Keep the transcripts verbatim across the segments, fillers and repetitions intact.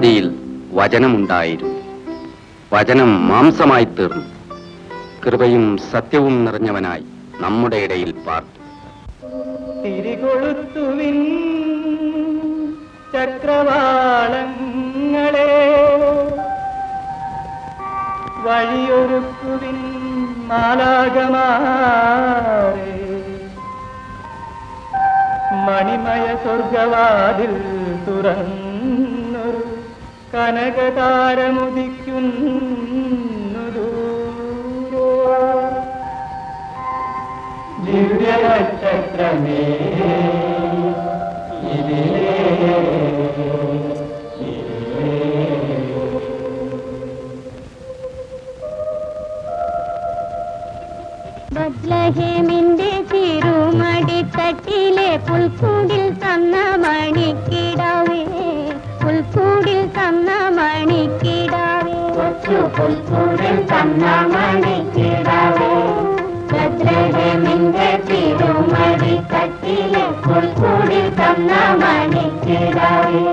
ആദിയിൽ വചനമുണ്ടായിരുന്നു. വചനം മാംസമായി തീർന്നു. കൃപയും സത്യവും നിറഞ്ഞവനായി നമ്മുടെ ഇടയിൽ പാർത്തു. തിരികൊളുത്തുവിൻ ചക്രവാളങ്ങളെ, വഴിയൊരുക്കുവിൻ മാലാകമാരെ, മണിമയ സ്വർഗവാതിൽ തുറന്നൊരു കനകതാരമുദിക്കുന്നു ദൂരെ. ദിവ്യനക്ഷത്രമേ ബത്ലഹേമിന്റെ തിരുമടിത്തട്ടിലെ പുൽക്കൂടിൽ തന്ന മണിക്കിടാവേ, പുൽക്കൂടിൽ തന്ന മണിക്കിടാവേ, പുൽക്കൂടിൽ തന്ന മണിക്കിടാവേ. ബത്ലഹേമിന്റെ തിരുമടിത്തട്ടിലെ പുൽക്കൂടിൽ തന്ന മണിക്കിടാവേ.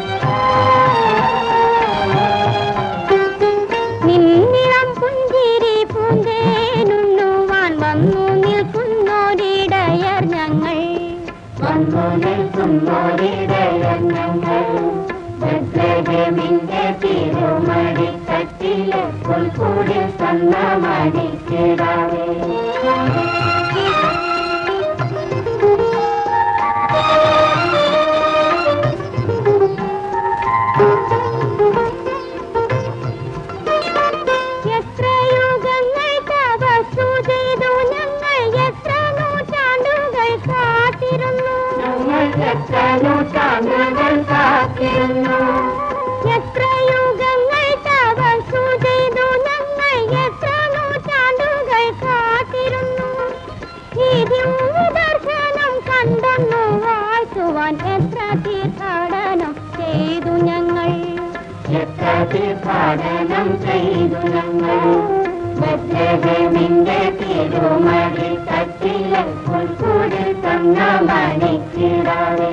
നിന്നിളം പുഞ്ചിരി പൂന്തേനുണ്ണുവാൻ വന്നു നിൽക്കുന്നോരിടയർ ഞങ്ങൾ, വന്നു നിൽക്കുന്നോരിടയർ ഞങ്ങൾ. ബത്ലഹേമിന്റെ തിരുമടിത്തട്ടിലെ പുൽക്കൂടിൽ തന്ന മണിക്കിടാവേ. എത്ര യുഗങ്ങൾ തപസ്സു ചെയ്തു ഞങ്ങൾ, എത്ര നൂറ്റാണ്ടുകൾ കാത്തിരുന്നു, എത്ര നൂറ്റാണ്ടുകൾ കാത്തിരുന്നു. എത്ര യുഗങ്ങൾ തപസ്സു ചെയ്തു ഞങ്ങൾ, എത്ര നൂറ്റാണ്ടുകൾ കാത്തിരുന്നു. ഈ ദർശനം കണ്ടെന്നു വാഴ്ത്തുവാൻ എത്ര തീർത്ഥാടനം ചെയ്തു ഞങ്ങൾ, എത്ര തീർത്ഥാടനം ചെയ്തു ഞങ്ങൾ. ബത്ലഹേമിന്റെ തിരുമടിത്തട്ടിലെ പുൽക്കൂടിൽ തന്ന മണിക്കിടാവേ.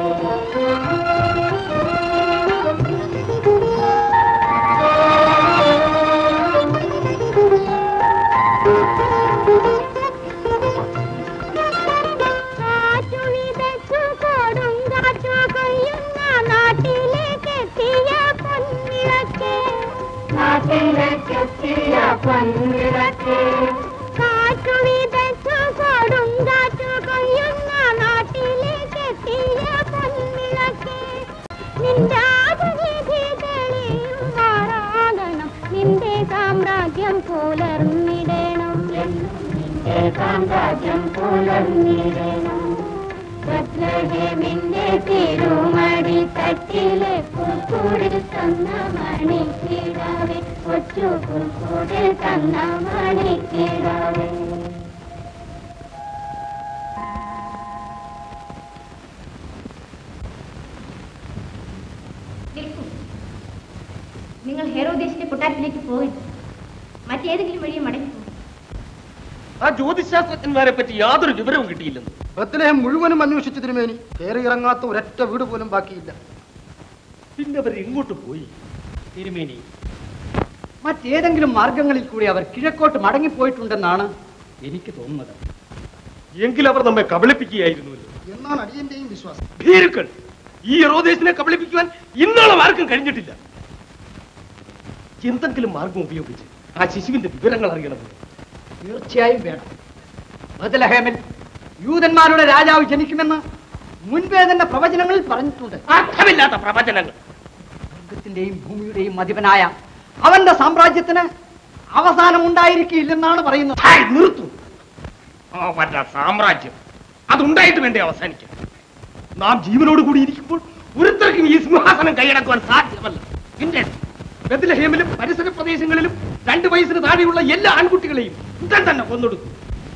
കാറ്റു വിതച്ചു കൊടുങ്കാറ്റു കൊയ്യുന്ന നാട്ടിലേക്കെത്തിയ പൊൻവിളക്കേ, നാട്ടിലേക്കെത്തിയ പൊൻവിളക്കേ. കാറ്റു വിതച്ചു കൊടുങ്കാറ്റു കൊയ്യുന്ന നാട്ടിലേക്കെത്തിയ പൊൻവിളക്കേ. നിന്റെ ആദവിധി തെളിയുമാറാകണം, നിന്റെ സാമ്രാജ്യം പുലർന്നിടണം, നിന്റെ സാമ്രാജ്യം പുലർന്നിടണം. ബത്ലഹേമിന്റെ തിരുമടിത്തട്ടിലെ പുൽക്കൂടിൽ തന്ന മണിക്കിടാവേ, കൊച്ചു പുൽക്കൂടിൽ തന്ന മണിക്കിടാവേ. നിങ്ങൾ ഹെറോദേശിന്റെ കൊട്ടാരത്തിലേക്ക് പോകരുത്, മറ്റേതെങ്കിലും വഴിയെ മടങ്ങി പോകും. ആ ജ്യോതിശാസ്ത്രജ്ഞന്മാരെ പറ്റി യാതൊരു വിവരവും കിട്ടിയില്ലെന്ന്. ബത്ലഹേം മുഴുവനും അന്വേഷിച്ചു തിരുമേനി. കയറി ഇറങ്ങാത്ത ഒരൊറ്റ വീട് പോലും ബാക്കിയില്ല. പിന്നെ അവർ എങ്ങോട്ട് പോയി തിരുമേനി? മറ്റേതെങ്കിലും മാർഗങ്ങളിൽ കൂടി അവർ കിഴക്കോട്ട് മടങ്ങിപ്പോയിട്ടുണ്ടെന്നാണ് എനിക്ക് തോന്നുന്നത്. എങ്കിൽ അവർ നമ്മെ കബളിപ്പിക്കുകയായിരുന്നുവല്ലോ എന്നാണ് അടിയന്റെയും വിശ്വാസം. ഭീരുക്കൾ ഈ ഹെറോദേശിനെ കബളിപ്പിക്കുവാൻ ഇന്നോളം ആർക്കും കഴിഞ്ഞിട്ടില്ല. എന്തെങ്കിലും മാർഗം ഉപയോഗിച്ച് ആ ശിശുവിന്റെ വിവരങ്ങൾ അറിയണമെന്ന് തീർച്ചയായും വേണം. ബത്ലഹേമിൽ യൂതന്മാരുടെ രാജാവ് ജനിക്കുമെന്ന് മുൻപേ തന്നെ പ്രവചനങ്ങളിൽ പറഞ്ഞിട്ടുണ്ട്. അർത്ഥമില്ലാത്ത പ്രവചനങ്ങൾ. സ്വർഗത്തിന്റെയും ഭൂമിയുടെയും അധിപനായ അവന്റെ സാമ്രാജ്യത്തിന് അവസാനം ഉണ്ടായിരിക്കില്ലെന്നാണ് പറയുന്നത്. നിർത്തും. അവന്റെ സാമ്രാജ്യം അതുണ്ടായിട്ട് വേണ്ടേ അവസാനിക്കാൻ? നാം ജീവനോട് കൂടി ഇരിക്കുമ്പോൾ ഒരുത്തർക്കും ഈ സിംഹാസനം കൈയടക്കുവാൻ സാധ്യമല്ല. പിന്നെ ബത്ലഹേമിലും പരിസര പ്രദേശങ്ങളിലും രണ്ടു വയസ്സിന് താഴെയുള്ള എല്ലാ ആൺകുട്ടികളെയും ഉടൻ തന്നെ കൊന്നൊടുക്കും.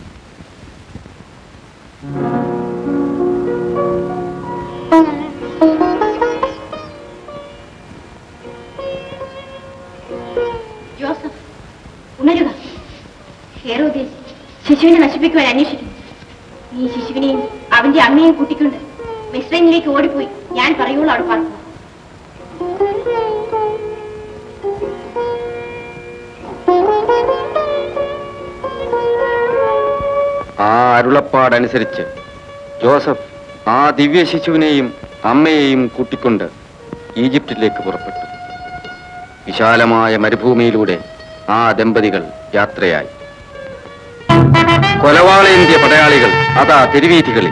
ജോസഫ്, ഉണരുക. ഹെറോദേസ് ശിശുവിനെ നശിപ്പിക്കുവാൻ അന്വേഷിക്കുന്നു. നീ ശിശുവിനെയും അവന്റെ അമ്മയെയും കൂട്ടിക്കൊണ്ട് മിസ്രൈമിലേക്ക് ഓടിപ്പോയി ഞാൻ പറയുള്ളൂ അവിടെ പാർക്കുക. അരുളപ്പാടനുസരിച്ച് ജോസഫ് ആ ദിവ്യ ശിശുവിനെയും അമ്മയെയും കൂട്ടിക്കൊണ്ട് ഈജിപ്തിലേക്ക് പുറപ്പെട്ടു. വിശാലമായ മരുഭൂമിയിലൂടെ ആ ദമ്പതികൾ യാത്രയായി. കൊലവാളേന്ത്യ പടയാളികൾ അതാ തെരുവീഥികളിൽ.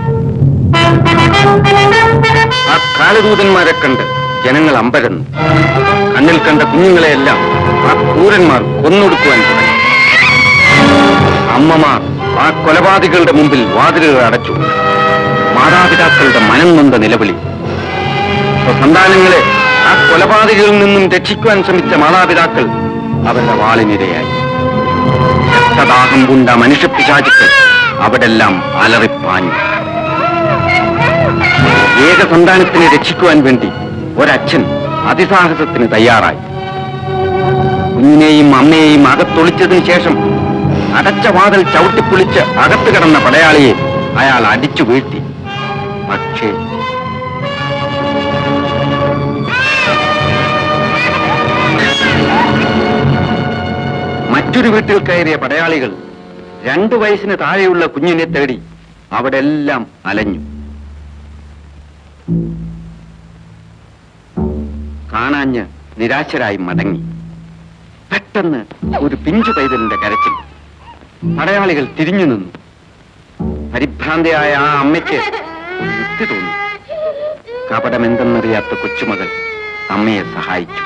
ആ കാലദൂതന്മാരെ കണ്ട് ജനങ്ങൾ അമ്പരന്നു. കണ്ണിൽ കണ്ട കുഞ്ഞുങ്ങളെയെല്ലാം ആ ക്രൂരന്മാർ കൊന്നൊടുക്കുവാൻ തുടങ്ങി. അമ്മമാർ ആ കൊലപാതകളുടെ മുമ്പിൽ വാതിലുകൾ അടച്ചു. മാതാപിതാക്കളുടെ മനം നൊന്ത നിലവിളി. സന്താനങ്ങളെ ആ കൊലപാതകളിൽ നിന്നും രക്ഷിക്കുവാൻ ശ്രമിച്ച മാതാപിതാക്കൾ അവരുടെ വാളിനിരയായി. രക്തദാഹം പൂണ്ട മനുഷ്യപിശാചുക്കൾ അവിടെല്ലാം അലറിപ്പാഞ്ഞു. ഏക സന്താനത്തിനെ രക്ഷിക്കുവാൻ വേണ്ടി ഒരച്ഛൻ അതിസാഹസത്തിന് തയ്യാറായി. കുഞ്ഞിനെയും അമ്മയെയും അകത്തൊളിച്ചതിന് ശേഷം അടച്ച വാതിൽ ചവിട്ടിപ്പൊളിച്ച് അകത്ത് കിടന്ന പടയാളിയെ അയാൾ അടിച്ചു വീഴ്ത്തി. പക്ഷേ മറ്റൊരു വീട്ടിൽ കയറിയ പടയാളികൾ രണ്ടു വയസ്സിന് താഴെയുള്ള കുഞ്ഞിനെ തേടി അവിടെ എല്ലാം അലഞ്ഞു. കാണാഞ്ഞ് നിരാശരായി മടങ്ങി. പെട്ടെന്ന് ഒരു പിഞ്ചു പൈതലിന്റെ കരച്ചിൽ. പടയാളികൾ തിരിഞ്ഞു നിന്നു. പരിഭ്രാന്തയായ ആ അമ്മയ്ക്ക് ഒരു യുക്തി തോന്നി. കപടമെന്തെന്നറിയാത്ത കൊച്ചുമകൾ അമ്മയെ സഹായിച്ചു.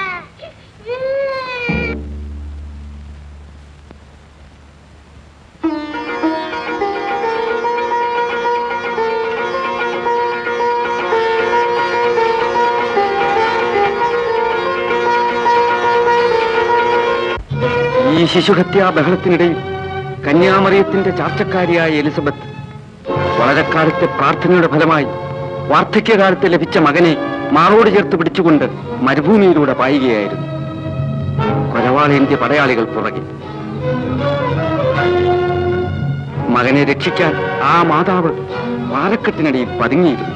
ഈ ശിശുഹത്യാ ബഹളത്തിനിടയിൽ കന്യാമറിയത്തിന്റെ ചാർച്ചക്കാരിയായ എലിസബത്ത് വളരെക്കാലത്തെ പ്രാർത്ഥനയുടെ ഫലമായി വാർദ്ധക്യകാലത്ത് ലഭിച്ച മകനെ മാറോട് ചേർത്ത് പിടിച്ചുകൊണ്ട് മരുഭൂമിയിലൂടെ പായുകയായിരുന്നു. കൊലവാളേന്ത്യ പടയാളികൾ പുറകെ. മകനെ രക്ഷിക്കാൻ ആ മാതാവ് പാലക്കെട്ടിനടിയിൽ പതുങ്ങിയിരുന്നു.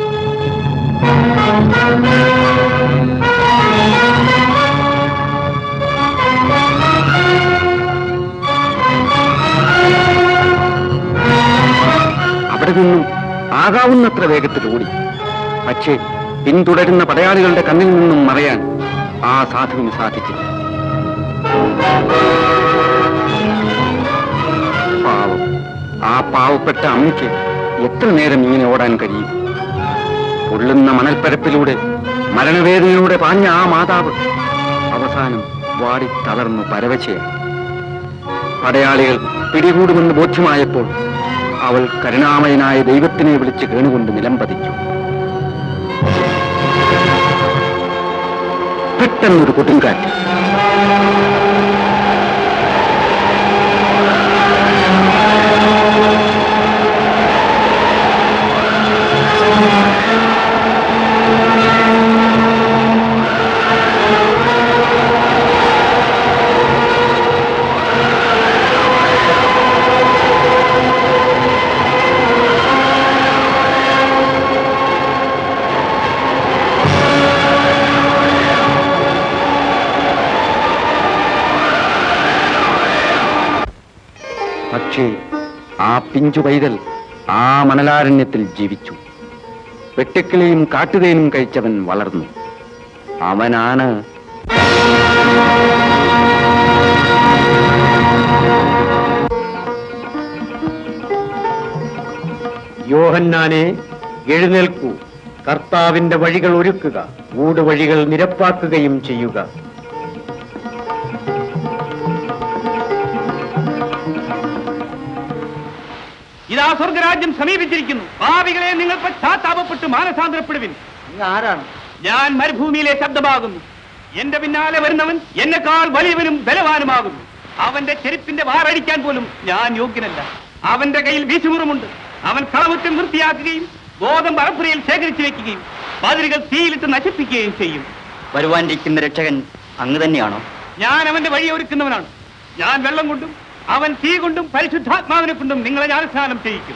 അവിടെ നിന്നും ആകാവുന്നത്ര വേഗത്തിൽ ഓടി. പക്ഷേ പിന്തുടരുന്ന പടയാളികളുടെ കണ്ണിൽ നിന്നും മറയാൻ ആ സാധുവിന് സാധിച്ചില്ല. പാവം, ആ പാവപ്പെട്ട അമ്മയ്ക്ക് എത്ര നേരം ഇങ്ങനെ ഓടാൻ കഴിയും? പൊള്ളുന്ന മണൽപ്പരപ്പിലൂടെ മരണവേദനയോടെ പാഞ്ഞ ആ മാതാവ് അവസാനം വാടി തളർന്നു പരവശയായി. പടയാളികൾ പിടികൂടുമെന്ന് ബോധ്യമായപ്പോൾ അവൾ കരുണാമയനായ ദൈവത്തിനെ വിളിച്ച് കേണുകൊണ്ട് നിലംപതിച്ചു. പെട്ടെന്നൊരു കൊടുങ്കാറ്റ്. പക്ഷേ ആ പിഞ്ചു പൈതൽ ആ മണലാരണ്യത്തിൽ ജീവിച്ചു. വെട്ടുക്കിളിയും കാട്ടുതേനും കഴിച്ചവൻ വളർന്നു. അവനാണ് യോഹന്നാനെ, എഴുന്നേൽക്കൂ. കർത്താവിന്റെ വഴികൾ ഒരുക്കുക, ഊടുവഴികൾ നിരപ്പാക്കുകയും ചെയ്യുക. ഇതാ സ്വർഗരാജ്യം സമീപിച്ചിരിക്കുന്നു. പാപികളെ നിങ്ങൾ പശ്ചാത്താപപ്പെട്ട് മാനസാന്തരപ്പെടുവിൻ. ആരാണ്? ഞാൻ മരുഭൂമിയിലെ ശബ്ദമാകുന്നു. എന്റെ പിന്നാലെ വരുന്നവൻ എന്നെക്കാൾ വലിയവനും ബലവാനുമാകുന്നു. അവന്റെ ചെരുപ്പിന്റെ വാറടിക്കാൻ പോലും ഞാൻ യോഗ്യനല്ല. അവന്റെ കയ്യിൽ വീശുമുറമുണ്ട്. അവൻ കളവുറ്റം വൃത്തിയാക്കുകയും ഗോതമ്പ് അറപ്പുരയിൽ ശേഖരിച്ചു വെക്കുകയും പതിരുകൾ തീയിലിട്ട് നശിപ്പിക്കുകയും ചെയ്യും. വരുവാനിരിക്കുന്ന രക്ഷകൻ അങ്ങ് തന്നെയാണോ? ഞാൻ അവന്റെ വഴി ഒരുക്കുന്നവനാണ്. ഞാൻ വെള്ളം കൊണ്ടും അവൻ തീ കൊണ്ടും പരിശുദ്ധാത്മാവിനെ കൊണ്ടും നിങ്ങളെ ജ്ഞാനസ്നാനം ചെയ്യിക്കും.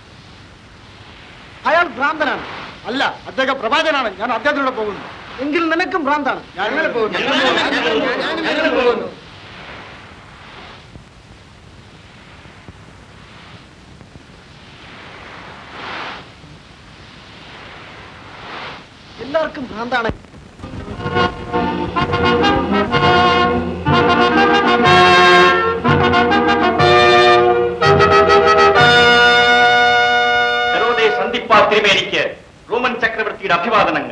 അയാൾ ഭ്രാന്തനാണ്. അല്ല, അദ്ദേഹം പ്രവാചകനാണ്. ഞാൻ അദ്ദേഹത്തിലൂടെ പോകുന്നു. എങ്കിൽ നിനക്കും ഭ്രാന്താണ്. ഞാൻ പോകുന്നു. ഭ്രാന്താണ്. സന്ധിപ്പാ തിരുമേനിക്ക് റോമൻ ചക്രവർത്തിയുടെ അഭിവാദനങ്ങൾ.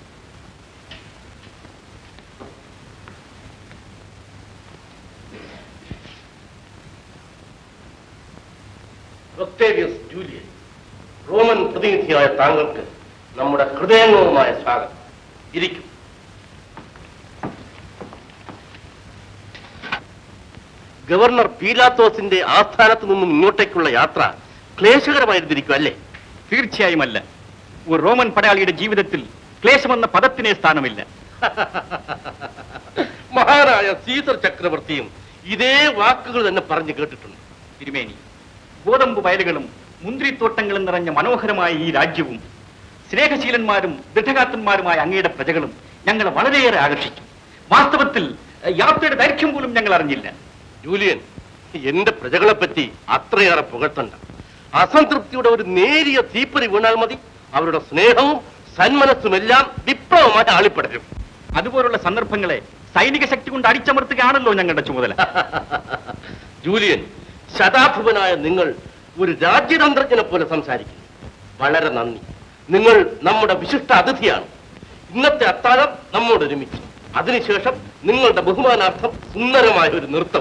ഒക്ടേവിയസ് ജൂലിയൻ, റോമൻ പ്രതിനിധിയായ താങ്കൾക്ക് നമ്മുടെ ഹൃദയംഗവുമായ സ്വാഗതം. ഇരിക്കും. ഗവർണർ പീലാത്തോസിന്റെ ആസ്ഥാനത്ത് നിന്നും ഇങ്ങോട്ടേക്കുള്ള യാത്ര ക്ലേശകരമായിരുന്നിരിക്കും അല്ലേ? തീർച്ചയായുമല്ല. ഒരു റോമൻ പടയാളിയുടെ ജീവിതത്തിൽ ക്ലേശമെന്ന പദത്തിനെ സ്ഥാനമില്ല. മഹാനായ സീസർ ചക്രവർത്തിയും ഇതേ വാക്കുകൾ തന്നെ പറഞ്ഞു കേട്ടിട്ടുണ്ട്. തിരുമേനി, ഗോതമ്പ് വയലുകളും മുന്തിരിത്തോട്ടങ്ങളും നിറഞ്ഞ മനോഹരമായ ഈ രാജ്യവും സ്നേഹശീലന്മാരും ദൃഢഗാത്രന്മാരുമായ അങ്ങയുടെ പ്രജകളും ഞങ്ങളെ വളരെയേറെ ആകർഷിച്ചു. വാസ്തവത്തിൽ യാത്രയുടെ ദൈർഘ്യം പോലും ഞങ്ങൾ അറിഞ്ഞില്ല. ജൂലിയൻ, എന്റെ പ്രജകളെ പറ്റി അത്രയേറെ പുകഴ്ത്തണ്ട. അസംതൃപ്തിയുടെ ഒരു നേരിയ തീപ്പറി വീണാൽ മതി, അവരുടെ സ്നേഹവും സന്മനസ്സുമെല്ലാം വിപ്ലവമായി ആളിപ്പടരും. അതുപോലുള്ള സന്ദർഭങ്ങളെ സൈനിക ശക്തി കൊണ്ട് അടിച്ചമർത്തുകയാണല്ലോ ഞങ്ങളുടെ ചുമതല. ജൂലിയൻ, ശതാധിപനായ നിങ്ങൾ ഒരു രാജ്യതന്ത്രജ്ഞനെ പോലെ സംസാരിക്കുന്നു. വളരെ നന്ദി. നിങ്ങൾ നമ്മുടെ വിശിഷ്ട അതിഥിയാണ്. ഇന്നത്തെ അത്താഴം നമ്മോട് ഒരുമിച്ച്. അതിനുശേഷം നിങ്ങളുടെ ബഹുമാനാർത്ഥം സുന്ദരമായ ഒരു നൃത്തം.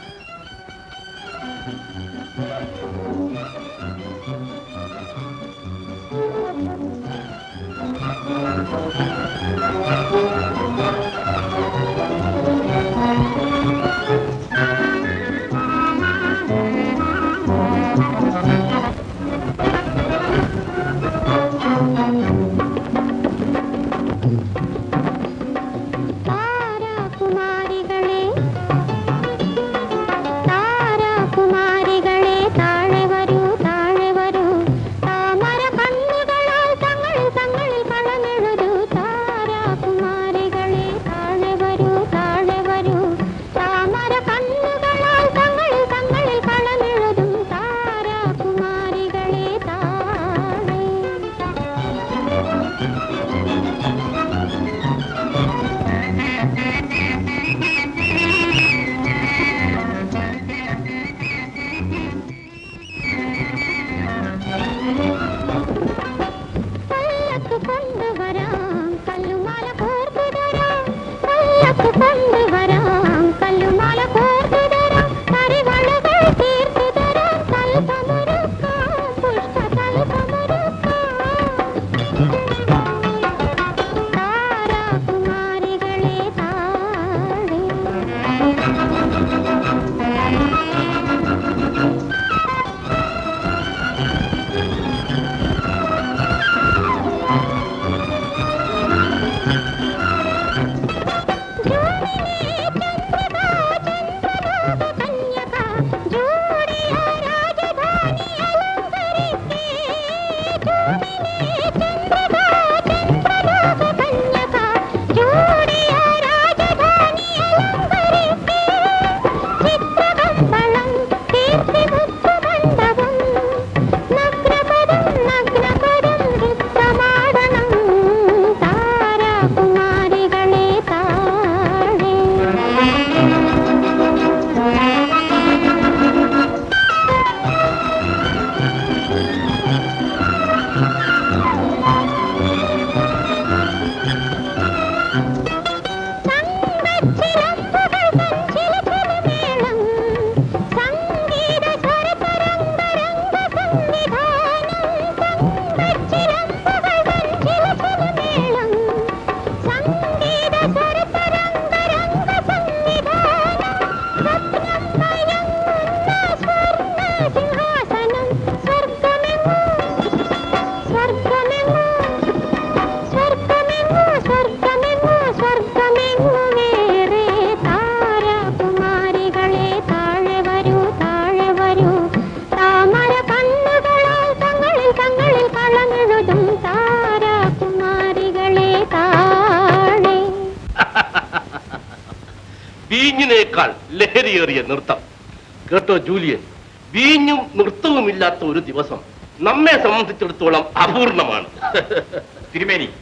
വീഞ്ഞിനേക്കാൾ ലഹരിയേറിയ നൃത്തം. കേട്ടോ ജൂലിയൻ, വീഞ്ഞും നൃത്തവും ഇല്ലാത്ത ഒരു ദിവസം നമ്മെ സംബന്ധിച്ചിടത്തോളം അപൂർണമാണ്. തിരുമേനി,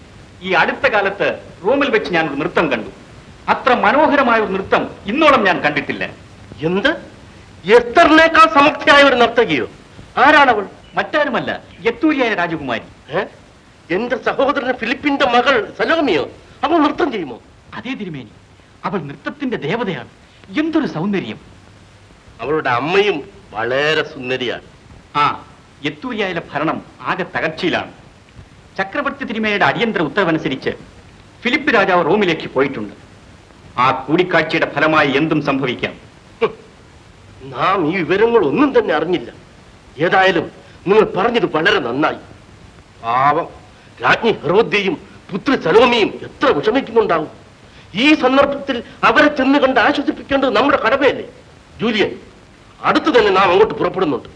ഈ അടുത്ത കാലത്ത് റോമിൽ വെച്ച് ഞാൻ ഒരു നൃത്തം കണ്ടു. അത്ര മനോഹരമായ ഒരു നൃത്തം ഇന്നോളം ഞാൻ കണ്ടിട്ടില്ല. എന്ത്? എസ്തറിനേക്കാൾ സമർത്ഥയായ ഒരു നർത്തകിയോ? ആരാണവൾ? മറ്റാരുമല്ല, യത്തൂരിയായ രാജകുമാരി. എന്റെ സഹോദരൻ ഫിലിപ്പിന്റെ മകൾ സലോമിയോ? അവൾ നൃത്തം ചെയ്യുമോ? അതേ തിരുമേനി, അവൾ നൃത്തത്തിന്റെ ദേവതയാണ്. എന്തൊരു സൗന്ദര്യം! അവളുടെ അമ്മയും വളരെ സുന്ദരിയാണ്. ആ, യത്തൂരിയായ ഭരണം ആകെ തകർച്ചയിലാണ്. ചക്രവർത്തി തിരുമേനിയുടെ അടിയന്തര ഉത്തരവനുസരിച്ച് ഫിലിപ്പ് രാജാവ് റോമിലേക്ക് പോയിട്ടുണ്ട്. ആ കൂടിക്കാഴ്ചയുടെ ഫലമായി എന്തും സംഭവിക്കാം. നാം ഈ വിവരങ്ങൾ ഒന്നും തന്നെ അറിഞ്ഞില്ല. ഏതായാലും നിങ്ങൾ പറഞ്ഞത് വളരെ നന്നായി. പാവം രാജ്ഞി ഹെറോദ്യയും പുത്രി സലോമിയും എത്ര വിഷമിക്കുന്നുണ്ടാവും. ഈ സന്ദർഭത്തിൽ അവരെ ചെന്ന് കണ്ട് ആശ്വസിപ്പിക്കേണ്ടത് നമ്മുടെ കടമയല്ലേ? ജൂലിയൻ, അടുത്തു തന്നെ നാം അങ്ങോട്ട് പുറപ്പെടുന്നുണ്ട്.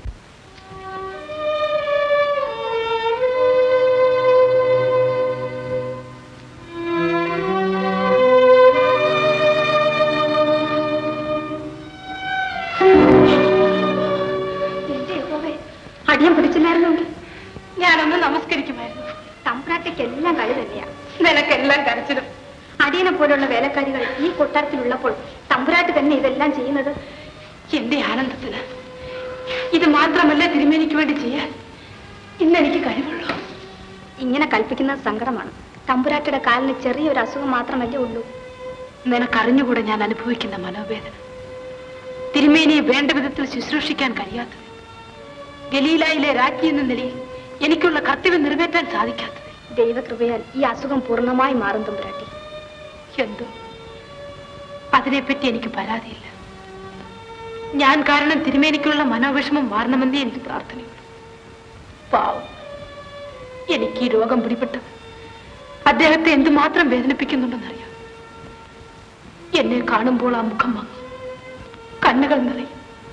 അടിയം പിടിച്ചില്ലായിരുന്നെങ്കിൽ ഞാനൊന്ന് നമസ്കരിക്കുമായിരുന്നു. തമ്പ്രാട്ടയ്ക്കെല്ലാം കളി തന്നെയാണ്, നിനക്കെല്ലാം കരച്ചിലും. അടിയനെ പോലുള്ള വേലക്കാരികൾ ഈ കൊട്ടാരത്തിലുള്ളപ്പോൾ തമ്പുരാട്ട് തന്നെ ഇതെല്ലാം ചെയ്യുന്നത് എന്റെ ആനന്ദത്തിന്. ഇത് മാത്രമല്ല തിരുമേനിക്ക് വേണ്ടി ചെയ്യാൻ ഇന്നെനിക്ക് കഴിവുള്ളൂ. ഇങ്ങനെ കൽപ്പിക്കുന്നത് സങ്കടമാണ്. തമ്പുരാട്ടിയുടെ കാലിന് ചെറിയൊരു അസുഖം മാത്രമല്ലേ ഉള്ളൂ. നിനക്കറിഞ്ഞുകൂടെ ഞാൻ അനുഭവിക്കുന്ന മനോവേദന, തിരുമേനിയെ വേണ്ട വിധത്തിൽ ശുശ്രൂഷിക്കാൻ കഴിയാത്തത്, ഗലീലായിലെ രാജ്ഞി എന്ന നിലയിൽ എനിക്കുള്ള കർത്തവ്യം നിറവേറ്റാൻ സാധിക്കാത്തത്. ദൈവകൃപയാൽ ഈ അസുഖം പൂർണ്ണമായി മാറും തമ്പുരാട്ടി. എന്തോ അതിനെപ്പറ്റി എനിക്ക് പരാതിയില്ല. ഞാൻ കാരണം തിരുമേനിക്കുള്ള മനോവിഷമം മാറണമെന്നേ എനിക്ക് പ്രാർത്ഥനയുള്ളൂ. പാവം, എനിക്ക് ഈ രോഗം പിടിപെട്ടത് അദ്ദേഹത്തെ എന്തുമാത്രം വേദനിപ്പിക്കുന്നുണ്ടെന്നറിയാം. എന്നെ കാണുമ്പോൾ ആ മുഖം മങ്ങും, കണ്ണുകൾ നിറയും.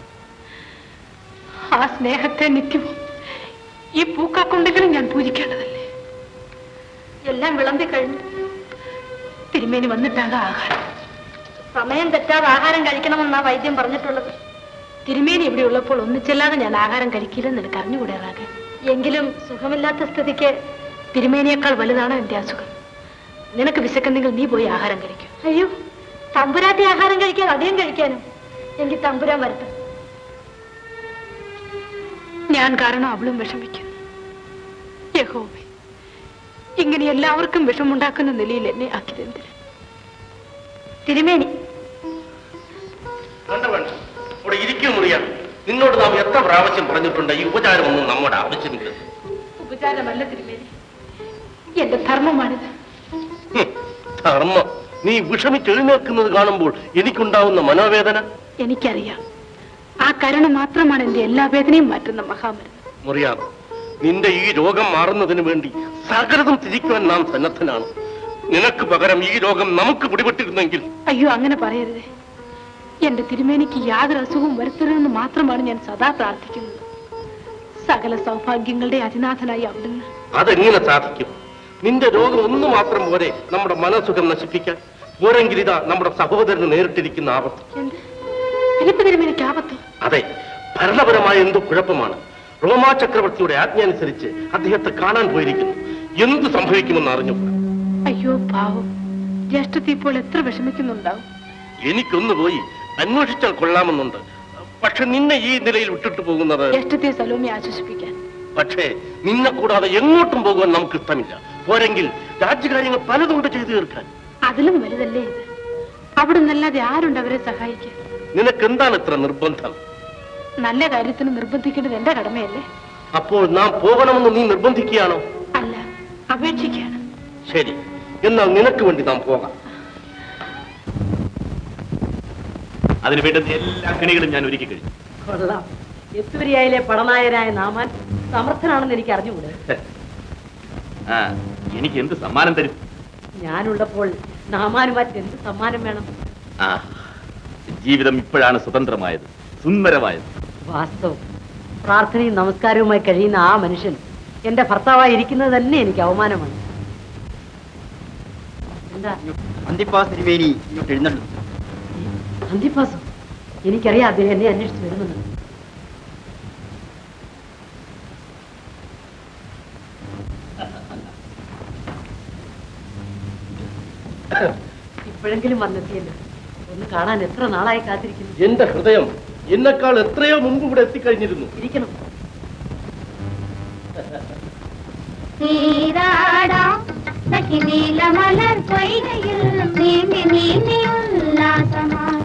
ആ സ്നേഹത്തെ നിത്യവും ഈ പൂക്കാക്കൊണ്ടെങ്കിലും ഞാൻ പൂജിക്കേണ്ടതല്ലേ? എല്ലാം വിളമ്പി കഴിഞ്ഞു. തിരുമേനി വന്നിട്ടാകാം ആഹാരം. സമയം തെറ്റാതെ ആഹാരം കഴിക്കണമെന്നാ വൈദ്യം പറഞ്ഞിട്ടുള്ളത്. തിരുമേനി ഇവിടെ ഉള്ളപ്പോൾ ഒന്നിച്ചല്ലാതെ ഞാൻ ആഹാരം കഴിക്കില്ലെന്ന് എനിക്ക് അറിഞ്ഞുകൂടാകാൻ. എങ്കിലും സുഖമില്ലാത്ത സ്ഥിതിക്ക് തിരുമേനിയേക്കാൾ വലുതാണോ എന്റെ അസുഖം? നിനക്ക് വിശക്കുന്നെങ്കിൽ നീ പോയി ആഹാരം കഴിക്കും. അയ്യോ, തമ്പുരാട്ടി ആഹാരം കഴിക്കാൻ അധികം കഴിക്കാനും എങ്കിൽ തമ്പുരാൻ വരട്ടെ. ഞാൻ കാരണം അവളും വിഷമിക്കുന്നു. യഹോവേ, ഇങ്ങനെ എല്ലാവർക്കും വിഷമുണ്ടാക്കുന്ന നിലയിൽ എന്നെ ആക്കിയതെന്തിന്? തിരുമേനി വേണ്ട വേണ്ട, അവിടെ ഇരിക്കും മുറിയാണ്. നിന്നോട് നാം എത്ര പ്രാവശ്യം പറഞ്ഞിട്ടുണ്ട് ഈ ഉപചാരമൊന്നും നമ്മുടെ ആവശ്യമില്ല. ഉപചാരമല്ല തിരുമേനി, എന്റെ ധർമ്മമാണിത്. ധർമ്മം? നീ വിഷമിച്ചെഴുന്നേൽക്കുന്നത് കാണുമ്പോൾ എനിക്കുണ്ടാവുന്ന മനോവേദന എനിക്കറിയാം. ആ കരുണ മാത്രമാണ് എന്റെ എല്ലാ വേദനയും മാറ്റുന്ന മഹാമരുന്ന്. മുറിയാം, നിന്റെ ഈ രോഗം മാറുന്നതിന് വേണ്ടി സകലതും തിരിക്കുവാൻ നാം സന്നദ്ധനാണ്. നിനക്ക് പകരം ഈ രോഗം നമുക്ക് പിടിപെട്ടിരുന്നെങ്കിൽ. അയ്യോ, അങ്ങനെ പറയരുതേ. എന്റെ തിരുമേനിക്ക് യാതൊരു അസുഖവും വരുത്തരുതെന്ന് മാത്രമാണ് ഞാൻ സദാ പ്രാർത്ഥിക്കുന്നത്. സകല സൗഭാഗ്യങ്ങളുടെ അതിനാഥനായി അവിടുന്ന്. അതെങ്ങനെ സാധിക്കും? നിന്റെ രോഗം ഒന്നു മാത്രം പോരെ നമ്മുടെ മനസുഖം നശിപ്പിക്കാൻ. പോരെങ്കിൽ ഇതാ നമ്മുടെ സഹോദരന് നേരിട്ടിരിക്കുന്ന ആപത്ത്. ഫിലിപ്പ് തിരുമേനിക്ക് ആപത്തോ? അതെ, ഭരണപരമായ എന്തോ കുഴപ്പമാണ്. റോമാ ചക്രവർത്തിയുടെ ആജ്ഞ അനുസരിച്ച് അദ്ദേഹത്തെ കാണാൻ പോയിരിക്കുന്നു. എന്ത് സംഭവിക്കുമെന്ന് അറിഞ്ഞു. അയ്യോ പാവം, ജ്യേഷ്ഠത്തി ഇപ്പോൾ എത്ര വിഷമിക്കുന്നുണ്ടാവും. എനിക്കൊന്നു പോയി അന്വേഷിച്ചാൽ കൊള്ളാമെന്നുണ്ട്. പക്ഷെ നിന്നെ ഈ നിലയിൽ വിട്ടിട്ട് പോകുന്നത് ജ്യേഷ്ഠത്തെ സലോമി ആശ്വസിപ്പിക്കാൻ. പക്ഷേ നിന്നെ കൂടാതെ എങ്ങോട്ടും പോകുവാൻ നമുക്ക് ഇഷ്ടമില്ല. പോരെങ്കിൽ രാജ്യകാര്യങ്ങൾ പലതുകൊണ്ട് ചെയ്തു തീർക്കാൻ. അതിലും വലുതല്ലേ ഇത്? അവിടെ നിന്നല്ലാതെ ആരുണ്ട് അവരെ സഹായിക്കാൻ? നിനക്ക് എന്താണ് ഇത്ര നിർബന്ധം? നല്ല കാര്യത്തിന് നിർബന്ധിക്കേണ്ടത് എന്റെ കടമയല്ലേ? അപ്പോൾ നാം പോകണമെന്ന് നീ നിർബന്ധിക്കുകയാണോ? അല്ല, അപേക്ഷിക്കുകയാണ്. ശരി, എന്നാൽ നിനക്ക് വേണ്ടി നാം പോകാം. അതിനു വേണ്ടുന്ന എല്ലാ കണികളും ഞാൻ ഒരുക്കി കഴിഞ്ഞു. കൊള്ളാം. എത്തുവരിയായിലെ പടനായനായ നാമാൻ സമർത്ഥനാണെന്ന് എനിക്ക് അറിഞ്ഞുകൂടെ? ആ, എനിക്ക് എന്ത് സമ്മാനം തരും? ഞാനുള്ളപ്പോൾ നാമാനുമാറ്റ് എന്ത് സമ്മാനം വേണം? ആ, ജീവിതം ഇപ്പോഴാണ് സ്വതന്ത്രമായത്, സുന്ദരമായത്. വാസ്തവം, പ്രാർത്ഥനയും നമസ്കാരവുമായി കഴിയുന്ന ആ മനുഷ്യൻ എന്റെ ഭർത്താവായി ഇരിക്കുന്നത് തന്നെ എനിക്ക് അവമാനമാണ്. എന്താ അന്തിപ്പാസ് തിരുമേനി ഇങ്ങോട്ട് എഴുന്നള്ളു. അന്തിപ്പാസം? എനിക്കറിയാം, അദ്ദേഹം എന്നെ അന്വേഷിച്ച് വരുന്നുണ്ട്. ഇപ്പോഴെങ്കിലും വന്നെത്തിയല്ലോ. ഒന്ന് കാണാൻ എത്ര നാളായി കാത്തിരിക്കുന്നു. എന്റെ ഹൃദയം എന്നെക്കാൾ എത്രയോ മുമ്പ് ഇവിടെ എത്തിക്കഴിഞ്ഞിരുന്നു. ഇരിക്കണം. നീരാടാം നീലമലർ പൊയ്കയിൽ നീന്തി നീന്തി ഉല്ലാസമായി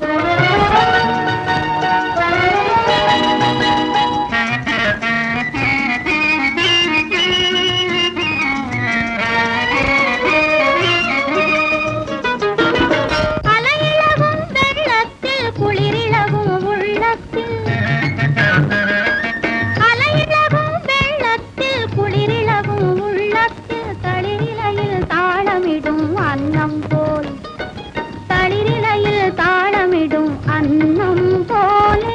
അലയിളകും വെള്ളത്തിൽ കുളിരിളകും ഉള്ളത്തിൽ അലയിളകും വെള്ളത്തിൽ കുളിരിളകും ഉള്ളത്തിൽ തളിരിലയിൽ താളമിടും അന്നം പോൽ തളിരിലയിൽ താളമിടും അന്നം പോലെ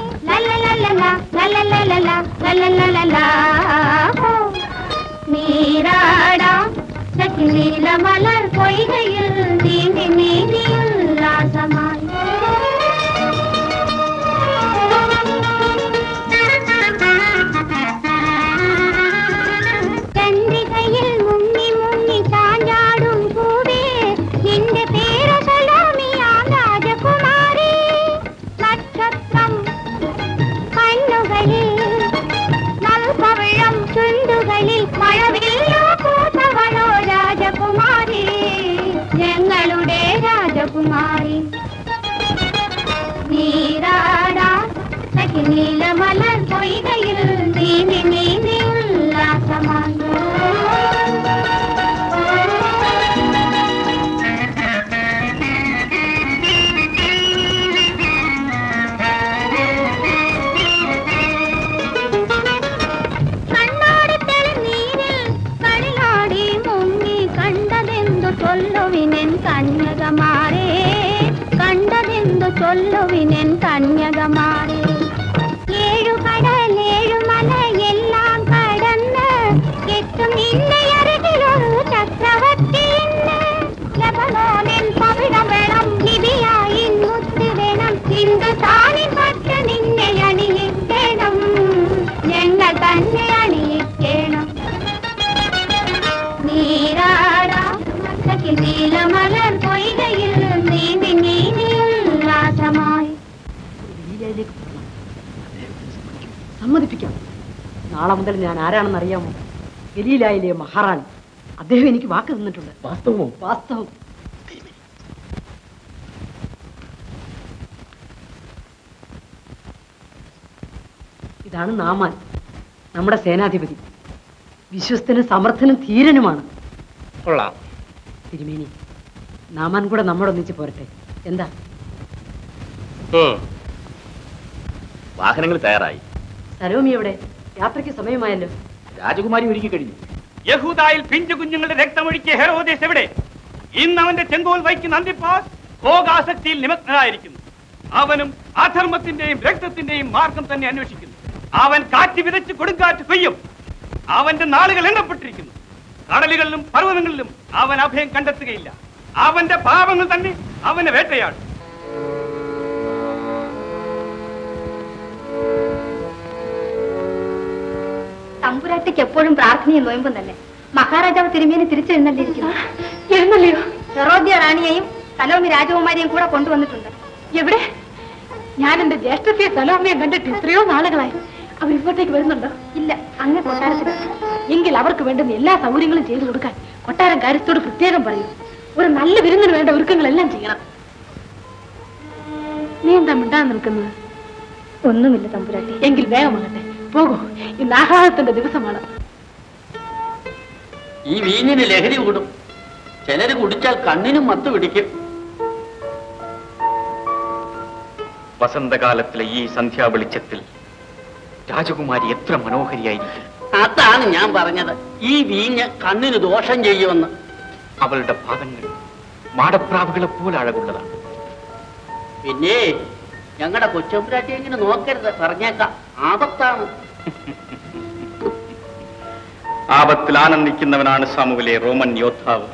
നീരാടാം നീലമലർ പൊയ്കയിൽ നീന്തി നീന്തി ഉല്ലാസമായി ചന്ദ്രികയിൽ മുങ്ങി മുങ്ങി ചാഞ്ചാടും പൂവേ നിന്റെ പേര് സലോമിയാ രാജകുമാരി നക്ഷത്രം കണ്ണുകളിൽ നൽപവിഴം ചുണ്ടുകളിൽ മഴവില്ലോ പൂത്തവളോ രാജകുമാരി ഞങ്ങളുടെ രാജകുമാരി നീരാടാ നീലമലർ പൊയ്കയിൽ നീന്തി നീന്തി ഉല്ലാസമായി ചൊല്ലുവിനെൻ കന്യകമാരേ കണ്ടതെന്തു ചൊല്ലുവിനെൻ കന്യകമാരേ ഏഴു കടൽ ഏഴു മല എല്ലാം കടന്ന് എത്തും നിന്നെ അരികിലൊരു ചക്രവർത്തി ലബനോനിൽ പവിഴം വേണം ലിബിയായി മുത്ത് വേണം ഹിന്ദുസ്ഥാനിൽ പറ്റ നിന്നെ അണിയിക്കണം ഞങ്ങൾ തന്നെ അണിയിക്കണം നീരാടാ നീലമലർ പൊയ്കയിൽ നീന്തി നീന്തി ഉല്ലാസമായി സമ്മതിപ്പിക്കാം. നാളെ മുതൽ ഞാൻ ആരാണെന്ന് അറിയാമോ? ഗലീലായിലെ മഹാറാണി. അദ്ദേഹം എനിക്ക് വാക്ക് തന്നിട്ടുണ്ട്. വാസ്തവമോ? വാസ്തവം. ഇതാണ് നാമാൻ, നമ്മുടെ സേനാധിപതി. വിശ്വസ്തനും സമർത്ഥനും ധീരനുമാണ്. കൊള്ളാം. തിരുമേനി, നാമാൻ കൂടെ നമ്മോടൊന്നിച്ച് പോരട്ടെ. എന്താ? വാഹനങ്ങൾ തയ്യാറായി. സലോമി എവിടെ? യാത്രയ്ക്ക് സമയമായല്ലോ. രാജകുമാരി ഒരുക്കി കഴിഞ്ഞു. യഹൂദായിൽ പിഞ്ചു കുഞ്ഞുങ്ങളുടെ രക്തമൊഴുക്കിയ ഹെരോദേസ് എവിടെ? ഇന്ന് അവന്റെ ചെങ്കോൽ വഹിക്കുന്ന അന്തിപ്പാസ് ഭോഗാസക്തിയിൽ നിമഗ്നനായിരിക്കുന്നു. അവനും അധർമ്മത്തിന്റെയും രക്തത്തിന്റെയും മാർഗം തന്നെ അന്വേഷിക്കുന്നു. അവൻ കാറ്റ് വിതച്ച് കൊടുങ്കാറ്റ് കൊയ്യും. അവന്റെ നാളുകൾ എണ്ണപ്പെട്ടിരിക്കുന്നു. കടലുകളിലും പർവ്വതങ്ങളിലും അവൻ അഭയം കണ്ടെത്തുകയില്ല. അവന്റെ പാപങ്ങൾ തന്നെ അവനെ വേട്ടയാടും. തമ്പുരാട്ടിക്ക് എപ്പോഴും പ്രാർത്ഥനയും നോയമ്പും തന്നെ. മഹാരാജാവ് തിരുമേനി തിരിച്ചെഴുന്നള്ളിയിരിക്കുന്നു. എഴുന്നള്ളിയോ? ഹെറോദ്യ റാണിയെയും സലോമി രാജകുമാരിയും കൂടെ കൊണ്ടുവന്നിട്ടുണ്ട്. എവിടെ? ഞാൻ എന്റെ ജ്യേഷ്ഠത്തെ സലോമയെ കണ്ടിട്ട് എത്രയോ നാളുകളായി. അവർ ഇങ്ങോട്ടേക്ക് വരുന്നുണ്ടോ? ഇല്ല, അങ്ങ് കൊട്ടാരത്തിൽ. എങ്കിൽ അവർക്ക് വേണ്ടുന്ന എല്ലാ സൗകര്യങ്ങളും ചെയ്തു കൊടുക്കാൻ കൊട്ടാരം കാര്യത്തോട് പ്രത്യേകം പറയൂ. ഒരു നല്ല വിരുന്നിന് വേണ്ട ഒരുക്കങ്ങളെല്ലാം ചെയ്യണം. നീ എന്താ മിണ്ടാൻ നിൽക്കുന്നത്? ഒന്നുമില്ല തമ്പുരാട്ടി. എങ്കിൽ വേഗമാകട്ടെ, പോകൂ. ഇന്ന് ആഹ്ലാദത്തിന്റെ ദിവസമാണ്. ഈ വീഞ്ഞിന് ലഹരി കൂടും. ചിലര് കുടിച്ചാൽ കണ്ണിനും മത്ത് പിടിക്കും. വസന്തകാലത്തിലെ ഈ സന്ധ്യാ വെളിച്ചത്തിൽ രാജകുമാരി എത്ര മനോഹരിയായിരിക്കും. അതാണ് ഞാൻ പറഞ്ഞത്, ഈ വീഞ്ഞ് കണ്ണിന് ദോഷം ചെയ്യുമെന്ന്. അവളുടെ പാദങ്ങൾ മാടപ്രാവുകളെ പോലെ അഴകുള്ളതാണ്. പിന്നെ ഞങ്ങളുടെ കൊച്ചമ്പുരാട്ടി എങ്ങനെ നോക്കരുത്, പറഞ്ഞേക്കാം, ആപത്താണ്. ആപത്തിൽ ആനന്ദിക്കുന്നവനാണ് സാമുവിലെ റോമൻ യോദ്ധാവ്.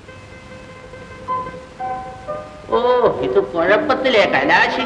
ഓ, ഇത് കുഴപ്പത്തിലെ കലാശി.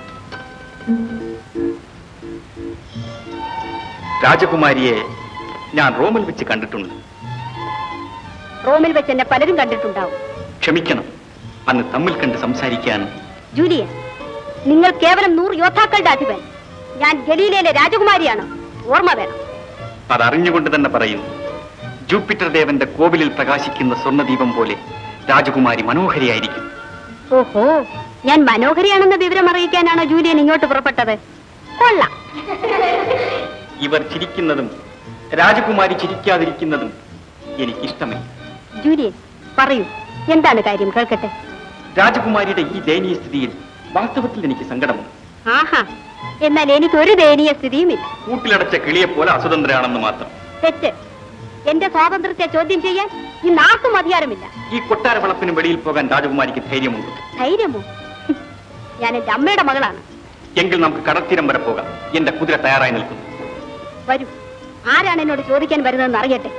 രാജകുമാരിയെ ഞാൻ റോമിൽ വെച്ച് കണ്ടിട്ടുണ്ട്. റോമിൽ വെച്ച് എന്നെ പലരും കണ്ടിട്ടുണ്ടാവും. ക്ഷമിക്കണം, അന്ന് തമ്മിൽ കണ്ട് സംസാരിക്കാൻ. ജൂലിയൻ, നിങ്ങൾ കേവലം നൂറ് യോദ്ധാക്കളുടെ അധിപൻ. ഞാൻ ഗലീലയിലെ രാജകുമാരിയാണ്, ഓർമ്മ വേണം. അതറിഞ്ഞുകൊണ്ട് തന്നെ പറയുന്നു. ജൂപ്പിറ്റർ ദേവന്റെ കോവിലിൽ പ്രകാശിക്കുന്ന സ്വർണ്ണദീപം പോലെ രാജകുമാരി മനോഹരിയായിരിക്കും. ഓഹോ, ഞാൻ മനോഹരിയാണെന്ന വിവരം അറിയിക്കാനാണോ ജൂലിയൻ ഇങ്ങോട്ട് പുറപ്പെട്ടത്? കൊള്ളാം. ഇവർ ചിരിക്കുന്നതും രാജകുമാരി ചിരിക്കാതിരിക്കുന്നതും എനിക്കിഷ്ടമില്ല. ജൂലിയൻ, പറയൂ, എന്താണ് കാര്യം, കേൾക്കട്ടെ. രാജകുമാരിയുടെ ഈ ദയനീയ സ്ഥിതിയിൽ വാസ്തവത്തിൽ എനിക്ക് സങ്കടമുണ്ട്. ആഹാ, എന്നാൽ എനിക്ക് ഒരു ദയനീയ സ്ഥിതിയുമില്ല. കൂട്ടിലടച്ച കിളിയെ പോലെ അസ്വതന്ത്രയാണെന്ന് മാത്രം. തെറ്റ്. എന്റെ സ്വാതന്ത്ര്യത്തെ ചോദ്യം ചെയ്യാൻ ഇന്ന് ആർക്കും അധികാരമില്ല. ഈ കൊട്ടാര വളപ്പിന് വെളിയിൽ പോകാൻ രാജകുമാരിക്ക് ധൈര്യമുണ്ട്. ധൈര്യമോ? ഞാൻ എന്റെ അമ്മയുടെ മകളാണ്. എങ്കിൽ നമുക്ക് കടൽത്തീരം വരെ പോകാം. എന്റെ കുതിര തയ്യാറായി നിൽക്കുന്നു. വരൂ, ആരാണ് എന്നോട് ചോദിക്കാൻ വരുന്നതെന്ന് അറിയട്ടെ.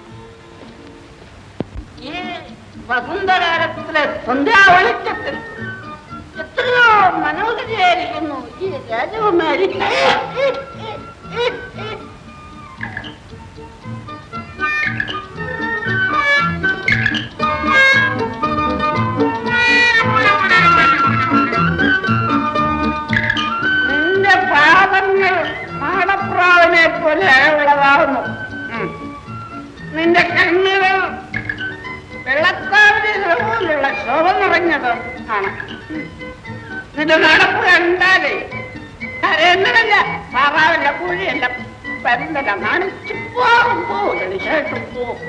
ഈ വസന്തകാലത്തിലെ സന്ധ്യാവെളിച്ചത്തിൽ എത്രയോ മനോഹരിയായിരിക്കുന്നു ഈ രാജകുമാരി. നിന്റെ പാദങ്ങൾ മാടപ്രാവിനെ പോലെ ഉള്ളതാവുന്നു. നിന്റെ കണ്ണുകൾ വെള്ളത്താവിനെ പോലുള്ള ശോഭ നിറഞ്ഞത് ആണ്. നിന്റെ നടപ്പ് കണ്ടാലേ കരയുന്നതല്ല, പാറാവല്ല, കുഴിയല്ല, പരന്തല്ല, നണിച്ചു പോകും. പോകും ശേഷം പോകും.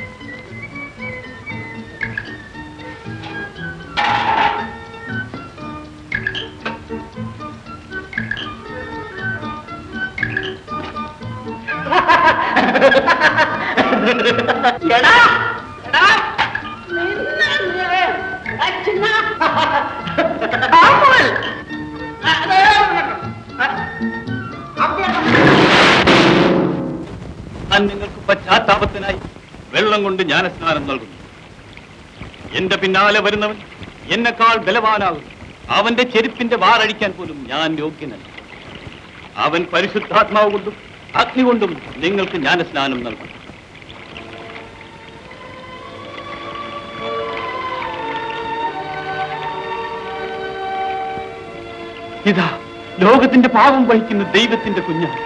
എടാ എടാ നിന്നെ അച്ഛന ഞാൻ നിങ്ങൾക്ക് പശ്ചാത്താപത്തിനായി വെള്ളം കൊണ്ട് ജ്ഞാനസ്നാനം നൽകുന്നു. എന്റെ പിന്നാലെ വരുന്നവൻ എന്നെക്കാൾ ബലവാനാകും. അവന്റെ ചെരുപ്പിന്റെ വാറഴിക്കാൻ പോലും ഞാൻ യോഗ്യനല്ല. അവൻ പരിശുദ്ധാത്മാവ് കൊണ്ടും അഗ്നി കൊണ്ടും നിങ്ങൾക്ക് ജ്ഞാനസ്നാനം നൽകും. ഇതാ ലോകത്തിന്റെ പാപം വഹിക്കുന്ന ദൈവത്തിന്റെ കുഞ്ഞാണ്.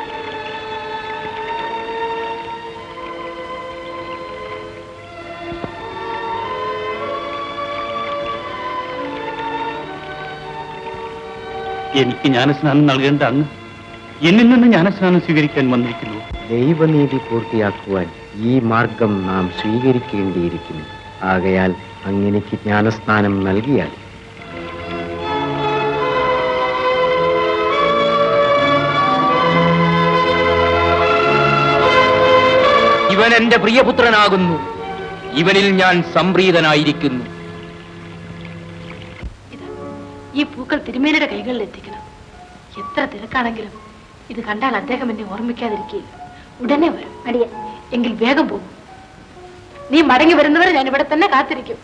എനിക്ക് ജ്ഞാനസ്നാനം നൽകേണ്ട അങ്ങ് എന്നിൽ നിന്ന് ജ്ഞാനസ്നാനം സ്വീകരിക്കാൻ വന്നിരിക്കുന്നു. ദൈവനീതി പൂർത്തിയാക്കുവാൻ ഈ മാർഗം നാം സ്വീകരിക്കേണ്ടിയിരിക്കുന്നു. ആകയാൽ അങ്ങനെക്ക് ജ്ഞാനസ്നാനം നൽകിയാൽ ഇവൻ എന്റെ പ്രിയപുത്രനാകുന്നു, ഇവനിൽ ഞാൻ സംപ്രീതനായിരിക്കുന്നു. ഈ പൂക്കൾ തിരുമേനിയുടെ കൈകളിൽ എത്തിക്കണം. എത്ര തിരക്കാണെങ്കിലും ഇത് കണ്ടാൽ അദ്ദേഹം എന്നെ ഓർമ്മിക്കാതിരിക്കില്ല. ഉടനെ വരും. അടിയ എങ്കിൽ വേഗം പോകും. നീ മടങ്ങി വരുന്നവരെ ഞാൻ ഇവിടെ തന്നെ കാത്തിരിക്കും.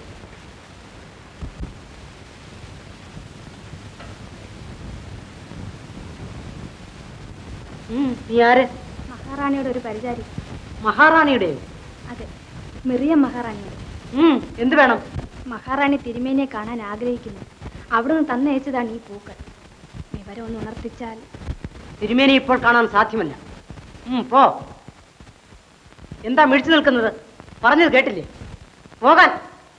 നീ ആര്? മഹാറാണിയുടെ ഒരു പരിചാരി. മഹാറാണിയുടെയോ? അതെ, മിറിയം മഹാറാണിയുടെ. എന്ത് വേണം? മഹാറാണി തിരുമേനിയെ കാണാൻ ആഗ്രഹിക്കുന്നു. അവിടുന്ന് തന്നയച്ചതാണ് ഈ പൂക്കൾ. വിവരം ഒന്ന് ഉണർത്തിച്ചാൽ. തിരുമേനി ഇപ്പോൾ കാണാൻ സാധ്യമല്ല. പോ. എന്താ മിഴിച്ചു നിൽക്കുന്നത്? പറഞ്ഞത് കേട്ടില്ലേ? പോകാൻ.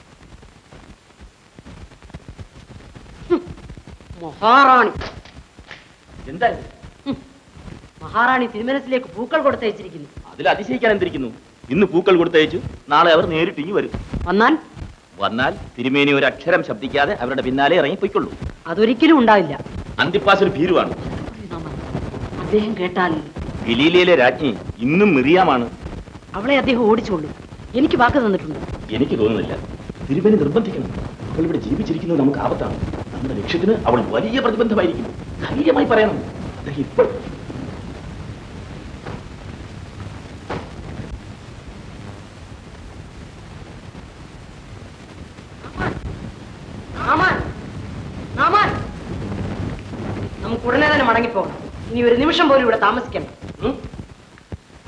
മഹാറാണി എന്താ? മഹാറാണി തിരുമനസിലേക്ക് പൂക്കൾ കൊടുത്തയച്ചിരിക്കുന്നു. അതിൽ അതിശയിക്കാൻ എന്തിരിക്കുന്നു? ഇന്ന് പൂക്കൾ കൊടുത്തയച്ചു, നാളെ അവർ നേരിട്ട് ഇങ്ങി വരും. വന്നാൽ വന്നാൽ തിരുമേനി ഒരു അക്ഷരം ശബ്ദിക്കാതെ അവരുടെ പിന്നാലെ ഇറങ്ങി പോയിക്കൊള്ളൂ. അതൊരിക്കലും ഉണ്ടാവില്ല. അന്തിപ്പാസ് ഒരു ഭീരുവാണ്. അദ്ദേഹം കേട്ടാൽ. ഗലീലയിലെ രാജ്ഞി ഇന്നും മിറിയാമാണ്. അവളെ അദ്ദേഹം ഓടിച്ചോളൂ. എനിക്ക് വാക്ക് തന്നിട്ടുണ്ട്. എനിക്ക് തോന്നുന്നില്ല. തിരുമേനി നിർബന്ധിക്കണം. അവൾ ഇവിടെ ജീവിച്ചിരിക്കുന്നത് നമുക്ക് ആപത്താണ്. നമ്മുടെ ലക്ഷ്യത്തിന് അവൾ വലിയ പ്രതിബന്ധമായിരിക്കും. ധൈര്യമായി പറയണം. അദ്ദേഹം ഇപ്പോൾ നമുക്ക് ഉടനെ തന്നെ മടങ്ങിപ്പോകണം. ഇനി ഒരു നിമിഷം പോലും ഇവിടെ താമസിക്കണം.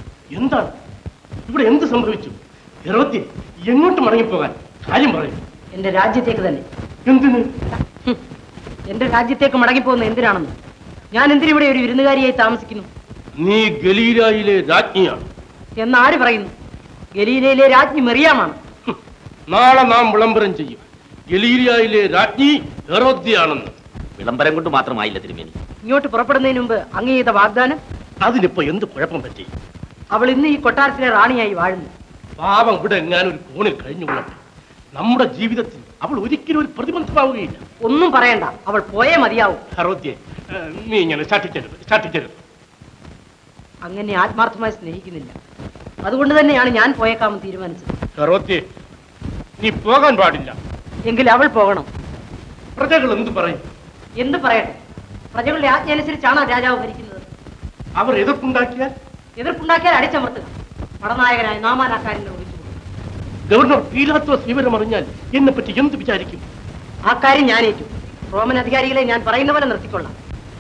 എന്താണ് ഇവിടെ? എന്ത് സംഭവിച്ചു? എങ്ങോട്ട് മടങ്ങിപ്പോകാൻ? കാര്യം പറയും. എന്റെ രാജ്യത്തേക്ക് തന്നെ. എന്തിന്? എന്റെ രാജ്യത്തേക്ക് മടങ്ങിപ്പോകുന്ന എന്തിനാണെന്ന്? ഞാൻ എന്തിനിവിടെ ഒരു വിരുന്നുകാരിയായി താമസിക്കുന്നു? നീ ഗലീലായിലെ രാജ്ഞിയാണ് എന്നാര് പറയുന്നു? ഗലീലയിലെ രാജ്ഞി മെറിയാമാണ്. നാളെ നാം വിളംബരം ചെയ്യും ഗലീലിയായിലെ രാജ്ഞി ഹെറോദ്യയാണെന്ന്. വിളംബരം കൊണ്ട് മാത്രമായില്ല തിരുമേനി. ഇങ്ങോട്ട് പുറപ്പെടുന്നതിന് മുമ്പ് അങ്ങ് ചെയ്ത വാഗ്ദാനം? അതിനിപ്പോ എന്ത് കുഴപ്പം പറ്റി? അവൾ ഇന്ന് ഈ കൊട്ടാരത്തിലെ റാണിയായി വാഴുന്നു. പാവം ഇവിടെ എങ്ങാനും ഒരു കോണിൽ കഴിഞ്ഞുകൊള്ളട്ടെ. നമ്മുടെ ജീവിതത്തിൽ അവൾ ഒരിക്കലും ഒരു പ്രതിബന്ധമാവുകയില്ല. ഒന്നും പറയണ്ട, അവൾ പോയേ മതിയാവും. ഹെറോദ്യെ, നീ ഇങ്ങനെ ശാഠിക്കരുത് ശാഠിക്കരുത്. അങ്ങനെ ആത്മാർത്ഥമായി സ്നേഹിക്കുന്നില്ല. അതുകൊണ്ട് തന്നെയാണ് ഞാൻ പോയേക്കാമെന്ന് തീരുമാനിച്ചത്. ഹെറോദ്യെ, നീ പോകാൻ പാടില്ല. എങ്കിൽ അവൾ പോകണം. പ്രജകൾ എന്ത് പറയും? എന്ത് പറയട്ടെ? പ്രജകളുടെ ആജ്ഞ അനുസരിച്ചാണ് രാജാവ് ഭരിക്കുന്നത്. അവർ എതിർപ്പുണ്ടാക്കിയാൽ എതിർപ്പുണ്ടാക്കിയാൽ അടിച്ചമർത്തുക. പടനായകനായ നാമാനാക്കാരനെ ഒഴിച്ചു. ഗവർണർ പീലാത്തോസ് വിവരം അറിഞ്ഞാൽ എന്നെ പറ്റി എന്ത് വിചാരിക്കും? ആ കാര്യം ഞാൻ ഏറ്റു. റോമൻ അധികാരികളെ ഞാൻ പറയുന്ന പോലെ നിർത്തിക്കൊള്ളാം.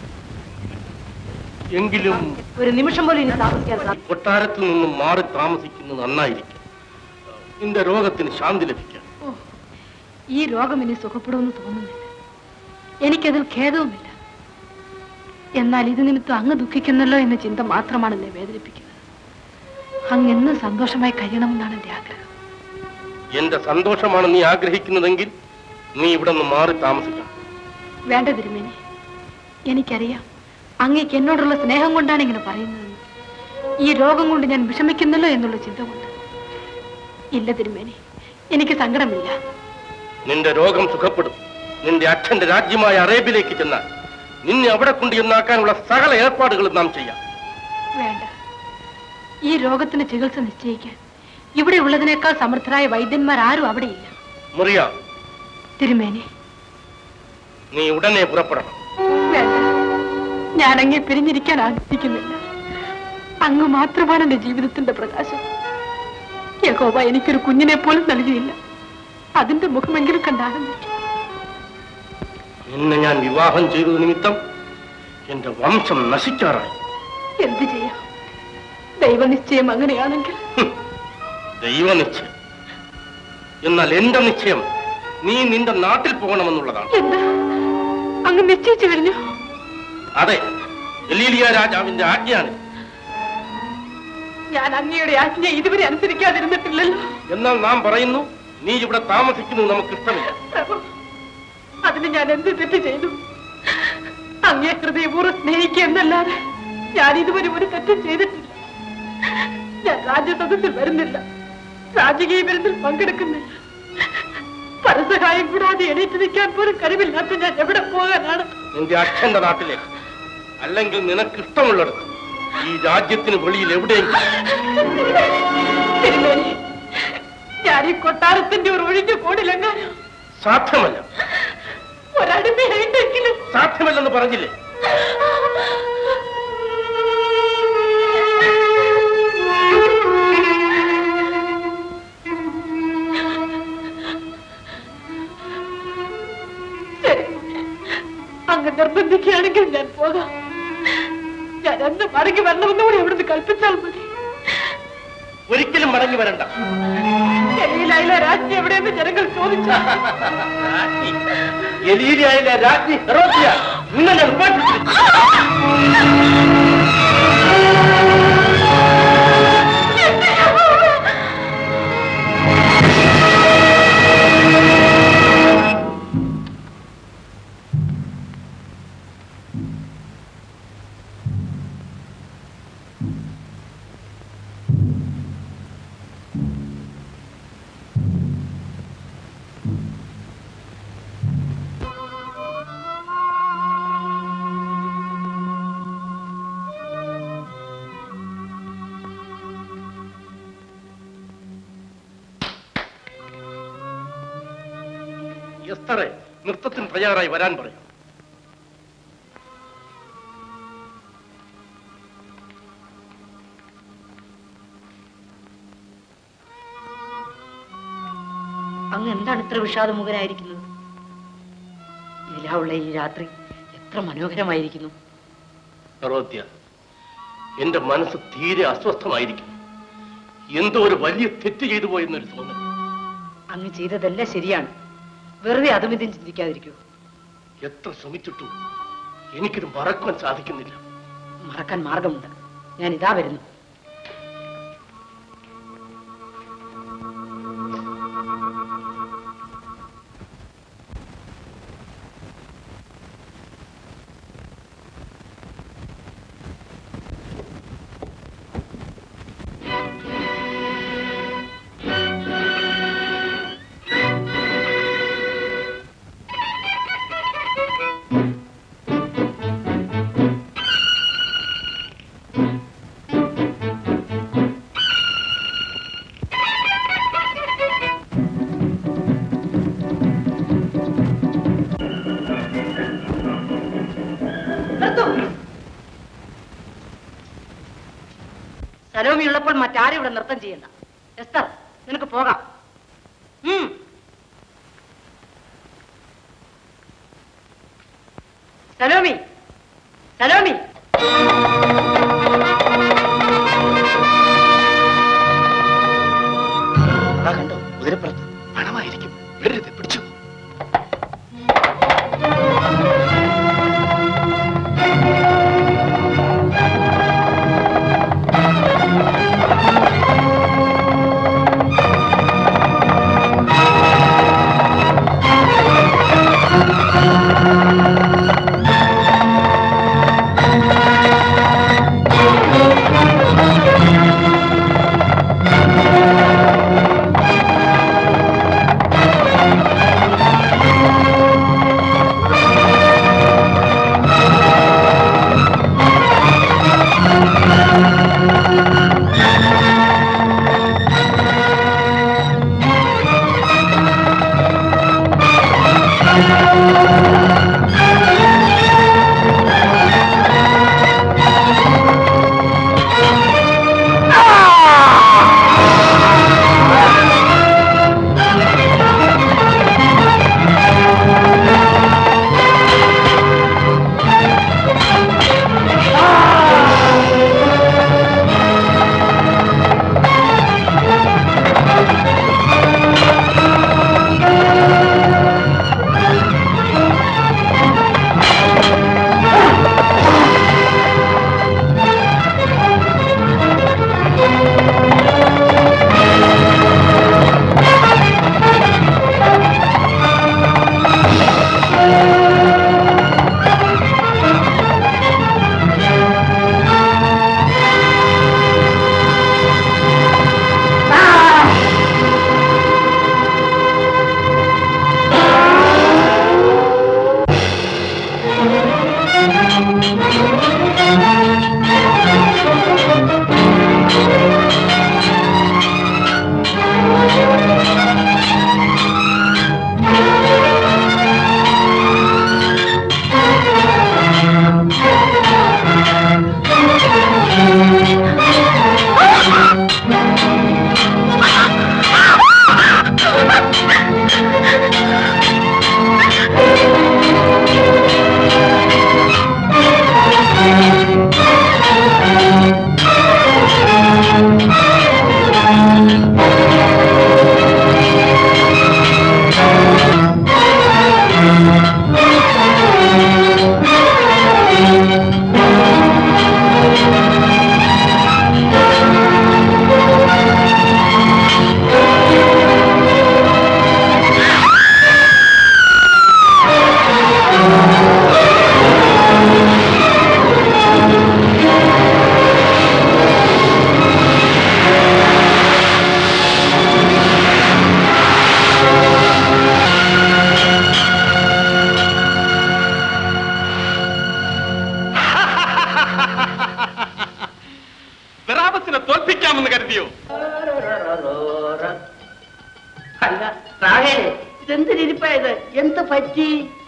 എങ്കിലും ഒരു നിമിഷം പോലും ഇനി താമസിക്കാൻ സാധിക്കും. കൊട്ടാരത്തിൽ നിന്നും മാറി താമസിക്കുന്നത് നന്നായിരിക്കും. നിന്റെ രോഗത്തിന് ശാന്തി ലഭിക്കാം. ഈ രോഗം ഇനി സുഖപ്പെടുമെന്ന് തോന്നുന്നില്ല. എനിക്കതിൽ ഖേദവുമില്ല. എന്നാൽ ഇത് നിമിത്തം അങ്ങ് ദുഃഖിക്കുന്നല്ലോ എന്ന ചിന്ത മാത്രമാണ് എന്നെ വേദനിപ്പിക്കുന്നത്. അങ്ങ് എന്നും സന്തോഷമായി കഴിയണമെന്നാണ് എന്റെ ആഗ്രഹം. എന്റെ സന്തോഷമാണ് നീ ആഗ്രഹിക്കുന്നതെങ്കിൽ നീ ഇവിടെ നിന്ന് മാറി താമസിക്കണം. വേണ്ട തിരുമേനി, എനിക്കറിയാം അങ്ങേക്ക് എന്നോടുള്ള സ്നേഹം കൊണ്ടാണ് ഇങ്ങനെ പറയുന്നതെന്ന്. ഈ രോഗം കൊണ്ട് ഞാൻ വിഷമിക്കുന്നല്ലോ എന്നുള്ള ചിന്ത കൊണ്ട്. ഇല്ല തിരുമേനി, എനിക്ക് സങ്കടമില്ല. നിന്റെ രോഗം സുഖപ്പെടും. നിന്റെ അച്ഛന്റെ രാജ്യമായ അറേബ്യയിലേക്ക് ചെന്നാൽ നിന്നെ അവിടെ കൊണ്ട് ചെന്നാക്കാനുള്ള സകല ഏർപ്പാടുകളും നാം ചെയ്യാം. വേണ്ട, ഈ രോഗത്തിന് ചികിത്സ നിശ്ചയിക്കാൻ ഇവിടെ ഉള്ളതിനേക്കാൾ സമർത്ഥരായ വൈദ്യന്മാർ ആരും അവിടെയില്ല. മുറിയ തിരുമേനി, നീ ഉടനെ പുറപ്പെടണം. വേണ്ട, ഞാൻ അങ്ങേ പിരിഞ്ഞിരിക്കാൻ ആഗ്രഹിക്കുന്നില്ല. അങ്ങ് മാത്രമാണ് എന്റെ ജീവിതത്തിന്റെ പ്രകാശം. യഹോവ എനിക്കൊരു കുഞ്ഞിനെ പോലും നൽകിയില്ല. അതിന്റെ മുഖമെങ്കിലും കണ്ടാനന്ദിക്കും. നിന്നെ ഞാൻ വിവാഹം ചെയ്തത് നിമിത്തം എന്റെ വംശം നശിക്കാറായി. എന്ത് ചെയ്യാം? ദൈവനിശ്ചയം അങ്ങനെയാണെങ്കിൽ. ദൈവനിശ്ചയം? എന്നാൽ എന്റെ നിശ്ചയം നീ നിന്റെ നാട്ടിൽ പോകണമെന്നുള്ളതാണ്. എന്താ അങ്ങ് നിശ്ചയിച്ചു കഴിഞ്ഞു? അതെ, ഗലീലിയ രാജാവിന്റെ ആജ്ഞയാണ്. ഞാൻ അങ്ങയുടെ ആജ്ഞ ഇതുവരെ അനുസരിക്കാതിരുന്നിട്ടില്ലല്ലോ. എന്നാൽ നാം പറയുന്നു നീ ഇവിടെ താമസിക്കുന്നത് നമുക്ക് ഇഷ്ടമില്ല. അതിന് ഞാൻ എന്ത് തെറ്റ് ചെയ്തു? അങ്ങേ ഹൃദയപൂർവ്വം സ്നേഹിക്കുക എന്നല്ലാതെ ഞാൻ ഇതുവരെ ഒരു തെറ്റും ചെയ്തിട്ടില്ല. ഞാൻ രാജ്യസദസ്സിൽ വരുന്നില്ല, രാജകീയ വിരുന്നിൽ പങ്കെടുക്കുന്നില്ല. പരസഹായം കൂടാതെ എണീറ്റ് നിൽക്കാൻ പോലും കഴിവില്ലാത്ത ഞാൻ എവിടെ പോകാനാണ്? നിന്റെ അച്ഛന്റെ നാട്ടിലേക്ക്, അല്ലെങ്കിൽ നിനക്ക് ഇഷ്ടമുള്ളിടത്ത്, ഈ രാജ്യത്തിന് വെളിയിൽ എവിടെയെങ്കിലും. ഞാൻ ഈ കൊട്ടാരത്തിന്റെ ഒരു ഒഴിഞ്ഞ കോടിലെങ്ങാനും. സാധ്യമല്ല. ഒരടിമയായിട്ടെങ്കിലും. സാധ്യമല്ലെന്ന് പറഞ്ഞില്ലേ? ശരി, അങ്ങ് നിർബന്ധിക്കുകയാണെങ്കിൽ ഞാൻ പോകാം. ഞാൻ എന്ന് മടങ്ങി വരണമെന്നുകൂടി എവിടുന്ന് കൽപ്പിച്ചാൽ മതി. ഒരിക്കലും മടങ്ങി വരണ്ട. ഗലീലയിലെ രാജ്ഞി എവിടെയെന്ന് ജനങ്ങൾ ചോദിച്ചു. ഗലീലിയായിലെ രാജ്ഞി ഹെറോദ്യ നിന്നെ ഞാൻ ഉപേക്ഷിച്ചിരിക്കുന്നു. എസ്തറെ, നൃത്തത്തിന് തയ്യാറായി വരാൻ പറയും. അങ്ങ് എന്താണ് ഇത്ര വിഷാദമുഖനായിരിക്കുന്നത്? നിലാവുള്ള ഈ രാത്രി എത്ര മനോഹരമായിരിക്കുന്നു. ഹെറോദ്യ, എന്റെ മനസ്സ് തീരെ അസ്വസ്ഥമായിരിക്കും. എന്തോ ഒരു വലിയ തെറ്റ് ചെയ്തു പോയെന്നൊരു തോന്നൽ. അങ്ങ് ചെയ്തതെല്ലാം ശരിയാണ്. വെറുതെ അതും ഇതും ചിന്തിക്കാതിരിക്കൂ. എത്ര ശ്രമിച്ചിട്ടും എനിക്കിത് മറക്കുവാൻ സാധിക്കുന്നില്ല. മറക്കാൻ മാർഗമുണ്ട്. ഞാൻ ഇതാ വരുന്നു. സലോമി ഉള്ളപ്പോൾ മറ്റാരും ഇവിടെ നൃത്തം ചെയ്യണ്ട. എസ്തർ, നിനക്ക് പോകാം. സലോമി, സലോമി. കണ്ടോ, കുതിരപ്പുറത്ത് പണമായിരിക്കും. വിടരുത്, പിടിച്ചു. എന്ത് പറ്റി?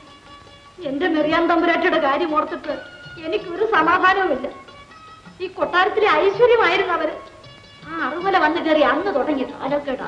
എന്റെ മെറിയാൻ തമ്പുരാട്ടിയുടെ കാര്യം ഓർത്തിട്ട് എനിക്കൊരു സമാധാനവുമില്ല. ഈ കൊട്ടാരത്തിലെ ഐശ്വര്യമായിരുന്നു അവര്. ആ അറുമല വന്നു കയറി അന്ന് തുടങ്ങി കാലക്കേടാ.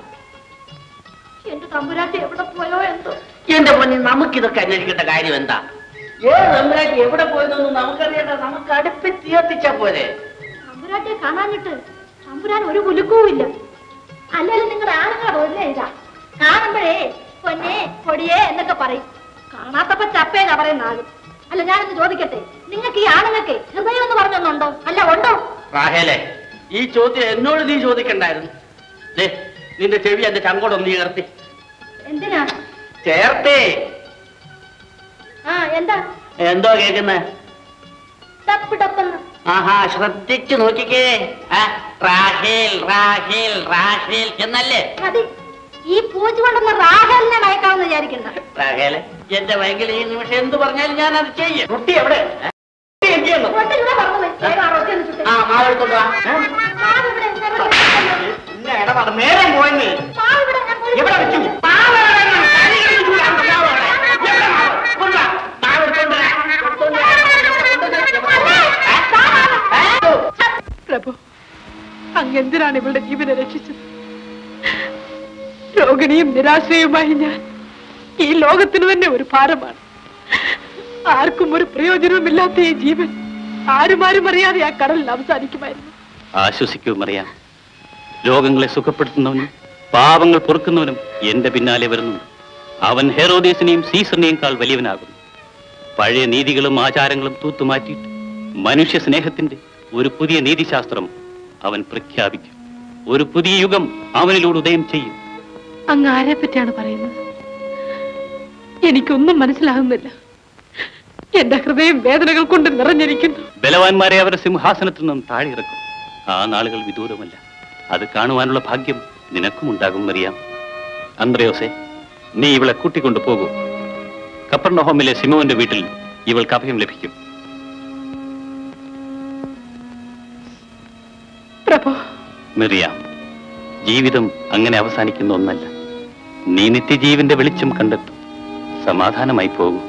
എന്റെ തമ്പുരാട്ടി എവിടെ പോയോ എന്തോ. എന്റെ പൊന്നി, നമുക്കിതൊക്കെ അന്വേഷിക്കേണ്ട കാര്യം എന്താ? ഏത് തമ്പുരാട്ടി എവിടെ പോയതൊന്നും നമുക്കറിയണ്ട. നമുക്ക് അടുപ്പിൽ തീർത്തിച്ചാ പോലെ. തമ്പുരാട്ടിയെ കാണാനിട്ട് തമ്പുരാൻ ഒരു കുലുക്കവും ഇല്ല. അല്ലെങ്കിൽ നിങ്ങളുടെ ആണുങ്ങളെ പോലെ ഇതാ കാണുമ്പോഴേ പൊന്നെ കൊടിയേ എന്നൊക്കെ പറയും. കാണാത്തപ്പോ ചപ്പേന്നാ പറയുന്ന ആള്. അല്ല ഞാനൊന്ന് ചോദിക്കട്ടെ, നിങ്ങൾക്ക് ഈ ആണുങ്ങൾക്ക് ഹൃദയം എന്ന് പറഞ്ഞൊന്നുണ്ടോ? അല്ല ഉണ്ടോ? റാഹേലേ, ഈ ചോദ്യം എന്നോട് നീ ചോദിക്കണ്ടായിരുന്നു. നിന്റെ ചെവി എന്റെ ചങ്കോടൊന്ന് ചേർത്തി. എന്തിനാ ചേർത്തേ? ആ എന്താ എന്തോ കേക്കുന്നേ? ടപ്പ് ടപ്പെന്ന്. ആഹാ, ശ്രദ്ധിച്ചു നോക്കിക്കേ. റാഹേൽ റാഹേൽ റാഹേൽ എന്നല്ലേ? മതി, ഈ പൂജ കൊണ്ടൊന്ന് റാഹേലിനെ മയക്കാമെന്ന് വിചാരിക്കണ്ട. റാഹേലെ, എന്റെ വയങ്കിൽ ഈ നിമിഷം എന്ത് പറഞ്ഞാലും ഞാൻ അത് ചെയ്യും. കുട്ടി എവിടെ? ആ മാവെടുത്തോണ്ട് ഇടപാട് നേരം പോയെന്ന് എവിടെ വെച്ചു? പ്രഭു, അങ്ങെന്തിനാണ് ഇവളുടെ ജീവനെ രക്ഷിച്ചത്? രോഗിണിയും നിരാശയുമായി ഞാൻ ഈ ലോകത്തിന് തന്നെ ഒരു ഭാരമാണ്. ആർക്കും ഒരു പ്രയോജനവുമില്ലാത്ത ഈ ജീവൻ ആരുമാരും അറിയാതെ ആ കടലിൽ അവസാനിക്കുമായിരുന്നു. ആശ്വസിക്കൂ മറിയാം. രോഗങ്ങളെ സുഖപ്പെടുത്തുന്നവനും പാപങ്ങൾ പൊറുക്കുന്നവനും എന്റെ പിന്നാലെ വരുന്നുണ്ട്. അവൻ ഹെറോദേസിനെയും സീസറിനെയും വലിയവനാകുന്നു. പഴയ നീതികളും ആചാരങ്ങളും തൂത്തുമാറ്റിയിട്ട് മനുഷ്യ സ്നേഹത്തിന്റെ ഒരു പുതിയ നീതിശാസ്ത്രം അവൻ പ്രഖ്യാപിക്കും. ഒരു പുതിയ യുഗം അവനിലൂടെ ഉദയം ചെയ്യും. അങ്ങ് ആരെ പറ്റിയാണ് പറയുന്നത്? എനിക്കൊന്നും മനസ്സിലാകുന്നില്ല. എന്റെ ഹൃദയം വേദനകൾ കൊണ്ട് നിറഞ്ഞിരിക്കുന്നു. ബലവാന്മാരെ അവരുടെ സിംഹാസനത്തിൽ നിന്നും താഴെ ഇറക്കും. ആ നാളുകൾ വിദൂരമല്ല. അത് കാണുവാനുള്ള ഭാഗ്യം നിനക്കും ഉണ്ടാകും മറിയാം. അന്ത്രയോസേ, നീ ഇവളെ കൂട്ടിക്കൊണ്ടു പോകൂ. കപ്പർനഹോമിലെ സിമോന്റെ വീട്ടിൽ ഇവൾക്ക് അഭയം ലഭിക്കും. പ്രഭു, മിറിയാം, ജീവിതം അങ്ങനെ അവസാനിക്കുന്ന ഒന്നല്ല. നീ നിത്യജീവന്റെ വെളിച്ചം കണ്ടെത്തും. സമാധാനമായി പോകൂ.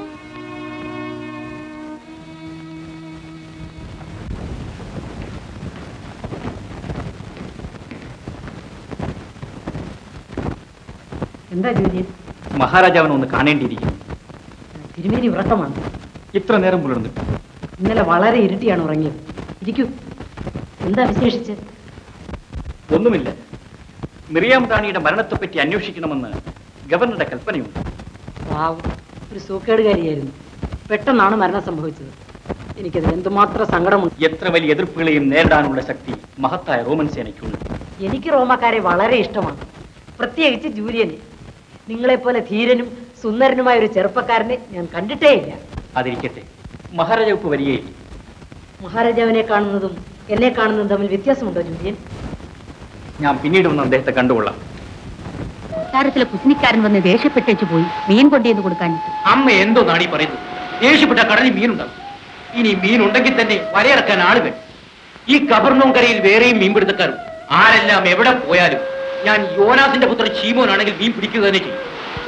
എന്താ ജോലി? മഹാരാജാവിനെ ഒന്ന് കാണേണ്ടിയിരിക്കുന്നു. തിരുമേനി ഉറക്കമാണ്. ഇത്ര നേരം പുലർന്നിട്ട് ഇന്നലെ വളരെ ഇരുട്ടിയാണ് ഉറങ്ങിയത്. ഇരിക്കൂ. എന്താ വിശേഷിച്ച്? ഒന്നുമില്ല. മിറിയാം റാണിയുടെ മരണത്തെപ്പറ്റി അന്വേഷിക്കണമെന്ന് ഗവർണറുടെ കൽപ്പനയുണ്ട്. പാവം, ഒരു സൂക്കേടുകാരിയായിരുന്നു. പെട്ടെന്നാണ് മരണം സംഭവിച്ചത്. എനിക്കത് എന്തുമാത്രം സങ്കടമുണ്ട്. എത്ര വലിയ എതിർപ്പുകളെയും നേരിടാനുള്ള ശക്തി മഹത്തായ റോമൻ സേനയ്ക്കുണ്ട്. എനിക്ക് റോമക്കാരെ വളരെ ഇഷ്ടമാണ്, പ്രത്യേകിച്ച് ജൂലിയനെ. നിങ്ങളെപ്പോലെ ധീരനും സുന്ദരനുമായ ഒരു ചെറുപ്പക്കാരനെ ഞാൻ കണ്ടിട്ടേ ഇല്ല. അതിരിക്കട്ടെ, മഹാരാജാവ് വരികയില്ല. മഹാരാജാവിനെ കാണുന്നതും എന്നെ കാണുന്നതും തമ്മിൽ വ്യത്യാസമുണ്ടോ ജൂലിയൻ? ഞാൻ പിന്നീട് വന്ന് അദ്ദേഹത്തെ കണ്ടുകൊള്ളാം. കൊട്ടാരത്തിലെ കുസിനിക്കാരൻ വന്ന് ദേഷ്യപ്പെട്ടേച്ചു പോയി മീൻ കൊണ്ടുവന്ന് കൊടുക്കാൻ. അമ്മ എന്തോ നാണി പറയുന്നത്? ദേഷ്യപ്പെട്ട കടലിൽ മീനുണ്ടാവും. ഇനി മീൻ ഉണ്ടെങ്കിൽ തന്നെ വരയിറക്കാൻ ആള് വേണം. ഈ കബർണോം കരയിൽ വേറെയും മീൻപിടുത്തക്കാരും. ആരെല്ലാം എവിടെ പോയാലും ഞാൻ യോനാസിന്റെ പുത്രൻ ശീമോനാണെങ്കിൽ മീൻ പിടിക്കുക തന്നെ ചെയ്യും.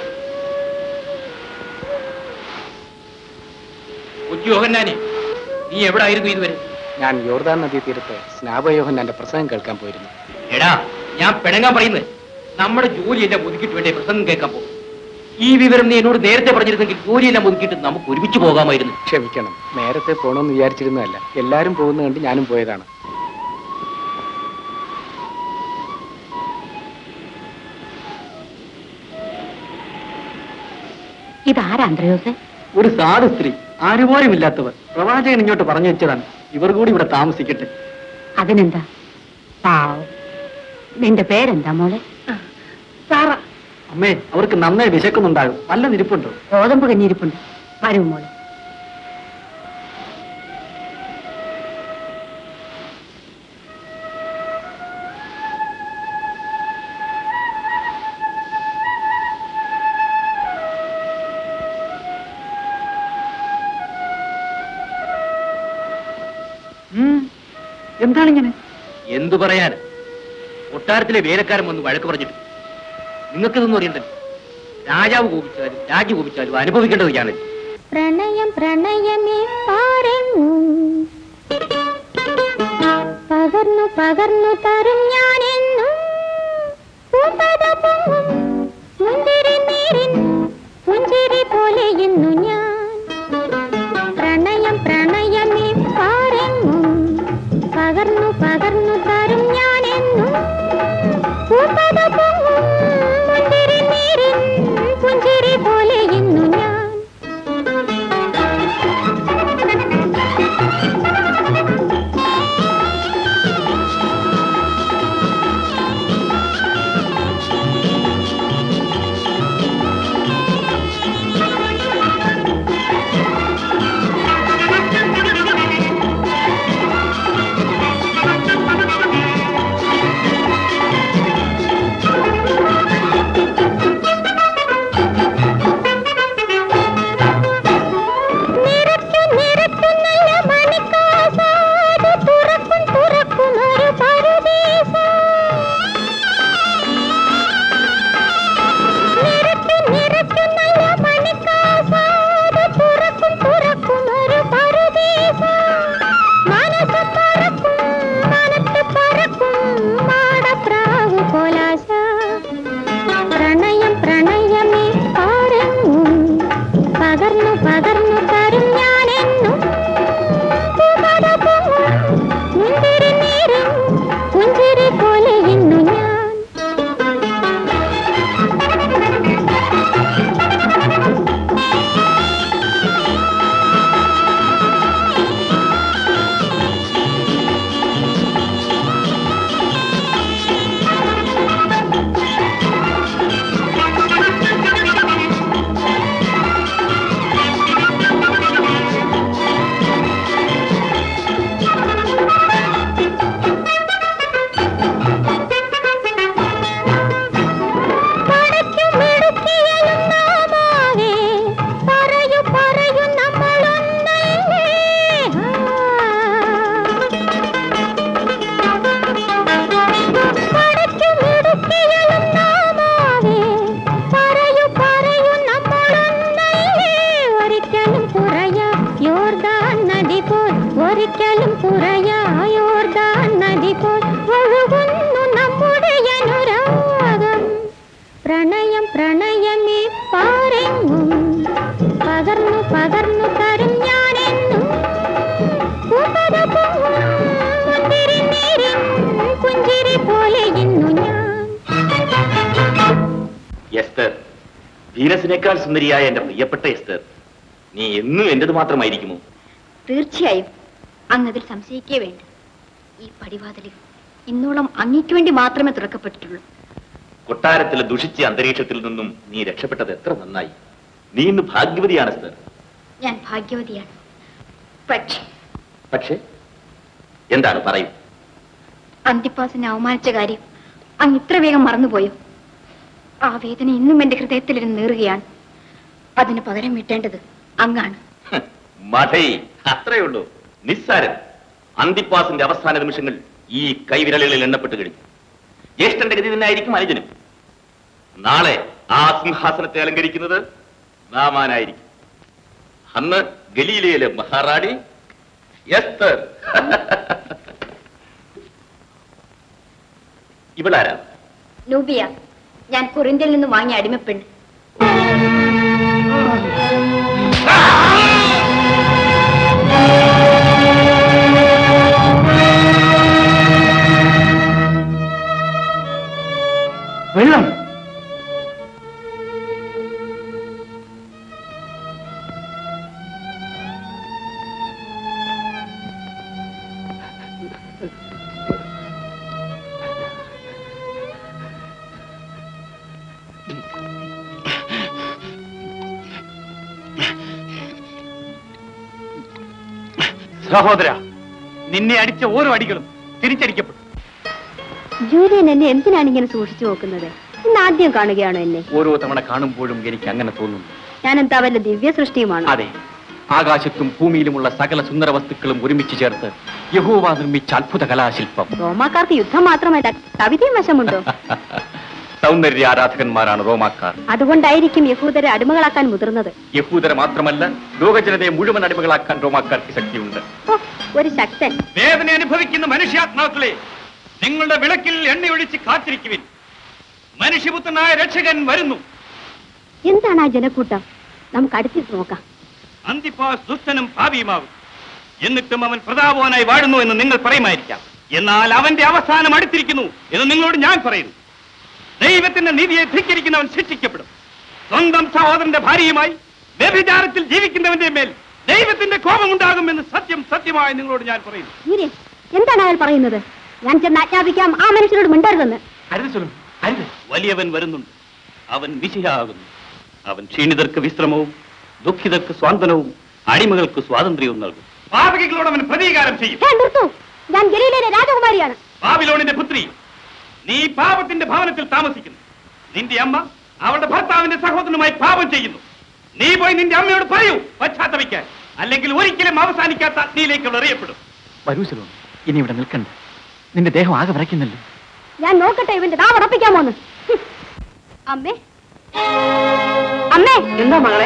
യോഹന്നാനെ, നീ എവിടെ ആയിരുന്നു ഇതുവരെ? ഞാൻ യോർദാൻ നദീ തീരത്ത് സ്നാപയോഹന്നാന്റെ പ്രസംഗം കേൾക്കാൻ പോയിരുന്നു. എടാ, ഞാൻ പിണങ്ങാൻ പറയുന്നത് നമ്മുടെ ജോലിയെല്ലാം ഒതുക്കിയിട്ട് വേണ്ടേ പ്രസംഗം കേൾക്കാൻ പോകും. ഈ വിവരം നീ എന്നോട് നേരത്തെ പറഞ്ഞിരുന്നെങ്കിൽ ജോലിയെല്ലാം ഒതുക്കിയിട്ട് നമുക്ക് ഒരുമിച്ച് പോകാമായിരുന്നു. ക്ഷമിക്കണം, നേരത്തെ പോകണമെന്ന് വിചാരിച്ചിരുന്നതല്ല. എല്ലാരും പോകുന്ന കണ്ട് ഞാനും പോയതാണ്. ഇതാരാ അന്ത്രയോസ്? ഒരു സാധു സ്ത്രീ, ആരുപോലുമില്ലാത്തവർ. പ്രവാചകൻ ഇങ്ങോട്ട് പറഞ്ഞു വെച്ചതാണ്. ഇവർ കൂടി ഇവിടെ താമസിക്കട്ടെ. അതിനെന്താ? പാവം. നിന്റെ പേരെന്താ മോളെ? സാറ. അമ്മേ, അവർക്ക് നന്നായി വിശക്കുന്നുണ്ടാകും. നല്ല നിരിപ്പുണ്ടോ? ഗോതമ്പ് കഞ്ഞിരിപ്പുണ്ട്. വരൂ മോളെ. എന്താണിങ്ങനെ? എന്തു പറയാൻ? കൊട്ടാരത്തിലെ വേലക്കാരൻ വന്ന് വഴക്ക് പറഞ്ഞിട്ട് നിങ്ങൾക്കിതൊന്നും അറിയണ്ടല്ലോ. രാജാവ് കോപിച്ചാലും രാജ്യം കോപിച്ചാലും അനുഭവിക്കേണ്ടത് ഞാനല്ല. പ്രണയം പ്രണയമേ പാരങ്ങൂ, പകർന്നു പകർന്നു തരും ഞാനെന്നും മുന്തിരി നീരിൻ പുഞ്ചിരി പോലെ എന്നു ഞാൻ. പ്രണയം പ്രണയമേ പാരങ്ങൂ, പകർന്നു പകർന്നു തരും ഞാനെന്നും മുന്തിരി നീരിൻ പുഞ്ചിരി ഒരിക്കലും കുറയായോർദാൻ നദി പോൽ ഒഴുകുന്നു നമ്മുടെ അനുരാഗം. പ്രണയം പ്രണയമേ പാരെങ്ങും പകർന്നു പകർന്നു തരും ഞാനെന്നും. മുന്തിരി നീരിൻ പുഞ്ചിരി പോലെ ഇന്നു ഞാൻ. എസ്തർ, വീരസിനേക്കാൾ സുന്ദരിയായ എന്റെ പ്രിയപ്പെട്ട എസ്തർ, നീ എന്നും എന്റേത് മാത്രമായിരിക്കുമോ? തീർച്ചയായും അങ്ങതിൽ സംശയിക്കേ വേണ്ട. ഈ പടിവാതിലിൽ ഇന്നോളം അങ്ങയ്ക്ക് വേണ്ടി മാത്രമേ തുറക്കപ്പെട്ടിട്ടുള്ളൂ. കൊട്ടാരത്തിലെ ദുഷിച്ച അന്തരീക്ഷത്തിൽ നിന്നും നീ രക്ഷപ്പെട്ടത് എത്ര നന്നായി. നീ ഇന്ന് ഭാഗ്യവതിയാണ് എസ്തർ. ഞാൻ ഭാഗ്യവതിയാണ്. പക്ഷേ പക്ഷേ എന്താണ് പറയൂ? അന്തിപ്പാസിനെ അവമാനിച്ച കാര്യം അങ്ങ് ഇത്ര വേഗം മറന്നുപോയോ? ആ വേദന ഇന്നും എന്റെ ഹൃദയത്തിലിരുന്ന് നീറുകയാണ്. അതിന് പകരം വീട്ടേണ്ടത് അങ്ങാണ്. മഠൈ, അത്രയുള്ളൂ, നിസ്സാരം. അന്തിപ്പാസിന്റെ അവസാന നിമിഷങ്ങൾ ഈ കൈവിരലുകളിൽ എണ്ണപ്പെട്ട് കഴിഞ്ഞു. ജ്യേഷ്ഠന്റെ ഗതി തന്നെ ആയിരിക്കും അനുജനും. നാളെ ആ സിംഹാസനത്തെ അലങ്കരിക്കുന്നത് നാമാനായിരിക്കും. അന്ന് ഗലീലയിലെ മഹാറാണി എസ്തർ. ഇവളാരാ? നൂബിയ, ഞാൻ കൊറിന്ത്യയിൽ നിന്ന് വാങ്ങിയ അടിമപ്പെണ്ണ്. വെള്ളം. സഹോദര, നിന്നെ അടിച്ച ഓരോ അടികളും തിരിച്ചടിക്കപ്പെട്ടു. ജൂലിയൻ എന്നെ എന്തിനാണ് ഇങ്ങനെ സൂക്ഷിച്ചു നോക്കുന്നത്? ഇന്ന് ആദ്യം കാണുകയാണോ എന്നെ? ഓരോ തവണ കാണുമ്പോഴും എനിക്ക് അങ്ങനെ തോന്നുന്നു. ഞാൻ എന്താ വല്ല ദിവ്യ സൃഷ്ടിയുമാണ്? അതെ, ആകാശത്തും ഭൂമിയിലുമുള്ള സകല സുന്ദര വസ്തുക്കളും ഒരുമിച്ച് ചേർത്ത് യഹോവ നിർമ്മിച്ച അത്ഭുത കലാശില്പം. റോമാക്കാർക്ക് യുദ്ധം മാത്രമല്ല, കവിതയും വശമുണ്ടോ? സൗന്ദര്യ ആരാധകന്മാരാണ് റോമാക്കാർ. അതുകൊണ്ടായിരിക്കും യഹൂദരെ അടിമകളാക്കാൻ മുതിർന്നത്. യഹൂദരെ മാത്രമല്ല, ലോകജനതയെ മുഴുവൻ അടിമകളാക്കാൻ റോമാക്കാർക്ക് ശക്തിയുണ്ട്. ഒരു ശക്തൻ. വേദന അനുഭവിക്കുന്ന മനുഷ്യാത്മാക്കളെ, നിങ്ങളുടെ വിളക്കിൽ എണ്ണയൊഴിച്ച് കാത്തിരിക്കുവിൻ. മനുഷ്യപുത്രനായ രക്ഷകൻ വരുന്നു. എന്താണ് ആ ജനക്കൂട്ടം? നമുക്ക് അടുത്തിട്ട് നോക്കാം. അന്തിപ്പാസ് ദുഷ്ടനും പാപിയുമാകും. എന്നിട്ടും അവൻ പ്രതാപവാനായി വാഴുന്നു എന്ന് നിങ്ങൾ പറയുമായിരിക്കാം. എന്നാൽ അവന്റെ അവസാനം അടുത്തിരിക്കുന്നു എന്ന് നിങ്ങളോട് ഞാൻ പറയുന്നു. ദൈവത്തിന്റെ നീതിയെ ധിക്കരിക്കുന്നവൻ ശിക്ഷിക്കപ്പെടും. സ്വന്തം സഹോദരന്റെ ഭാര്യയുമായി വ്യഭിചാരത്തിൽ ജീവിക്കുന്നവന്റെ മേൽ ദൈവത്തിന്റെ കോപമുണ്ടാകുമെന്ന് സത്യം സത്യമായി നിങ്ങളോട് ഞാൻ പറയുന്നു. എന്താണ് അയാൾ പറയുന്നത്? ഞാൻ ചെന്ന് ആജ്ഞാപിക്കാം ആ മനുഷ്യനോട് മിണ്ടരുതെന്ന്. വലിയവൻ വരുന്നുണ്ട്. അവൻ വിജയാകുന്നു. അവൻ ക്ഷീണിതർക്ക് വിശ്രമവും ദുഃഖിതർക്ക് സ്വാന്തനവും അടിമകൾക്ക് സ്വാതന്ത്ര്യവും നൽകും. പാപികളോട് അവൻ പ്രതികാരം ചെയ്യും. ഞാൻ ഗലീലയിലെ രാജകുമാരിയാണ്. ബാബിലോണിന്റെ പുത്രി, നീ പാപത്തിന്റെ ഭവനത്തിൽ താമസിക്കുന്നു. നിന്റെ അമ്മ അവളുടെ ഭർത്താവിന്റെ സഹോദരനുമായി പാപം ചെയ്യുന്നു. നീ പോയി നിന്റെ അമ്മയോട് പറയൂ പശ്ചാത്തപിക്കാൻ, അല്ലെങ്കിൽ ഒരിക്കലും അവസാനിക്കാത്ത അഗ്നിയിലേക്ക് എറിയപ്പെടും. വരൂ ശലോമി, ഇനി ഇവിടെ നിൽക്കണ്ട. നിന്റെ ദേഹം ആകെ വിറയ്ക്കുന്നല്ലോ. ഞാൻ നോക്കട്ടെ ഇവന്റെ നാ ഉറപ്പിക്കാമോന്ന്. അമ്മേ, അമ്മേ. എന്താ മകളെ?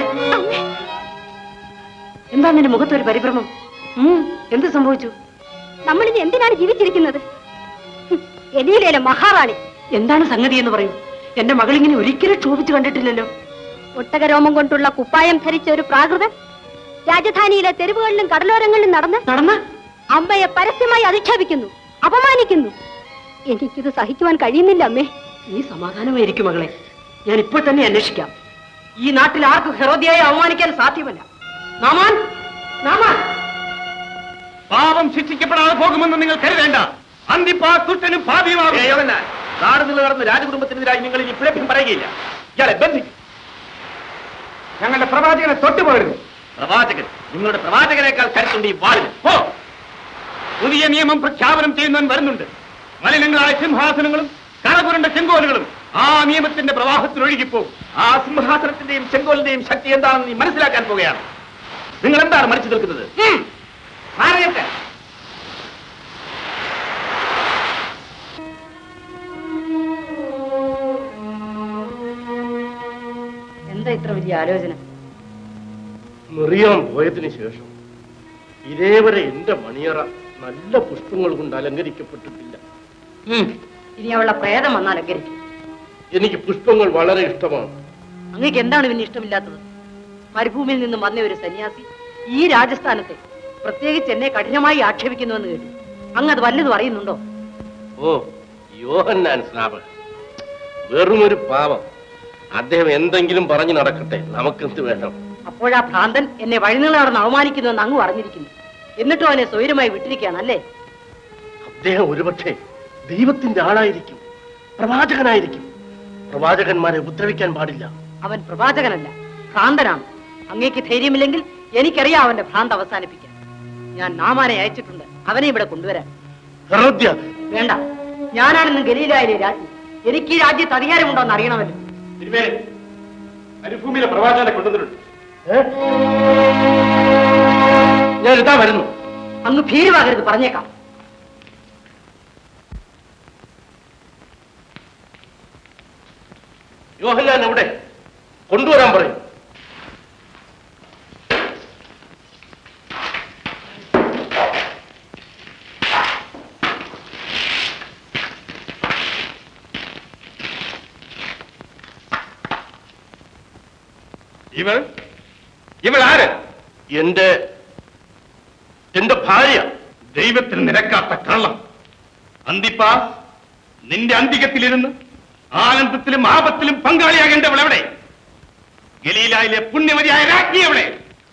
എന്താ നിന്റെ മുഖത്തൊരു പരിഭ്രമം? എന്ത് സംഭവിച്ചു? നമ്മളിത് എന്തിനാണ് ജീവിച്ചിരിക്കുന്നത്? ഗലീലയിലെ മഹാറാണി. എന്താണ് സംഗതി എന്ന് പറയൂ. എന്റെ മകളിങ്ങനെ ഒരിക്കലും ക്ഷോഭിച്ചു കണ്ടിട്ടില്ലല്ലോ. ഒട്ടകരോമം കൊണ്ടുള്ള കുപ്പായം ധരിച്ച ഒരു പ്രാകൃതൻ രാജധാനിയിലെ തെരുവുകളിലും കടലോരങ്ങളിലും നടന്ന് നടന്ന് അമ്മയെ പരസ്യമായി അധിക്ഷേപിക്കുന്നു, അപമാനിക്കുന്നു. എനിക്കിത് സഹിക്കുവാൻ കഴിയുന്നില്ല അമ്മേ. നീ സമാധാനമായിരിക്കും മകളെ. ഞാൻ ഇപ്പോൾ തന്നെ അന്വേഷിക്കാം. ഈ നാട്ടിൽ ആർക്കും ഹെറോദിയായി അവമാനിക്കാൻ സാധ്യമല്ല. നാമാൻ, നാമാൻ. പാപം ശിക്ഷിക്കപ്പെടാതെ പോകുമെന്ന് നിങ്ങൾ കരുതേണ്ട. അന്തിപ്പാസ് ദുഷ്ടനും ഭാവിയുമാകും. നാട് നിലനിർന്ന് രാജകുടുംബത്തിനെതിരായി നിങ്ങൾ ഇനി പിഴപ്പിക്കും പറയുകയില്ല. ഇയാളെ ബന്ധിക്കും. ഞങ്ങളുടെ പ്രവാചകനെ തൊട്ടുപോയിരുന്നു. പ്രവാചകൻ, നിങ്ങളുടെ പ്രവാചകനേക്കാൾ കരുത്തുണ്ട് ഈ വാളിന്. ഓ, പുതിയ നിയമം പ്രഖ്യാപനം ചെയ്യുന്നവൻ വരുന്നുണ്ട്. മലിനങ്ങളായ സിംഹാസനങ്ങളും കറപുരണ്ട ചെങ്കോലുകളും ആ നിയമത്തിന്റെ പ്രവാഹത്തിൽ ഒഴുകിപ്പോകും. ആ സിംഹാസനത്തിന്റെയും ചെങ്കോലിന്റെയും ശക്തി എന്താണെന്ന് നീ മനസ്സിലാക്കാൻ പോവുകയാണ്. നിങ്ങൾ എന്താണ് മരിച്ചു നിൽക്കുന്നത്? എന്താ ഇത്ര വലിയ ആലോചന? മെറിയാൻ പോയതിനു ശേഷം ഇതേവരെ എന്റെ മണിയറ നല്ല പുഷ്പങ്ങൾ കൊണ്ട് അലങ്കരിക്കപ്പെട്ടിട്ടില്ല. ഇനി അവളുടെ പ്രേതം വന്നാൽ അലങ്കരിക്കും. എനിക്ക് പുഷ്പങ്ങൾ വളരെ ഇഷ്ടമാണ്. അങ്ങക്ക് എന്താണ് പിന്നെ ഇഷ്ടമില്ലാത്തത്? മരുഭൂമിയിൽ നിന്നും വന്ന ഒരു സന്യാസി ഈ രാജസ്ഥാനത്തെ പ്രത്യേകിച്ച് എന്നെ കഠിനമായി ആക്ഷേപിക്കുന്നുവെന്ന് കേട്ടു. അങ്ങ് അത് വല്ലതും അറിയുന്നുണ്ടോ? ഓ, യോഹന്നാൻ സ്നാപകൻ വെറും ഒരു പാവം. അദ്ദേഹം എന്തെങ്കിലും പറഞ്ഞു നടക്കട്ടെ, നമുക്കെന്ത് വേണം? അപ്പോഴാ ഭ്രാന്തൻ എന്നെ വഴിനീളം നടന്ന് അവമാനിക്കുന്നുവെന്ന് അങ്ങ് പറഞ്ഞിരിക്കുന്നു. എന്നിട്ടും അവനെ സ്വൈരമായി വിട്ടിരിക്കുകയാണ് അല്ലേ? അദ്ദേഹം ഒരുപക്ഷെ ദൈവത്തിന്റെ ആളായിരിക്കും, പ്രവാചകനായിരിക്കും. പ്രവാചകന്മാരെ ഉപദ്രവിക്കാൻ പാടില്ല. അവൻ പ്രവാചകനല്ല, ഭ്രാന്തനാണ്. അങ്ങേക്ക് ധൈര്യമില്ലെങ്കിൽ എനിക്കറിയാം അവന്റെ ഭ്രാന്ത് അവസാനിപ്പിക്കാൻ. ഞാൻ നാമാനെ അയച്ചിട്ടുണ്ട്, അവനെ ഇവിടെ കൊണ്ടുവരാൻ. വേണ്ട, ഞാനാണെന്ന് ഗലീലായിലെ രാജ്ഞി. എനിക്ക് ഈ രാജ്യത്ത് അധികാരമുണ്ടോ എന്ന് അറിയണമല്ലോ. മരുഭൂമിയിലെ പ്രവാചകനെ കൊണ്ടുവന്നിട്ടുണ്ട്. ഞാൻ ഇതാ വരുന്നു. അങ്ങ് ഭീരുവാകരുത്, പറഞ്ഞേക്കാം. യോഹന്നാൻ എവിടെ? കൊണ്ടുവരാൻ പറയും. ഇവൾ ഇവൾ ആര്? എന്റെ എന്റെ ഭാര്യ. ദൈവത്തിന് നിരക്കാത്ത കള്ളം. അന്തിപ്പാസ്, നിന്റെ അന്തികത്തിലിരുന്ന് ആനന്ദത്തിലും ആപത്തിലും പങ്കാളിയാകേണ്ടവൾ എവിടെ? ഗലീലായിലെ പുണ്യമതിയായ രാജ്ഞി എവിടെ?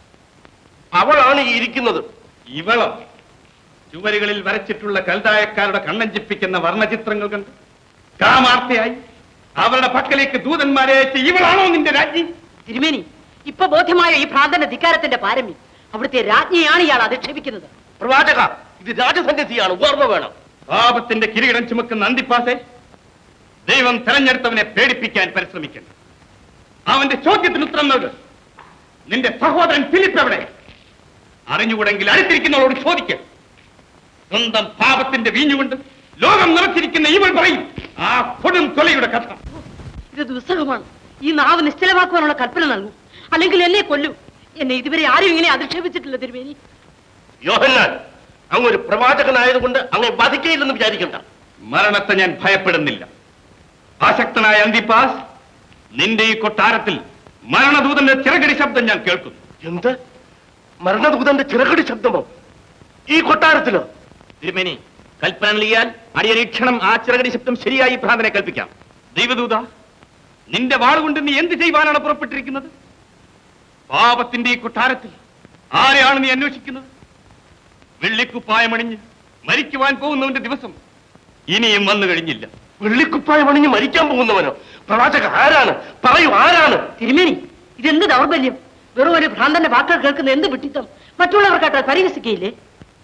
അവളാണ് ഈ ഇരിക്കുന്നത്. ഇവളോ? ചുവരുകളിൽ വരച്ചിട്ടുള്ള കൽദായക്കാരുടെ കണ്ണഞ്ചിപ്പിക്കുന്ന വർണ്ണചിത്രങ്ങൾ കണ്ട് കാമാർത്തയായി അവരുടെ പക്കലേക്ക് ദൂതന്മാരെ അയച്ച ഇവളാണോ നിന്റെ രാജ്ഞി? തിരുമേനി, ഇപ്പൊ ബോധ്യമായ ഈ ഭ്രാന്തന്റെ ധിക്കാരത്തിന്റെ പാരമ്യം. അവിടുത്തെ രാജ്ഞിയാണ് ഇയാൾ അധിക്ഷേപിക്കുന്നത്. പ്രവാചക, ഇത് രാജസന്നിധിയാണ്, ഓർമ്മ വേണം. പാപത്തിന്റെ കിരീടം ചുമക്കുന്ന അന്തിപ്പാസെ, ദൈവം തെരഞ്ഞെടുത്തവനെ പേടിപ്പിക്കാൻ പരിശ്രമിക്കണം. അവന്റെ ചോദ്യത്തിന് ഉത്തരം നൽകുക. നിന്റെ സഹോദരൻ ഫിലിപ്പ് എവിടെ? അറിഞ്ഞുകൂടെങ്കിൽ അടുത്തിരിക്കുന്നവളോട് ചോദിക്കുക. സ്വന്തം പാപത്തിന്റെ വീഞ്ഞുകൊണ്ട് ലോകം നിറച്ചിരിക്കുന്ന ഇവൾ പറയും ആ കൊടും കൊലയുടെ കഥ. ഇത് ദുസ്സഹമാണ്. ഈ നാവ് നിശ്ചലമാക്കുവാനുള്ള കൽപ്പന നൽകൂ, അല്ലെങ്കിൽ എന്നെ കൊല്ലൂ. എന്നെ ഇതുവരെ ആരും ഇങ്ങനെ അധിക്ഷേപിച്ചിട്ടില്ല തിരുമേനി. യോഹന്നാൻ, അങ്ങ് ഒരു പ്രവാചകനായതുകൊണ്ട് അങ്ങ് വധിക്കയില്ലെന്ന് വിചാരിക്കണ്ട. മരണത്തെ ഞാൻ ഭയപ്പെടുന്നില്ല. ആസക്തനായ അന്തിപ്പാസ്, നിന്റെ ഈ കൊട്ടാരത്തിൽ മരണദൂതന്റെ ചിറകടി ശബ്ദം ഞാൻ കേൾക്കുന്നു. എന്ത്? മരണദൂതന്റെ ചിറകടി ശബ്ദമോ? ഈ കൊട്ടാരത്തിലോ? തിരുമേനി, കൽപ്പന നൽകിയാൽ അടിയരീക്ഷണം ആ ചിറകടി ശബ്ദം ശരിയായി ഭ്രാന്തനെ കൽപ്പിക്കാം. ദൈവദൂത, നിന്റെ വാളുകൊണ്ട് നീ എന്ത് ചെയ്യുവാനാണ് പുറപ്പെട്ടിരിക്കുന്നത്? പാപത്തിന്റെ ഈ കൊട്ടാരത്തിൽ ആരെയാണ് നീ അന്വേഷിക്കുന്നത്? വെള്ളിക്കുപ്പായമണിഞ്ഞ് മരിക്കുവാൻ പോകുന്നവന്റെ ദിവസം ഇനിയും വന്നു കഴിഞ്ഞില്ല. വെള്ളിക്കുപ്പായമണിഞ്ഞ് മരിക്കാൻ പോകുന്നവനോ? പ്രവാചക, ആരാണ്? പറയൂ, ആരാണ്? തിരുമേനി, ഇതെന്ത് ദൗർബല്യം! വെറും ഒരു ഭ്രാന്തന്റെ വാക്കുകൾ കേൾക്കുന്ന എന്ത് വിട്ടിത്തം! മറ്റുള്ളവർക്കായിട്ട് പരിഹസിക്കയില്ലേ?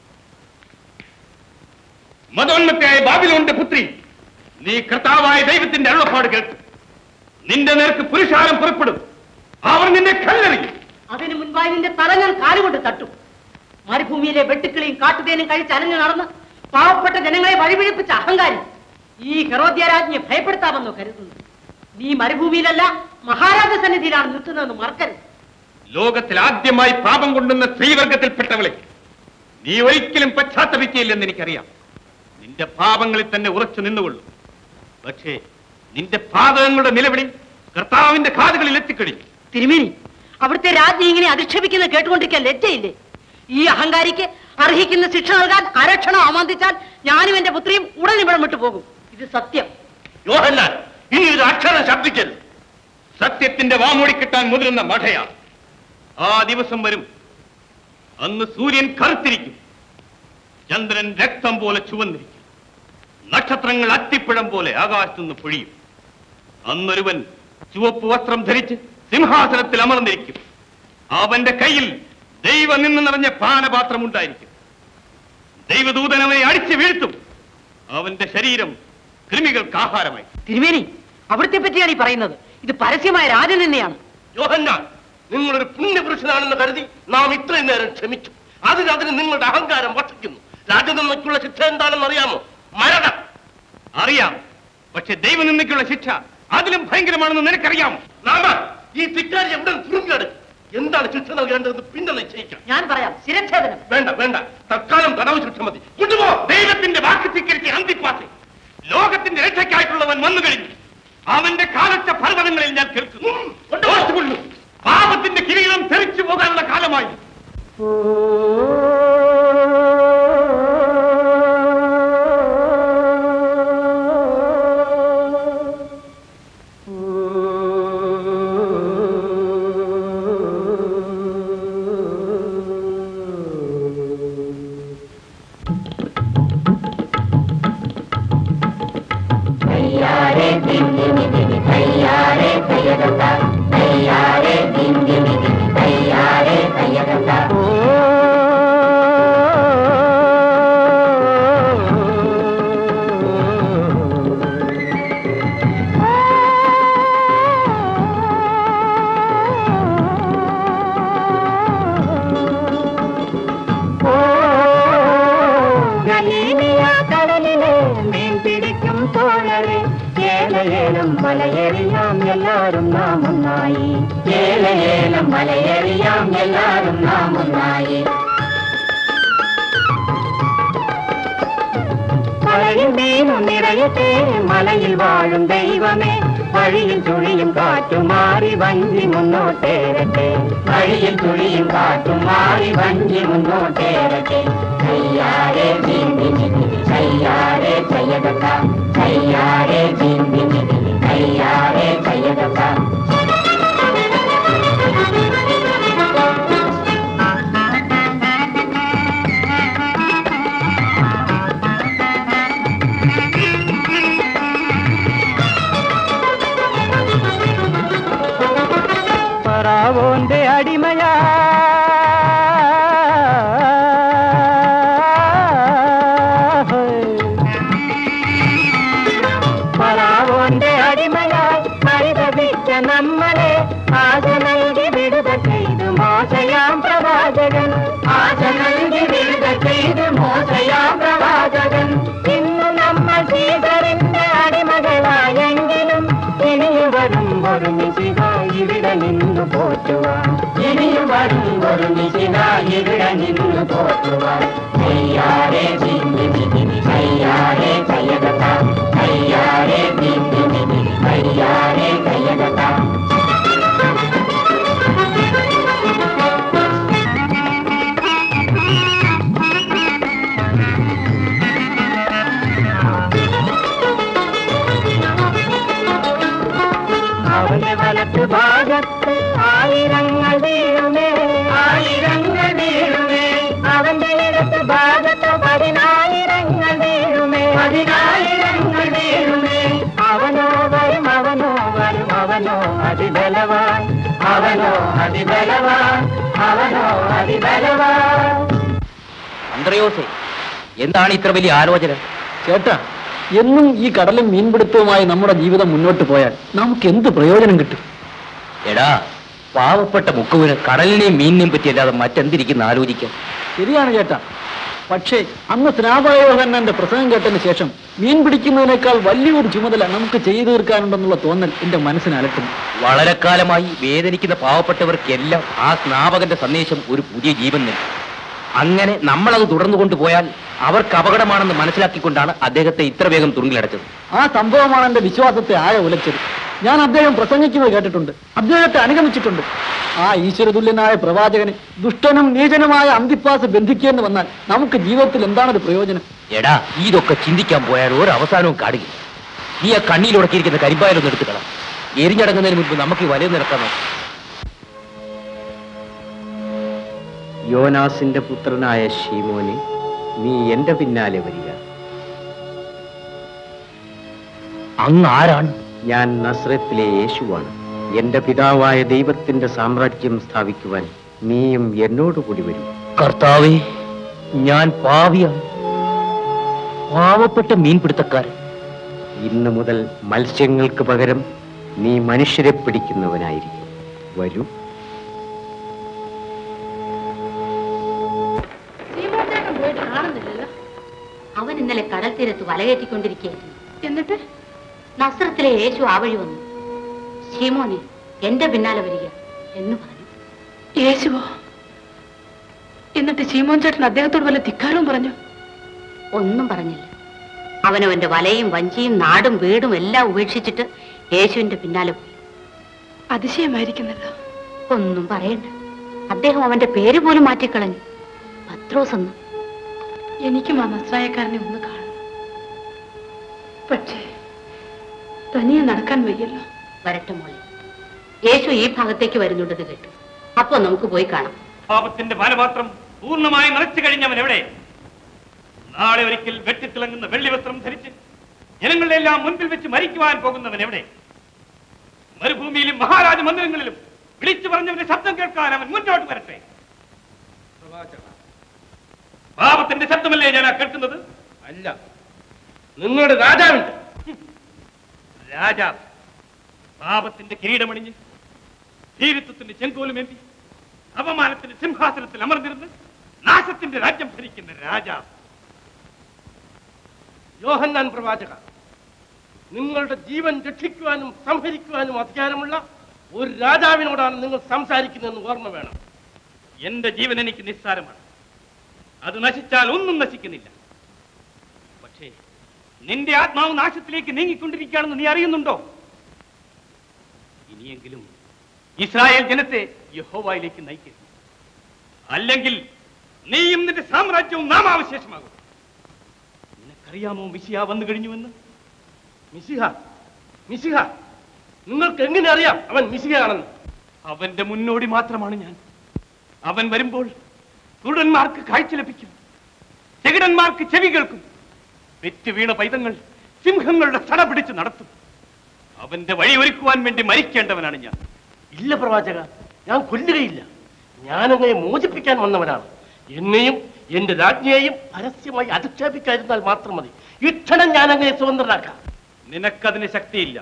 മതോന്മത്തയായ ബാബിലോണിന്റെ പുത്രി, നീ കർത്താവായ ദൈവത്തിന്റെ അരുളപ്പാട് കേട്ടു. നിന്റെ നേർക്ക് പുരുഷാരം പുറപ്പെടും. അവർ നിന്നെ കല്ലെറിയും. അതിനു മുൻപായി നിന്റെ തല ഞാൻ കാലുകൊണ്ട് തട്ടും. മരുഭൂമിയിലെ വെട്ടുക്കിളിയും കാട്ടുതേനും കഴിച്ച് അനഞ്ഞു നടന്ന് പാവപ്പെട്ട ജനങ്ങളെ വഴിപിഴിപ്പിച്ച അഹങ്കാരി ഈ ഹെറോദ്യ രാജ്ഞിയെ ഭയപ്പെടുത്താമെന്നോ കരുതുന്നു? നീ മരുഭൂമിയിലല്ല, മഹാരാജ സന്നിധിയിലാണ് നിൽക്കുന്നതെന്ന് മറക്കരുത്. ലോകത്തിൽ ആദ്യമായി പാപം കൊണ്ടുവന്ന സ്ത്രീവർഗത്തിൽപ്പെട്ടവളെ, നീ ഒരിക്കലും പശ്ചാത്തപിക്കയില്ലെന്ന് എനിക്കറിയാം. നിന്റെ പാപങ്ങളിൽ തന്നെ ഉറച്ചു നിന്നുകൊള്ളു. പക്ഷേ നിന്റെ പാതകങ്ങളുടെ നിലവിളി കർത്താവിന്റെ കാതുകളിൽ എത്തിക്കഴിഞ്ഞു. തിരുമേനി, അവിടുത്തെ രാജ്ഞി ഇങ്ങനെ അധിക്ഷേപിക്കുന്ന കേട്ടുകൊണ്ടിരിക്കാൻ ലജ്ജയില്ലേ? ഈ അഹങ്കാരിക്ക് അർഹിക്കുന്ന ശിക്ഷ നൽകാൻ അരക്ഷണം ആമന്തിച്ചാൽ ഞാനും എന്റെ പുത്രിയും ഉടൻ ഇവിടെ വിട്ടു പോകും. ഇത് സത്യം. യോഹന്നാൻ, ഇനി ഒരു അക്ഷരം ശബ്ദിക്കരുത്. സത്യത്തിന്റെ വാമൂടി കിട്ടാൻ മുതിരുന്ന മഠയാണ്. ആ ദിവസം വരും. അന്ന് സൂര്യൻ കറുത്തിരിക്കും, ചന്ദ്രൻ രക്തം പോലെ ചുവന്നിരിക്കും, നക്ഷത്രങ്ങൾ അത്തിപ്പഴം പോലെ ആകാശത്തുനിന്ന് പൊഴിയും. അന്നൊരുവൻ ചുവപ്പ് വസ്ത്രം ധരിച്ച് സിംഹാസനത്തിൽ അമർന്നിരിക്കും. അവന്റെ കയ്യിൽ ദൈവം നിന്ന് നിറഞ്ഞ പാനപാത്രം ഉണ്ടായിരിക്കും. ദൈവദൂതൻ അവനെ അടിച്ചു വീഴ്ത്തും. അവന്റെ ശരീരം കൃമികൾക്ക് ആഹാരമായി. തിരുമേനി, അവിടുത്തെ പറ്റിയാണ് ഈ പറയുന്നത്. ഇത് പരസ്യമായ രാജനിന്ദയാണ്. യോഹന്നാൻ, നിങ്ങളൊരു പുണ്യപുരുഷനാണെന്ന് കരുതി നാം ഇത്രയും നേരം ക്ഷമിച്ചു. അതിന് അതിന് നിങ്ങളുടെ അഹങ്കാരം വർദ്ധിക്കുന്നു. രാജനിന്ദയ്ക്കുള്ള ശിക്ഷ എന്താണെന്ന് അറിയാമോ? മരണം. അറിയാം, പക്ഷെ ദൈവനിന്ദയ്ക്കുള്ള ശിക്ഷ അതിലും ഭയങ്കരമാണെന്ന് നിനക്കറിയാമോ? നാമ ഈ തിക്കാരി എവിടെ തുറങ്ങിയെടുക്കും. എന്താണ് ശിക്ഷ നൽകേണ്ടതെന്ന് പിന്നെ നിശ്ചയിക്കാം. ഞാൻ പറയാം, ശിരച്ഛേദനം. വേണ്ട വേണ്ട, തൽക്കാലം തടവ് ശിക്ഷ മതി. കൊണ്ടുപോ. ദൈവത്തിന്റെ വാക്ക് ധിക്കരിച്ച അന്തിപ്പാസ്, ലോകത്തിന്റെ രക്ഷയ്ക്കായിട്ടുള്ളവൻ വന്നു കഴിഞ്ഞു. അവന്റെ കാലത്തെ പർവ്വതങ്ങളിൽ ഞാൻ കേൾക്കുന്നു. കൊണ്ടുപോകുന്നു. പാപത്തിന്റെ കിരീടം തെറിച്ചു പോകാനുള്ള കാലമായി. മലയേറിയാം എല്ലാരും നാം ഒന്നായി, ഏലയേലം മലയേറിയാം എല്ലാരും നാം ഒന്നായി. മലയിൽ മീനും നിറയട്ടെ, മലയിൽ വാഴും ദൈവമേ, വഴിയിൽ ചുഴിയും കാറ്റുമാറി വഞ്ചി മുന്നോട്ടേരട്ടെ, വഴിയിൽ ചുഴിയും കാറ്റുമാറി വഞ്ചി മുന്നോട്ടേരട്ടെ. ചയ്യാരെ ചീന്തി ചിന്തി ചയ്യാരെ ചയ്യകത്ത, ചയ്യാരെ ചീന്തി ചിന്തി ചയ്യാരെ ചയ്യകത്ത. പറാവോന്റെ അടിമയാ പറാവോന്റെ അടിമയായി പരിതപിച്ച നമ്മളെ ആശ നൽകി വിടുത ചെയ്തു മോശയാം പ്രവാചകൻ, ആശ നൽകി വിടുത ചെയ്തു മോശയാം പ്രവാചകൻ. ഇന്ന് നമ്മൾ സീസറിന്റെ അടിമകളായെങ്കിലും ഇനിയും വരും ഒരു നിശിത ഇവിടെ നിന്നു പോറ്റുവാൻ, ഇനിയും വരും ഒരു നിശിത ഇവിടെ നിന്നു പോറ്റുവാൻ. ചയ്യാരെ ചിന്തി ചിന്തി ചയ്യാരെ ചയ്യകത്ത, ചയ്യാരെ ചിന്തി ചിന്തി ചയ്യാരെ ചയ്യകത്ത. അവന്റെ വലത്ത് ഭാഗത്ത് ആയിരങ്ങൾ വീഴുമേ, ആയിരങ്ങൾ വീഴുമേ, അവന്റെ ഇടത്ത് ഭാഗത്ത് പതിനായിരങ്ങൾ വീഴുമേ, പതിനായിരങ്ങൾ വീഴുമേ. അവനോ വരും അവനോ വരും അവനോ അതിബലവാൻ, അവനോ അതിബലവാൻ, അവനോ അതിബലവാൻ. അന്ത്രയോസേ, എന്താണ് ഇത്ര വലിയ ആലോചന? ചേട്ടാ, എന്നും ഈ കടലും മീൻപിടുത്തവുമായി നമ്മുടെ ജീവിതം മുന്നോട്ട് പോയാൽ നമുക്ക് എന്ത് പ്രയോജനം കിട്ടും? എടാ, പാവപ്പെട്ട മുക്കുവിന് കടലിനെയും മീനിനെയും പറ്റി അല്ലാതെ മറ്റെന്തിരിക്കുന്ന ആലോചിക്കാൻ. ശരിയാണ് ചേട്ടാ, പക്ഷേ അന്ന് സ്നാപകയോഹന്നാന്റെ പ്രസംഗം കേട്ടതിന് ശേഷം മീൻ പിടിക്കുന്നതിനേക്കാൾ വലിയൊരു ചുമതല നമുക്ക് ചെയ്തു തീർക്കാനുണ്ടെന്നുള്ള തോന്നൽ എന്റെ മനസ്സിന് അലട്ടുന്നു. വളരെ കാലമായി വേദനിക്കുന്ന പാവപ്പെട്ടവർക്കെല്ലാം ആ സ്നാപകന്റെ സന്ദേശം ഒരു പുതിയ ജീവൻ നൽകി. അങ്ങനെ നമ്മളത് തുടർന്നു കൊണ്ടുപോയാൽ അവർക്ക് അപകടമാണെന്ന് മനസ്സിലാക്കിക്കൊണ്ടാണ് അദ്ദേഹത്തെ ഇത്ര വേഗം തുറങ്കിലടച്ചത്. ആ സംഭവമാണ് എന്റെ വിശ്വാസത്തെ ആകെ ഉലച്ചത്. ഞാൻ അദ്ദേഹം പ്രസംഗിക്കുന്നത് കേട്ടിട്ടുണ്ട്, അദ്ദേഹത്തെ അനുഗമിച്ചിട്ടുണ്ട്. ആ ഈശ്വരതുല്യനായ പ്രവാചകനെ ദുഷ്ടനും നീചനുമായ അന്തിപ്പാസ് ബന്ധിക്കേണ്ടി വന്നാൽ നമുക്ക് ജീവിതത്തിൽ എന്താണൊരു പ്രയോജനം? എടാ, ഇതൊക്കെ ചിന്തിക്കാൻ പോയാൽ ഒരു അവസാനവും കാടുകയും. നീ ആ കണ്ണിയിലുടക്കിയിരിക്കുന്ന കരിമ്പായാലൊന്നും എടുത്തുകളാം. എരിഞ്ഞടങ്ങുന്നതിന് മുൻപ് നമുക്ക് ഈ വലയം നിരക്കാൻ നോക്കാം. യോനാസിന്റെ പുത്രനായ ശീമോനെ, നീ എന്റെ പിന്നാലെ വരിക. അങ്ങ് ആരാണ്? ഞാൻ നസ്രത്തിലെ യേശുവാണ്. എന്റെ പിതാവായ ദൈവത്തിന്റെ സാമ്രാജ്യം സ്ഥാപിക്കുവാൻ നീയും എന്നോടുകൂടി വരും. കർത്താവേ, ഞാൻ പാവിയാണ്, പാവപ്പെട്ട മീൻപിടുത്തക്കാരൻ. ഇന്നു മുതൽ മത്സ്യങ്ങൾക്ക് പകരം നീ മനുഷ്യരെ പിടിക്കുന്നവനായിരിക്കും. വരൂ. അവൻ ഇന്നലെ കടൽ തീരത്ത് വലകയറ്റിക്കൊണ്ടിരിക്കുകയായിരുന്നു. എന്നിട്ട് നസ്രത്തിലെ യേശു ആ വഴി വന്നു. ശീമോനെ, എന്റെ പിന്നാലെ വരിക എന്ന് പറഞ്ഞു. യേശുവോ? എന്നിട്ട് ചീമോൻ ചേട്ടൻ അദ്ദേഹത്തോട് വല്ല ധിക്കാരവും പറഞ്ഞു? ഒന്നും പറഞ്ഞില്ല. അവനവന്റെ വലയും വഞ്ചിയും നാടും വീടും എല്ലാം ഉപേക്ഷിച്ചിട്ട് യേശുവിന്റെ പിന്നാലെ പോയി. അതിശയമായിരിക്കുന്നല്ലോ. ഒന്നും പറയണ്ട. അദ്ദേഹം അവന്റെ പേര് പോലും മാറ്റിക്കളഞ്ഞു. പത്രോസ് എന്ന്. എനിക്കും ആ നസ്രായക്കാരനെ ഒന്ന് കാണും. പക്ഷേ തനിയെ നടക്കാൻ വയ്യല്ലോ. വരട്ടെ മോളെ. യേശു ഈ ഭാഗത്തേക്ക് വരുന്നുണ്ടെന്ന് കേട്ടു. അപ്പൊ നമുക്ക് പോയി കാണാം. പാപത്തിന്റെ ബാലപാത്രം പൂർണ്ണമായി നിറച്ചു കഴിഞ്ഞവൻ എവിടെ? നാളെ ഒരിക്കൽ വെട്ടിത്തിളങ്ങുന്ന വെള്ളി വസ്ത്രം ധരിച്ച് ജനങ്ങളുടെ എല്ലാം മുൻപിൽ വെച്ച് മരിക്കുവാൻ പോകുന്നവൻ എവിടെ? മരുഭൂമിയിലും മഹാരാജ മന്ദിരങ്ങളിലും വിളിച്ചു പറഞ്ഞവന്റെ ശബ്ദം കേൾക്കാൻ അവൻ മുന്നോട്ട് വരട്ടെ. പാപത്തിന്റെ ശബ്ദമല്ലേ ഞാൻ കേൾക്കുന്നത്? അല്ല, നിങ്ങളുടെ രാജാവിന്റെ. രാജാവ് പാപത്തിന്റെ കിരീടമണിഞ്ഞ് ധീരത്വത്തിന്റെ ചെങ്കോലുമേന്തി അപമാനത്തിന്റെ സിംഹാസനത്തിൽ അമർന്നിരുന്ന് നാശത്തിന്റെ രാജ്യം ഭരിക്കുന്ന രാജാവ്. യോഹന്നാൻ പ്രവാചക, നിങ്ങളുടെ ജീവൻ രക്ഷിക്കുവാനും സംഹരിക്കുവാനും അധികാരമുള്ള ഒരു രാജാവിനോടാണ് നിങ്ങൾ സംസാരിക്കുന്നതെന്ന് ഓർമ്മ വേണം. എന്റെ ജീവൻ എനിക്ക് നിസ്സാരമാണ്. അത് നശിച്ചാൽ ഒന്നും നശിക്കുന്നില്ല. പക്ഷേ നിന്റെ ആത്മാവ് നാശത്തിലേക്ക് നീങ്ങിക്കൊണ്ടിരിക്കുകയാണെന്ന് നീ അറിയുന്നുണ്ടോ? ഇനിയെങ്കിലും ഇസ്രായേൽ ജനത്തെ യഹോവയിലേക്ക് നയിക്കുക. അല്ലെങ്കിൽ നീയും നിന്റെ സാമ്രാജ്യവും നാമാവശേഷമാകും. നിനക്കറിയാമോ മിശിഹ വന്നു കഴിഞ്ഞുവെന്ന്? മിശിഹ മിശിഹ നിങ്ങൾക്ക് എങ്ങനെ അറിയാം അവൻ മിശിഹയാണെന്ന്? അവന്റെ മുന്നോടി മാത്രമാണ് ഞാൻ. അവൻ വരുമ്പോൾ കുരുടന്മാർക്ക് കാഴ്ച ലഭിക്കും, ചെകിടന്മാർക്ക് ചെവി കേൾക്കും, വെറ്റ് വീണ പൈതങ്ങൾ സിംഹങ്ങളുടെ തട പിടിച്ച് നടത്തും. അവന്റെ വഴി ഒരുക്കുവാൻ വേണ്ടി മരിക്കേണ്ടവനാണ് ഞാൻ. ഇല്ല പ്രവാചക, ഞാൻ കൊല്ലുകയില്ല. ഞാനങ്ങനെ മോചിപ്പിക്കാൻ വന്നവനാണ്. എന്നെയും എന്റെ രാജ്ഞിയെയും പരസ്യമായി അധിക്ഷേപിക്കാതിരുന്നാൽ മാത്രം മതി. ഇക്ഷണം ഞാൻ അങ്ങനെ സ്വതന്ത്രനാക്കാം. നിനക്കതിന് ശക്തിയില്ല.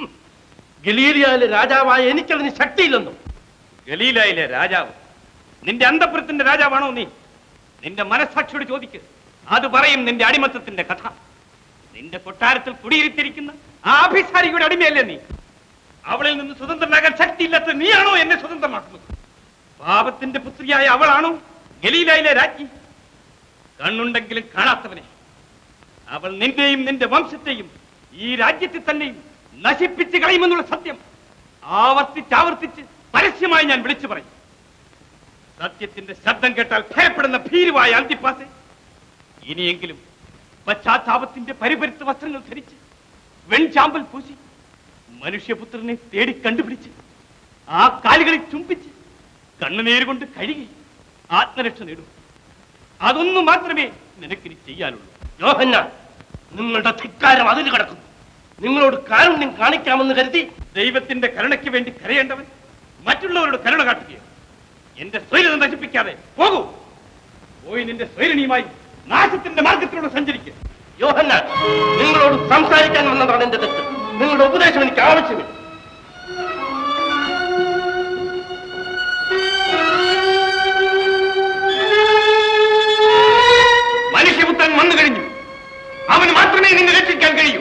ഗലീലയിലെ രാജാവായ എനിക്കതിന് ശക്തിയില്ലെന്നും. ഗലീലയിലെ രാജാവ് നിന്റെ അന്തപുരത്തിന്റെ രാജാവാണോ നീ? നിന്റെ മനസ്സാക്ഷിയോട് ചോദിക്ക്. അത് പറയും നിന്റെ അടിമത്തത്തിന്റെ കഥ. നിന്റെ കൊട്ടാരത്തിൽ കുടിയിരുത്തിരിക്കുന്ന ആ അഭിസാരിയുടെ അടിമയല്ലേ നീ? അവളിൽ നിന്ന് സ്വതന്ത്രനാകാൻ ശക്തിയില്ലാത്ത നീയാണോ എന്നെ സ്വതന്ത്രമാക്കുന്നത്? പാപത്തിന്റെ പുത്രിയായ അവളാണോ ഗലീലയിലെ രാജ്ഞി? കണ്ണുണ്ടെങ്കിലും കാണാത്തവനെ, അവൾ നിന്റെയും നിന്റെ വംശത്തെയും ഈ രാജ്യത്തെ തന്നെയും നശിപ്പിച്ച് കളയുമെന്നുള്ള സത്യം ആവർത്തിച്ചാവർത്തിച്ച് പരസ്യമായി ഞാൻ വിളിച്ചു പറയും. സത്യത്തിന്റെ ശബ്ദം കേട്ടാൽ ഭയപ്പെടുന്ന ഭീരുവായ അന്തിപ്പാസെ, ഇനിയെങ്കിലും പശ്ചാത്താപത്തിന്റെ പരിപരുത്ത വസ്ത്രങ്ങൾ ധരിച്ച് വെൺചാമ്പൽ പൂശി മനുഷ്യപുത്രനെ തേടി കണ്ടുപിടിച്ച് ആ കാലുകളിൽ ചുംബിച്ച് കണ്ണുനീര് കഴുകി ആത്മരക്ഷ നേടും. അതൊന്നു മാത്രമേ നിനക്കിനി ചെയ്യാനുള്ളൂ. യോഹന്നാൻ, നിങ്ങളുടെ ധിക്കാരം അതിൽ കിടക്കുന്നു. നിങ്ങളോട് കാരുണ്യം കാണിക്കാമെന്ന് കരുതി ദൈവത്തിന്റെ കരുണയ്ക്ക് വേണ്ടി കരയേണ്ടവൻ മറ്റുള്ളവരോട് കരുണ കാട്ടുകയാണ്. എന്റെ സ്വൈരത നശിപ്പിക്കാതെ പോകൂ. പോയി നിന്റെ സ്വൈരണിയുമായി നാശത്തിന്റെ മാർഗത്തിലൂടെ സഞ്ചരിക്കുക. യോഹന്നാൻ, നിങ്ങളോട് സംസാരിക്കാൻ വന്നതാണ് എന്റെ തെറ്റ്. നിങ്ങളുടെ ഉപദേശം എനിക്ക് ആവശ്യമില്ല. മനുഷ്യപുത്രൻ വന്നു കഴിഞ്ഞു. അവന് മാത്രമേ നിന്നെ രക്ഷിക്കാൻ കഴിയൂ.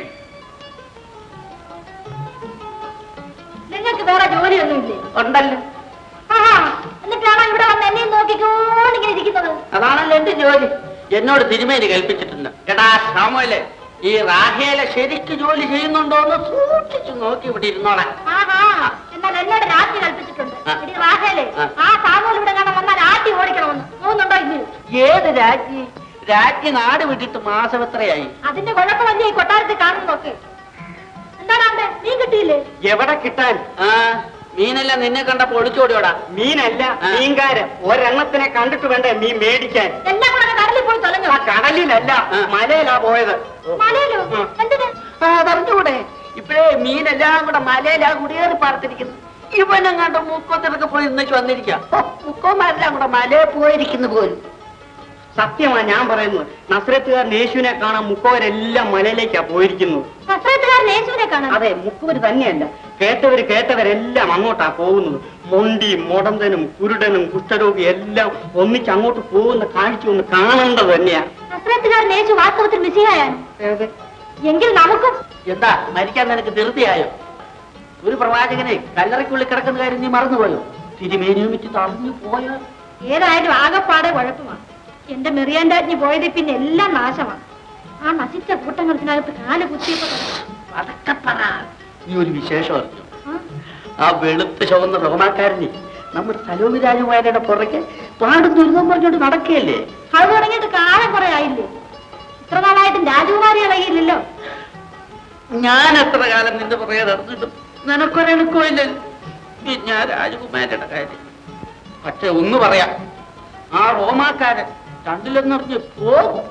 നിങ്ങൾക്ക് വേറെ ജോലിയൊന്നുമില്ലേ? ഉണ്ടല്ലോ. എന്നിട്ടാണോ ഇവിടെ വന്ന് എന്നെയും നോക്കിക്കോണ്ടിങ്ങനെ ഇരിക്കുന്നത്? അതാണല്ലോ എന്റെ ജോലി. എന്നോട് തിരുമേനി കൽപ്പിച്ചിട്ടുണ്ട്. എടാ സാമുവേലേ, ഈ റാഹേലെ ശരിക്ക് ജോലി ചെയ്യുന്നുണ്ടോ എന്ന് സൂക്ഷിച്ചു നോക്കി ഇവിടെ ഇരുന്നോളാം. എന്നാൽ എന്നോട് രാത്രി കൽപ്പിച്ചിട്ടുണ്ട്. എടി റാഹേലേ, ആ സാമൂഹ്യം ഇവിടെ കാണാൻ വന്നാൽ ആട്ടി ഓടിക്കണമെന്ന്. പോകുന്നുണ്ടോ ഇല്ലയോ? ഏത് രാജ്ഞി? രാജ്ഞി നാട് വിട്ടിട്ട് മാസം എത്രയായി? അതിന്റെ കുഴപ്പമല്ലേ ഈ കൊട്ടാരത്തിൽ കാണുന്നതൊക്കെ? എന്താണ് മീൻ കിട്ടിയില്ലേ? എവിടെ കിട്ടാൻ? ആ മീനല്ല നിന്നെ കണ്ടപ്പോ ഒളിച്ചോടിയോടാ. മീനല്ല, മീൻകാരൻ. ഒരെണ്ണത്തിനെ കണ്ടിട്ട് വേണ്ടേ മീൻ മേടിക്കാൻ. എല്ലാം കൂടെ കടലിൽ പോയി തൊലഞ്ഞു. കടലിലല്ല, മലയിലാ പോയത്. മലയിലോ? എന്തിന്? അതറിഞ്ഞൂടെ? ഇപ്പഴേ മീനെല്ലാം കൂടെ മലയിലാ കുടിയേറി പാർത്തിരിക്കുന്നു. ഇവനെങ്ങാണ്ട് മുക്കോത്തിനൊക്കെ പോയി ഇന്നേക്ക് വന്നിരിക്കാം. മുക്കോമാരെല്ലാം കൂടെ മലയിൽ പോയിരിക്കുന്നു പോലും. സത്യമാ ഞാൻ പറയുന്നത്. നസ്രത്തുകാരൻ യേശുവിനെ കാണാൻ മുക്കവരെല്ലാം മലയിലേക്കാ പോയിരിക്കുന്നത്. നസ്രത്തുകാരൻ യേശുവിനെ കാണാൻ? അതെ, മുക്കവര് തന്നെയല്ല, കേട്ടവര് കേട്ടവരെല്ലാം അങ്ങോട്ടാ പോകുന്നത്. മൊണ്ടിയും മുടന്തനും കുരുടനും കുഷ്ഠരോഗി എല്ലാം ഒന്നിച്ച് അങ്ങോട്ട് പോകുന്ന കാഴ്ച ഒന്ന് കാണേണ്ടത് തന്നെയാ. നസ്രത്തുകാരൻ യേശു വാസ്തവത്തിൽ മിശിഹായാണ്. എങ്കിൽ നമുക്കും എന്താ മരിക്കാൻ നിനക്ക് ധൃതിയായോ? ഒരു പ്രവാചകനെ കല്ലറയ്ക്കുള്ളിൽ കിടക്കുന്ന കാര്യം നീ മറന്നുപോയോ? തിരുമേനിയെ വെച്ച് തളർന്നു പോയാൽ ഏതായാലും ആകെപ്പാടെ കുഴപ്പമാണ്. എന്റെ മെറിയാന്റെ അജ്ഞി പോയത് പിന്നെ എല്ലാം നാശമാണ്. ആ നശിച്ച കൂട്ടങ്ങൾക്കിനകത്ത് കാല് കുത്തിയപ്പോ അതൊക്കെ പറ. നീ ഒരു വിശേഷം അറിഞ്ഞു? ആ വെളുത്ത് ചുവന്ന റോമാക്കാരനെ നമ്മുടെ സലോമി രാജകുമാരുടെ പുറകെ പാടും ദുരിതം പറഞ്ഞോണ്ട് നടക്കുകയല്ലേ? അത് തുടങ്ങിയിട്ട് കാലം കുറെ ആയില്ലേ? ഇത്ര നാളായിട്ടും രാജകുമാരി ഇളകിയില്ലല്ലോ. ഞാൻ എത്ര കാലം നിന്റെ പുറകെ നടന്നിട്ടും നിനക്കൊരെണുക്കമില്ല. ഞാൻ രാജകുമാരിയുടെ കാര്യം പക്ഷെ ഒന്ന് പറയാം, ആ റോമാക്കാരൻ രണ്ടിലെന്നറിഞ്ഞ് പോകും.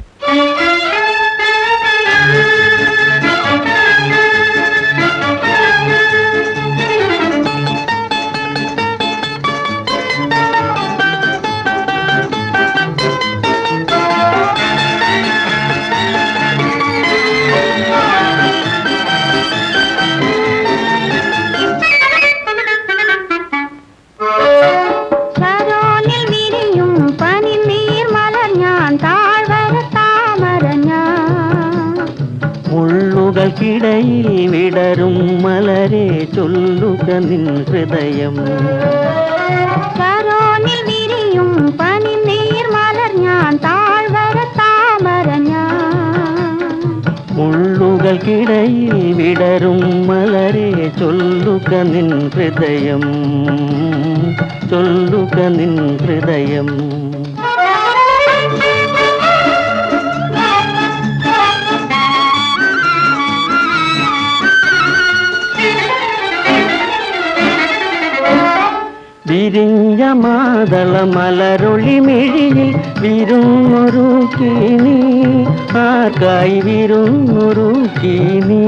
മുള്ളുകൾക്കിടയിൽ വിടരും മലരെ ചൊല്ലുക നിൻ ഹൃദയം. ശരോനിൽ വിരിയും പനിനീർ മലർ ഞാൻ താഴ്വര താമര ഞാൻ. മുള്ളുകൾക്കിടയിൽ വിടരും മലരെ ചൊല്ലുക നിൻ ഹൃദയം, ചൊല്ലുക നിൻ ഹൃദയം. വിരിഞ്ഞ മാതള മലരൊളി മിഴിയിൽ വിരുന്നൊരുക്കി നീ, ആർക്കായി വിരുന്നൊരുക്കി നീ.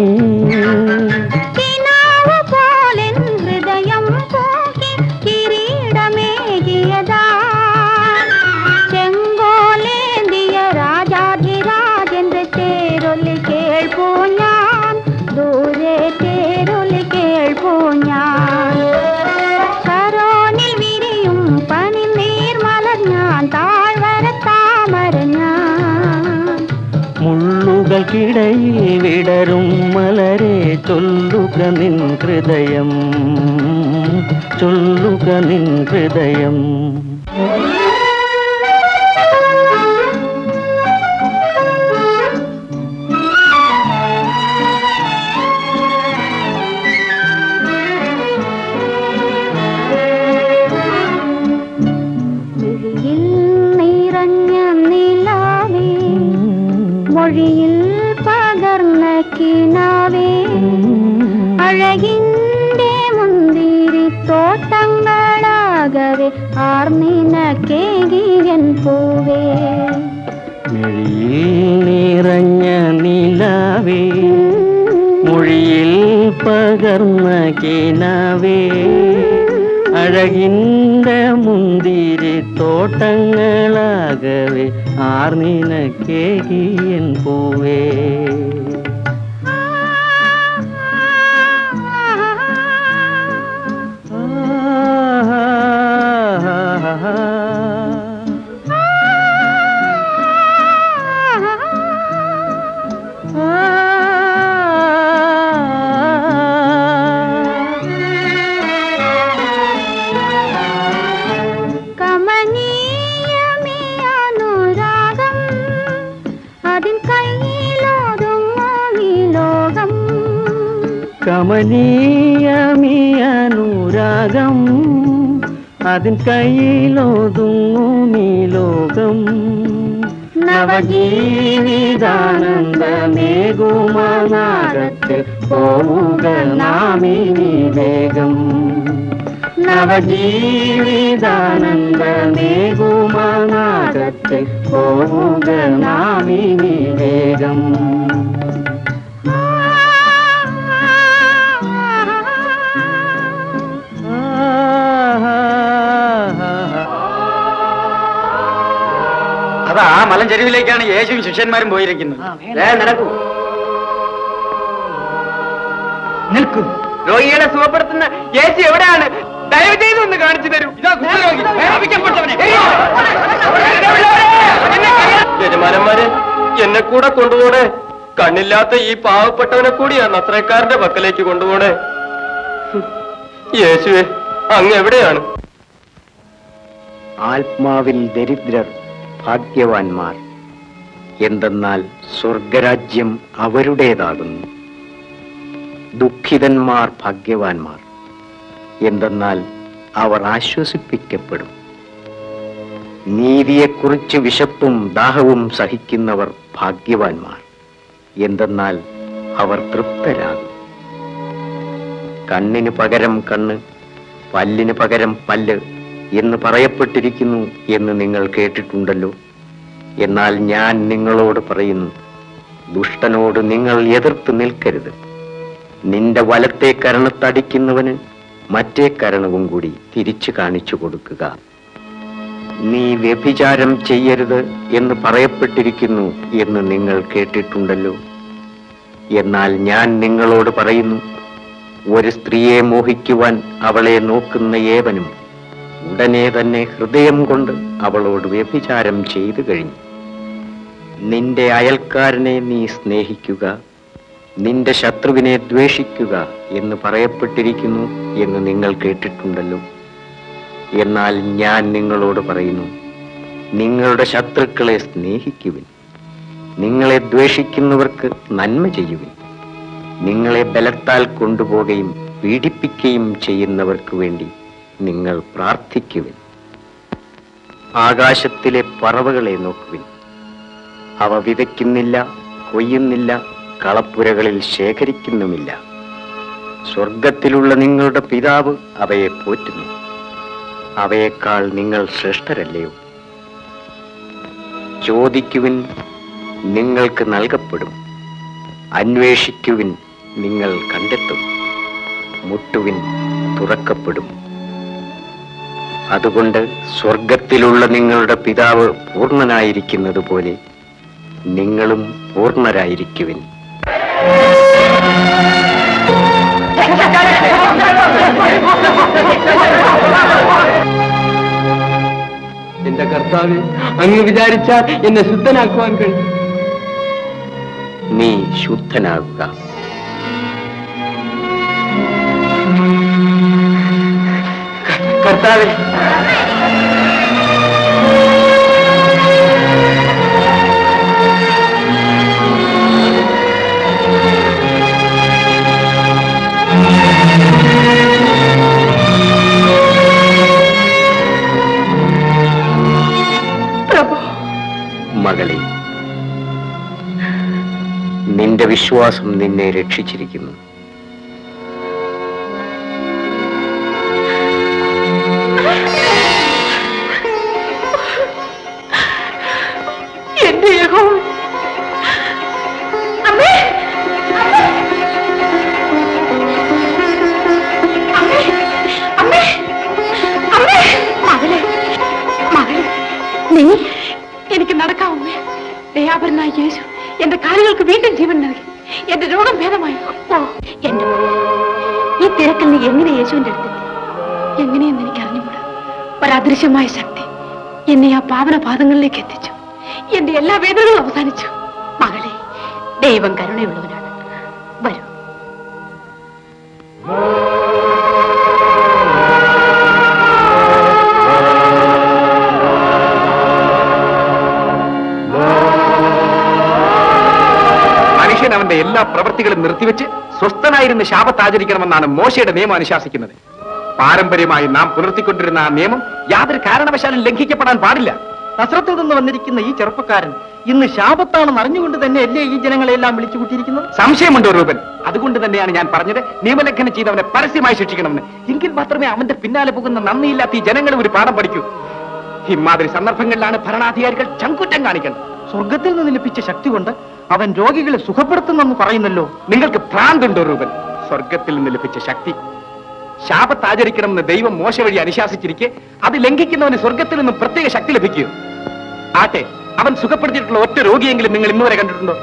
ഹൃദയം പോക്കി കിരീടമേകിയതാ ചെങ്കോലേന്തിയ രാജാധിരാജന്റെ തേരൊലി കേൾപ്പൂ ഞാൻ, ദൂരെ തേരൊലി കേൾപ്പൂ ഞാൻ. മുള്ളുകൾക്കിടയിൽ വിടരും മലരെ ചൊല്ലുക നിൻ ഹൃദയം, ചൊല്ലുക നിൻ ഹൃദയം. മൊഴിയിൽ പകർന്ന കിനാവേ, അഴകിന്റെ മുന്തിരി തോട്ടങ്ങളാകവേ ആർനിനക്കേകിയൻ പൂവേ. മിഴിയിൽ നിറഞ്ഞ നിലാവേ, മൊഴിയിൽ പകർന്ന കിനാവേ, അഴകിന്റെ മുന്തിരി തോട്ടങ്ങളാകവേ ആർനിനക്കേകിയൻ പൂവേ. കമനീയമീ അനുരാഗം അതിൻ കയ്യിലൊതുങ്ങുമീ ലോകം. നവജീവിതാനന്ദമേകുമനാഗത്തിൽ പോവുക നാമിനി വേഗം. നവജീവിതാനന്ദമേകുമനാഗത്തിൽ പോവുക നാമിനി വേഗം. അതാ ആ മലഞ്ചെരുവിലേക്കാണ് യേശുവും ശിഷ്യന്മാരും പോയിരിക്കുന്നത്. നടക്കൂ, നിൽക്കൂ. രോഗികളെ സുഖപ്പെടുത്തുന്ന യേശു എവിടെയാണ്? ദയവ് ചെയ്ത് ഒന്ന് കാണിച്ചു തരൂ. യജമാനന്മാരെ, എന്നെ കൂടെ കൊണ്ടുപോണേ. കണ്ണില്ലാത്ത ഈ പാവപ്പെട്ടവനെ കൂടിയാ നസ്രയക്കാരന്റെ പക്കലേക്ക് കൊണ്ടുപോണേ. യേശുവേ, അങ്ങ് എവിടെയാണ്? ആത്മാവിൽ ദരിദ്രർ ഭാഗ്യവാന്മാർ, എന്തെന്നാൽ സ്വർഗരാജ്യം അവരുടേതാകുന്നു. ദുഃഖിതന്മാർ ഭാഗ്യവാന്മാർ, എന്തെന്നാൽ അവർ ആശ്വസിപ്പിക്കപ്പെടും. നീതിയെക്കുറിച്ച് വിശപ്പും ദാഹവും സഹിക്കുന്നവർ ഭാഗ്യവാന്മാർ, എന്തെന്നാൽ അവർ തൃപ്തരാകും. കണ്ണിന് പകരം കണ്ണ്, പല്ലിന് പകരം പല്ല് എന്ന് പറയപ്പെട്ടിരിക്കുന്നു എന്ന് നിങ്ങൾ കേട്ടിട്ടുണ്ടല്ലോ. എന്നാൽ ഞാൻ നിങ്ങളോട് പറയുന്നു, ദുഷ്ടനോട് നിങ്ങൾ എതിർത്ത് നിൽക്കരുത്. നിന്റെ വലത്തെ കരണത്തടിക്കുന്നവന് മറ്റേ കരണവും കൂടി തിരിച്ചു കാണിച്ചു കൊടുക്കുക. നീ വ്യഭിചാരം ചെയ്യരുത് എന്ന് പറയപ്പെട്ടിരിക്കുന്നു എന്ന് നിങ്ങൾ കേട്ടിട്ടുണ്ടല്ലോ. എന്നാൽ ഞാൻ നിങ്ങളോട് പറയുന്നു, ഒരു സ്ത്രീയെ മോഹിക്കുവാൻ അവളെ നോക്കുന്ന ഏവനും ഉടനെ തന്നെ ഹൃദയം കൊണ്ട് അവളോട് വ്യഭിചാരം ചെയ്തു കഴിഞ്ഞു. നിന്റെ അയൽക്കാരനെ നീ സ്നേഹിക്കുക, നിന്റെ ശത്രുവിനെ ദ്വേഷിക്കുക എന്ന് പറയപ്പെട്ടിരിക്കുന്നു എന്ന് നിങ്ങൾ കേട്ടിട്ടുണ്ടല്ലോ. എന്നാൽ ഞാൻ നിങ്ങളോട് പറയുന്നു, നിങ്ങളുടെ ശത്രുക്കളെ സ്നേഹിക്കുവിൻ, നിങ്ങളെ ദ്വേഷിക്കുന്നവർക്ക് നന്മ ചെയ്യുവിൻ, നിങ്ങളെ ബലത്താൽ കൊണ്ടുപോകുകയും പീഡിപ്പിക്കുകയും ചെയ്യുന്നവർക്ക് വേണ്ടി നിങ്ങൾ പ്രാർത്ഥിക്കുവിൻ. ആകാശത്തിലെ പറവകളെ നോക്കുവിൻ, അവ വിതയ്ക്കുന്നില്ല, കൊയ്യുന്നില്ല, കളപ്പുരകളിൽ ശേഖരിക്കുന്നുമില്ല. സ്വർഗത്തിലുള്ള നിങ്ങളുടെ പിതാവ് അവയെ പോറ്റുന്നു. അവയേക്കാൾ നിങ്ങൾ ശ്രേഷ്ഠരല്ലയോ? ചോദിക്കുവിൻ, നിങ്ങൾക്ക് നൽകപ്പെടും. അന്വേഷിക്കുവിൻ, നിങ്ങൾ കണ്ടെത്തും. മുട്ടുവിൻ, തുറക്കപ്പെടും. അതുകൊണ്ട് സ്വർഗത്തിലുള്ള നിങ്ങളുടെ പിതാവ് പൂർണ്ണനായിരിക്കുന്നത് പോലെ നിങ്ങളും പൂർണ്ണരായിരിക്കുവിൻ. എന്റെ കർത്താവ്, അങ്ങ് വിചാരിച്ചാൽ എന്നെ ശുദ്ധനാക്കുവാൻ കഴിയും. നീ ശുദ്ധനാകുക. കർത്താവേ, മകളെ, നിന്റെ വിശ്വാസം നിന്നെ രക്ഷിച്ചിരിക്കുന്നു. എന്റെ യഹോവ, അമ്മേ, അമ്മേ, അമ്മേ, അമ്മേ, മകളെ, മകളെ, നീ എനിക്ക് നടക്കാവുന്നേ. ദയാപരനായ യേശു എന്റെ കാലുകൾക്ക് വീണ്ടും ജീവൻ നൽകി. എന്റെ രോഗം ഭേദമായി. ഓ എന്റെ ഈ തിരക്കിൽ നീ എങ്ങനെ യേശുവിന്റെ അടുത്തെത്തി? എങ്ങനെയെന്ന് എനിക്ക് അറിഞ്ഞുകൂടാ. ഒരദൃശ്യമായ ശക്തി എന്നെ ആ പാവന പാദങ്ങളിലേക്ക് എത്തിച്ചു. എന്റെ എല്ലാ വേദനകളും അവസാനിച്ചു. മകളെ, ദൈവം കരുണയുള്ളവനാണ്. വരൂ. അവന്റെ എല്ലാ പ്രവൃത്തികളും നിർത്തിവെച്ച് സ്വസ്ഥനായിരുന്ന് ശാബത്ത് ആചരിക്കണമെന്നാണ് മോശയുടെ നിയമം അനുശാസിക്കുന്നത്. പാരമ്പര്യമായി നാം പുലർത്തിക്കൊണ്ടിരുന്ന ആ നിയമം യാതൊരു കാരണവശാലും ലംഘിക്കപ്പെടാൻ പാടില്ല. നസ്രത്തിൽ നിന്ന് വന്നിരിക്കുന്ന ഈ ചെറുപ്പക്കാരൻ ഇന്ന് ശാപത്താണെന്ന് അറിഞ്ഞുകൊണ്ട് തന്നെ അല്ലേ ഈ ജനങ്ങളെല്ലാം വിളിച്ചു കൂട്ടിയിരിക്കുന്നത്? സംശയമുണ്ടോ രൂപൻ? അതുകൊണ്ട് തന്നെയാണ് ഞാൻ പറഞ്ഞത്, നിയമലംഘനം ചെയ്തവനെ പരസ്യമായി ശിക്ഷിക്കണമെന്ന്. എങ്കിൽ മാത്രമേ അവന്റെ പിന്നാലെ പോകുന്ന നന്ദിയില്ലാത്ത ഈ ജനങ്ങൾ ഒരു പാഠം പഠിക്കൂ. ഇമാതിരി സന്ദർഭങ്ങളിലാണ് ഭരണാധികാരികൾ ചങ്കുറ്റം കാണിക്കുന്നത്. സ്വർഗത്തിൽ നിന്ന് ലഭിച്ച ശക്തി കൊണ്ട് അവൻ രോഗികളെ സുഖപ്പെടുത്തുന്നെന്ന് പറയുന്നല്ലോ. നിങ്ങൾക്ക് ഭ്രാന്തുണ്ടോ രൂപൻ? സ്വർഗത്തിൽ നിന്ന് ലഭിച്ച ശക്തി ശാപത്ത് ആചരിക്കണമെന്ന് ദൈവം മോശ വഴി അനുശാസിച്ചിരിക്കെ അത് ലംഘിക്കുന്നവന് സ്വർഗത്തിൽ നിന്നും പ്രത്യേക ശക്തി ലഭിക്കുക. ആട്ടെ, അവൻ സുഖപ്പെടുത്തിയിട്ടുള്ള ഒറ്റ രോഗിയെങ്കിലും നിങ്ങൾ ഇന്നുവരെ കണ്ടിട്ടുണ്ടോ?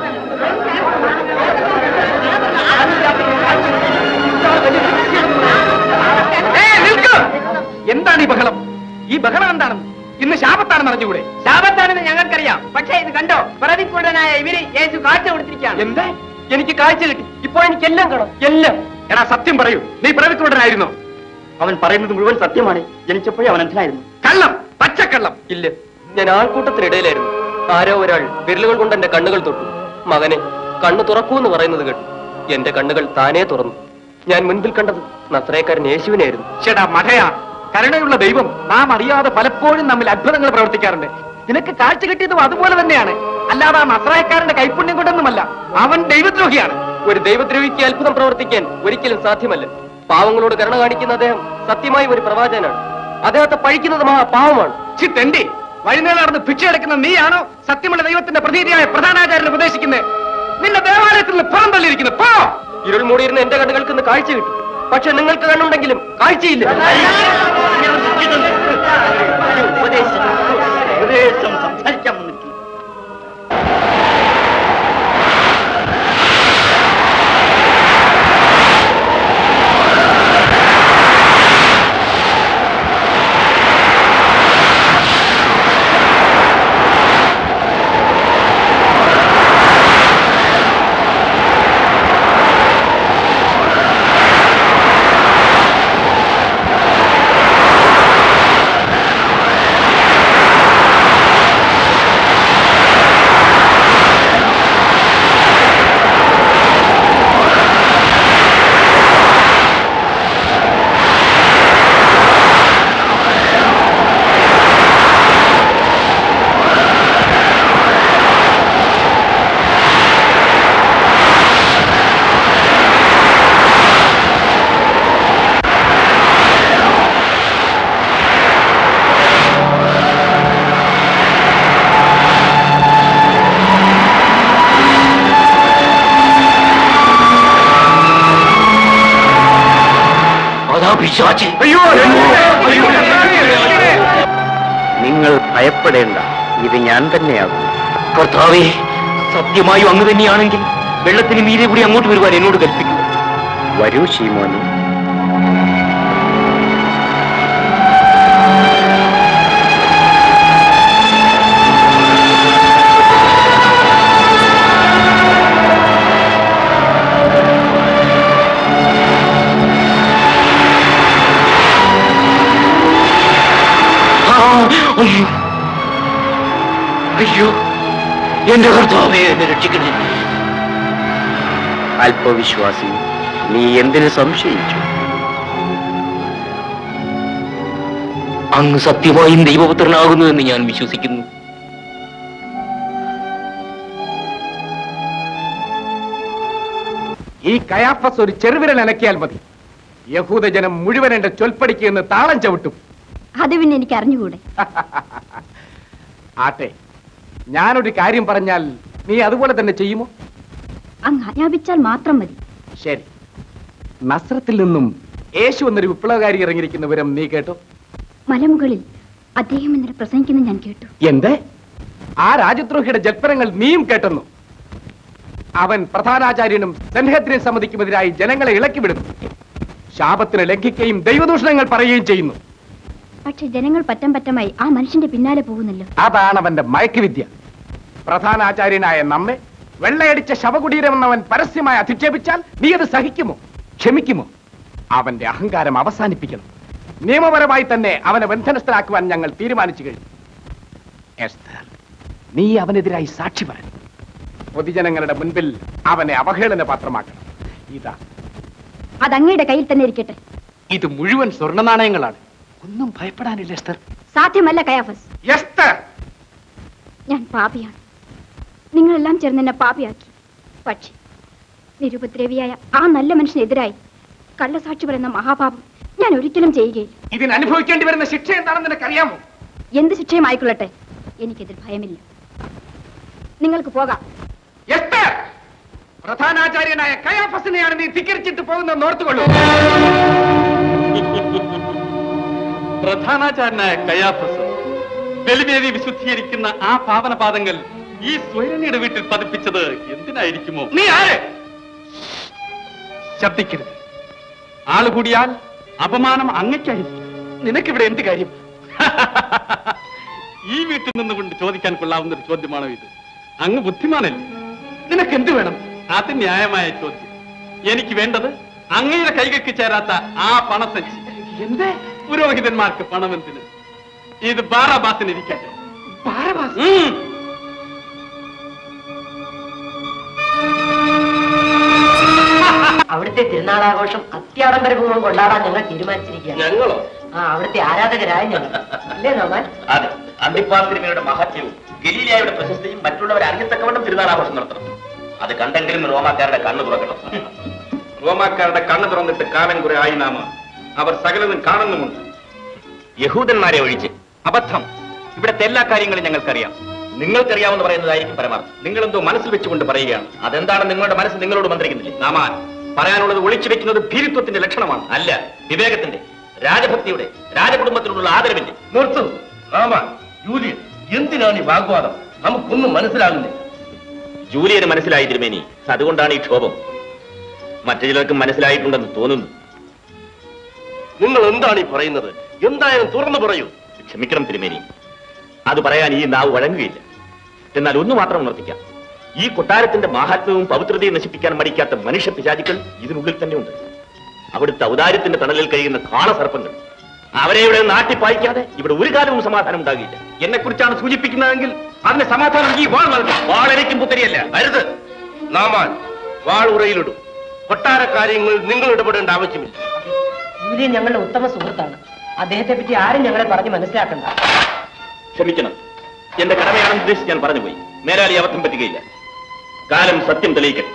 എന്താണ് ഈ ബഹളം? ഈ ബഹളം എന്താണെന്ന് ഇന്ന് ശാപത്താണെന്ന് അറിഞ്ഞുകൂടെ? ശാപത്താണെന്ന് ഞങ്ങൾക്കറിയാം. പക്ഷേ ഇത് കണ്ടോ, പ്രതികൂടനായ ഇവര് യേശു കാഴ്ച കൊടുത്തിരിക്കുകയാണ്. എന്താ? എനിക്ക് കാഴ്ച കിട്ടി. ഇപ്പോൾ എനിക്ക് എല്ലാം കാണും. എല്ലാം. എടാ സത്യം പറയൂ, നീ പ്രവിക്രൂഢനായിരുന്നോ? അവൻ പറയുന്നത് മുഴുവൻ സത്യമാണ്. ജനിച്ചപ്പോഴേ അവൻ എന്തിനായിരുന്നു? കള്ളം, പച്ചക്കള്ളം. ഇല്ല, ഞാൻ ആൾക്കൂട്ടത്തിനിടയിലായിരുന്നു. ആരോ ഒരാൾ വിരലുകൾ കൊണ്ട് എന്റെ കണ്ണുകൾ തൊട്ടു. മകനെ, കണ്ണു തുറക്കൂ എന്ന് പറയുന്നത് കേട്ടു. എന്റെ കണ്ണുകൾ താനേ തുറന്നു. ഞാൻ മുൻപിൽ കണ്ടത് നസ്രയക്കാരൻ യേശുവിനായിരുന്നു. ചേട്ടാ മഠയാ, കരുണയുള്ള ദൈവം നാം അറിയാതെ പലപ്പോഴും നമ്മിൽ അത്ഭുതങ്ങൾ പ്രവർത്തിക്കാറുണ്ട്. നിനക്ക് കാഴ്ച കിട്ടിയതും അതുപോലെ തന്നെയാണ്. അല്ലാതെ ആ നസ്രായക്കാരന്റെ കൈപുണ്യം കൊണ്ടൊന്നുമല്ല. അവൻ ദൈവദ്രോഹിയാണ്. ഒരു ദൈവദ്രോഹിക്ക് അത്ഭുതം പ്രവർത്തിക്കാൻ ഒരിക്കലും സാധ്യമല്ല. പാവങ്ങളോട് കരുണ കാണിക്കുന്ന അദ്ദേഹം സത്യമായി ഒരു പ്രവാചകനാണ്. അദ്ദേഹത്തെ പഴിക്കുന്നത് മഹാ പാവമാണ്. ചിത്തണ്ടി വഴിനീള നടന്ന് ഭിക്ഷയെടുക്കുന്ന നീയാണോ സത്യമുള്ള ദൈവത്തിന്റെ പ്രതിനിധിയായ പ്രധാനാചാര്യനെ ഉപദേശിക്കുന്നത്? നിന്റെ ദേവാലയത്തിൽ നിന്ന് പുറം തള്ളിയിരിക്കുന്നു. പോ! ഇരുൾ മൂടിയിരുന്ന എന്റെ കണ്ണുകൾക്ക് ഇന്ന് കാഴ്ച കിട്ടി. പക്ഷെ നിങ്ങൾക്ക് കണ്ണുണ്ടെങ്കിലും കാഴ്ചയില്ല. ഉപദേശം സംസാരിക്കാൻ വന്നിട്ടില്ല. നിങ്ങൾ ഭയപ്പെടേണ്ട, ഇത് ഞാൻ തന്നെയാകും. കർത്താവേ, സത്യമായും അങ്ങ് തന്നെയാണെങ്കിൽ വെള്ളത്തിന് മീതെ കൂടി അങ്ങോട്ട് വരുവാൻ എന്നോട് കൽപ്പിക്കുക. വരൂ ശീമോനെ. അയ്യോ, എന്റെ കർത്താവേ, എന്നെ രക്ഷിക്കണേ. അല്പവിശ്വാസി, നീ എന്തിനു സംശയിച്ചു? അങ്ങ് സത്യമായും ദൈവപുത്രനാകുന്നു എന്ന് ഞാൻ വിശ്വസിക്കുന്നു. ഈ കയാഫസ് ഒരു ചെറുവിരൽ അനക്കിയാൽ മതി, യഹൂദജനം മുഴുവൻ എന്റെ ചൊൽപ്പടിക്ക് എന്ന് താളം ചവിട്ടും. അത് പിന്നെ എനിക്ക് അറിഞ്ഞുകൂടെ? ആട്ടെ, ഞാനൊരു കാര്യം പറഞ്ഞാൽ നീ അതുപോലെ തന്നെ ചെയ്യുമോ? അങ്ങ് ആജ്ഞാപിച്ചാൽ മാത്രം മതി. ശരി. നസ്രത്തിൽ നിന്നും യേശു എന്നൊരു വിപ്ലവകാരി ഇറങ്ങിയിരിക്കുന്ന വിവരം നീ കേട്ടോ? മലമുകളിൽ അദ്ദേഹം ഇന്നലെ പ്രസംഗിക്കുന്നത് ഞാൻ കേട്ടു. എന്ത്? ആ രാജദ്രോഹിയുടെ ജൽപ്പനങ്ങൾ നീയും കേട്ടെന്നു? അവൻ പ്രധാനാചാര്യനും സൻഹദ്രിൻ സമിതിക്കുമെതിരായി ജനങ്ങളെ ഇളക്കി വിടുന്നു. ശാപത്തിന് ലംഘിക്കുകയും ദൈവദൂഷണങ്ങൾ പറയുകയും ചെയ്യുന്നു. പക്ഷെ ജനങ്ങൾ പറ്റം പറ്റമായി ആ മനുഷ്യന്റെ പിന്നാലെ പോകുന്നല്ലോ. അതാണ് അവന്റെ മയക്കുവിദ്യ. പ്രധാനാചാര്യനായ നമ്മെ വെള്ളയടിച്ച ശവകുടീരമെന്നവൻ പരസ്യമായി അധിക്ഷേപിച്ചാൽ നീ അത് സഹിക്കുമോ, ക്ഷമിക്കുമോ? അവന്റെ അഹങ്കാരം അവസാനിപ്പിക്കണം. നിയമപരമായി തന്നെ അവനെ ബന്ധനസ്ഥനാക്കുവാൻ ഞങ്ങൾ തീരുമാനിച്ചു കഴിഞ്ഞു. എസ്തർ, നീ അവനെതിരായി സാക്ഷി പറയണം. പൊതുജനങ്ങളുടെ മുൻപിൽ അവനെ അവഹേളന പാത്രമാക്കണം. ഇതാ, അതങ്ങയുടെ കയ്യിൽ തന്നെ ഇരിക്കട്ടെ. ഇത് മുഴുവൻ സ്വർണ്ണ നാണയങ്ങളാണ്. ഒന്നും ഭയപ്പെടാനില്ല എസ്തർ. സാധ്യമല്ല കയാഫസ്. എസ്തർ, ഞാൻ പാപിയാണ്. നിങ്ങളെല്ലാം ചേർന്ന് എന്നെ പാപിയാക്കി. പക്ഷേ നിരുപദ്രവിയായ ആ നല്ല മനുഷ്യനെതിരായി കള്ളസാക്ഷി പറയുന്ന മഹാപാപം ഞാൻ ഒരിക്കലും ചെയ്യുകയില്ല. ഇതിന് അനുഭവിക്കേണ്ടി വരുന്ന ശിക്ഷ എന്താണെന്ന് നിനക്കറിയാമോ? എന്ത് ശിക്ഷയും ആയിക്കൊള്ളട്ടെ, എനിക്കിതിൽ ഭയമില്ല. നിങ്ങൾക്ക് പോകാം. എസ്തർ, പ്രധാനാചാര്യനായ കയാഫസിനെയാണ് നീ ധിക്കരിച്ചിട്ട് പോകുന്നത് ഓർത്തുകൊള്ളൂ. പ്രധാനാചാര്യനായ കയാഫസ് ബലിവേദി വിശുദ്ധീകരിക്കുന്ന ആ പാവനപാദങ്ങൾ ഈ സ്വൈരണിയുടെ വീട്ടിൽ പതിപ്പിച്ചത് എന്തിനായിരിക്കുമോ? നീ ആര്? ശബ്ദിക്കരുത്. ആള് കൂടിയാൽ അപമാനം അങ്ങയ്ക്കായിരിക്കും. നിനക്കിവിടെ എന്ത് കാര്യം? ഈ വീട്ടിൽ നിന്നുകൊണ്ട് ചോദിക്കാൻ കൊള്ളാവുന്ന ഒരു ചോദ്യമാണോ ഇത്? അങ്ങ് ബുദ്ധിമാനല്ലേ? നിനക്ക് എന്ത് വേണം? അത് ന്യായമായ ചോദ്യം. എനിക്ക് വേണ്ടത് അങ്ങയുടെ കൈകൾക്ക് ചേരാത്ത ആ പണസഞ്ചി. എന്ത് പുരോഹിതന്മാർക്ക് പണമെന്തിന്? ഇത് ബാറാബാസിന് ഇരിക്കട്ടെ. ബാറാബാസ് അവിടുത്തെ തിരുനാളാഘോഷം അത്യാഡംബരപൂർവ്വം കൊണ്ടാടാൻ ഞങ്ങൾ തീരുമാനിച്ചിരിക്കുകയാണ്. ഞങ്ങളോ? ആ അവിടുത്തെ ആരാധകരായ ഞങ്ങൾ അല്ലേ നോമാൻ? അതെ, അന്തിപ്പാസിരിമയുടെ മഹത്യവും ഗലീലിയായുടെ പ്രശസ്തിയും മറ്റുള്ളവരെ അറിയത്തക്കവണ്ണം തിരുനാളാഘോഷം നടത്തണം. അത് കണ്ടെങ്കിലും റോമാക്കാരുടെ കണ്ണു തുറക്കണം. റോമാക്കാരുടെ കണ്ണു തുറന്നിട്ട് കാലം കുറെ ആയി നാമ. അവർ സകലതും കാണുന്നുമുണ്ട്. യഹൂദന്മാരെ ഒഴിച്ച്. അബദ്ധം. ഇവിടുത്തെ എല്ലാ കാര്യങ്ങളും ഞങ്ങൾക്കറിയാം. നിങ്ങൾക്കറിയാമെന്ന് പറയുന്നതായിരിക്കും പരമാർത്ഥം. നിങ്ങളെന്തോ മനസ്സിൽ വെച്ചുകൊണ്ട് പറയുകയാണ്. അതെന്താണ് നിങ്ങളുടെ മനസ്സ് നിങ്ങളോട് മന്ത്രിക്കുന്നില്ലേ? നാമാൻ, പറയാനുള്ളത് ഒളിച്ചു വെക്കുന്നത് ഭീരുത്വത്തിന്റെ ലക്ഷണമാണ്. അല്ല, വിവേകത്തിന്റെ, രാജഭക്തിയുടെ, രാജകുടുംബത്തിനോടുള്ള ആദരവിന്റെ. നിർത്തും. ആമാ, ജൂലിയൻ, എന്തിനാണ് ഈ വാഗ്വാദം? നമുക്കൊന്നും മനസ്സിലാകുന്നില്ല. ജൂലിയന് മനസ്സിലായി തിരുമേനി, അതുകൊണ്ടാണ് ഈ ക്ഷോഭം. മറ്റു ചിലർക്കും മനസ്സിലായിട്ടുണ്ടെന്ന് തോന്നുന്നു. നിങ്ങൾ എന്താണ് ഈ പറയുന്നത്? എന്തായാലും തുറന്നു പറയൂ. ക്ഷമിക്കണം തിരുമേനി, അത് പറയാൻ ഈ നാവ് വഴങ്ങുകയില്ല. എന്നാൽ ഒന്നു മാത്രം ഉണർത്തിക്കാം. ഈ കൊട്ടാരത്തിന്റെ മാഹാത്മ്യവും പവിത്രതയും നശിപ്പിക്കാൻ മടിക്കാത്ത മനുഷ്യ പിശാചുക്കൾ ഇതിനുള്ളിൽ തന്നെയുണ്ട്. അവിടുത്തെ ഔദാര്യത്തിന്റെ തണലിൽ കഴിയുന്ന കാളസർപ്പങ്ങൾ. അവരെ ഇവിടെ നാട്ടിപ്പായിക്കാതെ ഇവിടെ ഒരു കാലവും സമാധാനം ഉണ്ടാകില്ല. എന്നെ കുറിച്ചാണ് സൂചിപ്പിക്കുന്നതെങ്കിൽ അതിന് സമാധാനം ഈ വാൾ നൽകും. വാളരയ്ക്കും പുത്തരിയല്ല. അരുത്. നാമാൻ, വാൾ ഉറയിലിടും. കൊട്ടാര കാര്യങ്ങൾ നിങ്ങൾ ഇടപെടേണ്ട ആവശ്യമില്ല. ജൂലിയൻ ഞങ്ങളുടെ ഉത്തമ സുഹൃത്താണ്. അദ്ദേഹത്തെ പറ്റി ആരും ഞങ്ങളെ പറഞ്ഞ് മനസ്സിലാക്കണ്ട. ക്ഷമിക്കണം, എന്റെ കടമയാണെന്ന് ഉദ്ദേശിച്ച് ഞാൻ പറഞ്ഞുപോയി. മേലാളി അബദ്ധം പറ്റുകയില്ല. കാലം സത്യം തെളിയിക്കട്ടെ.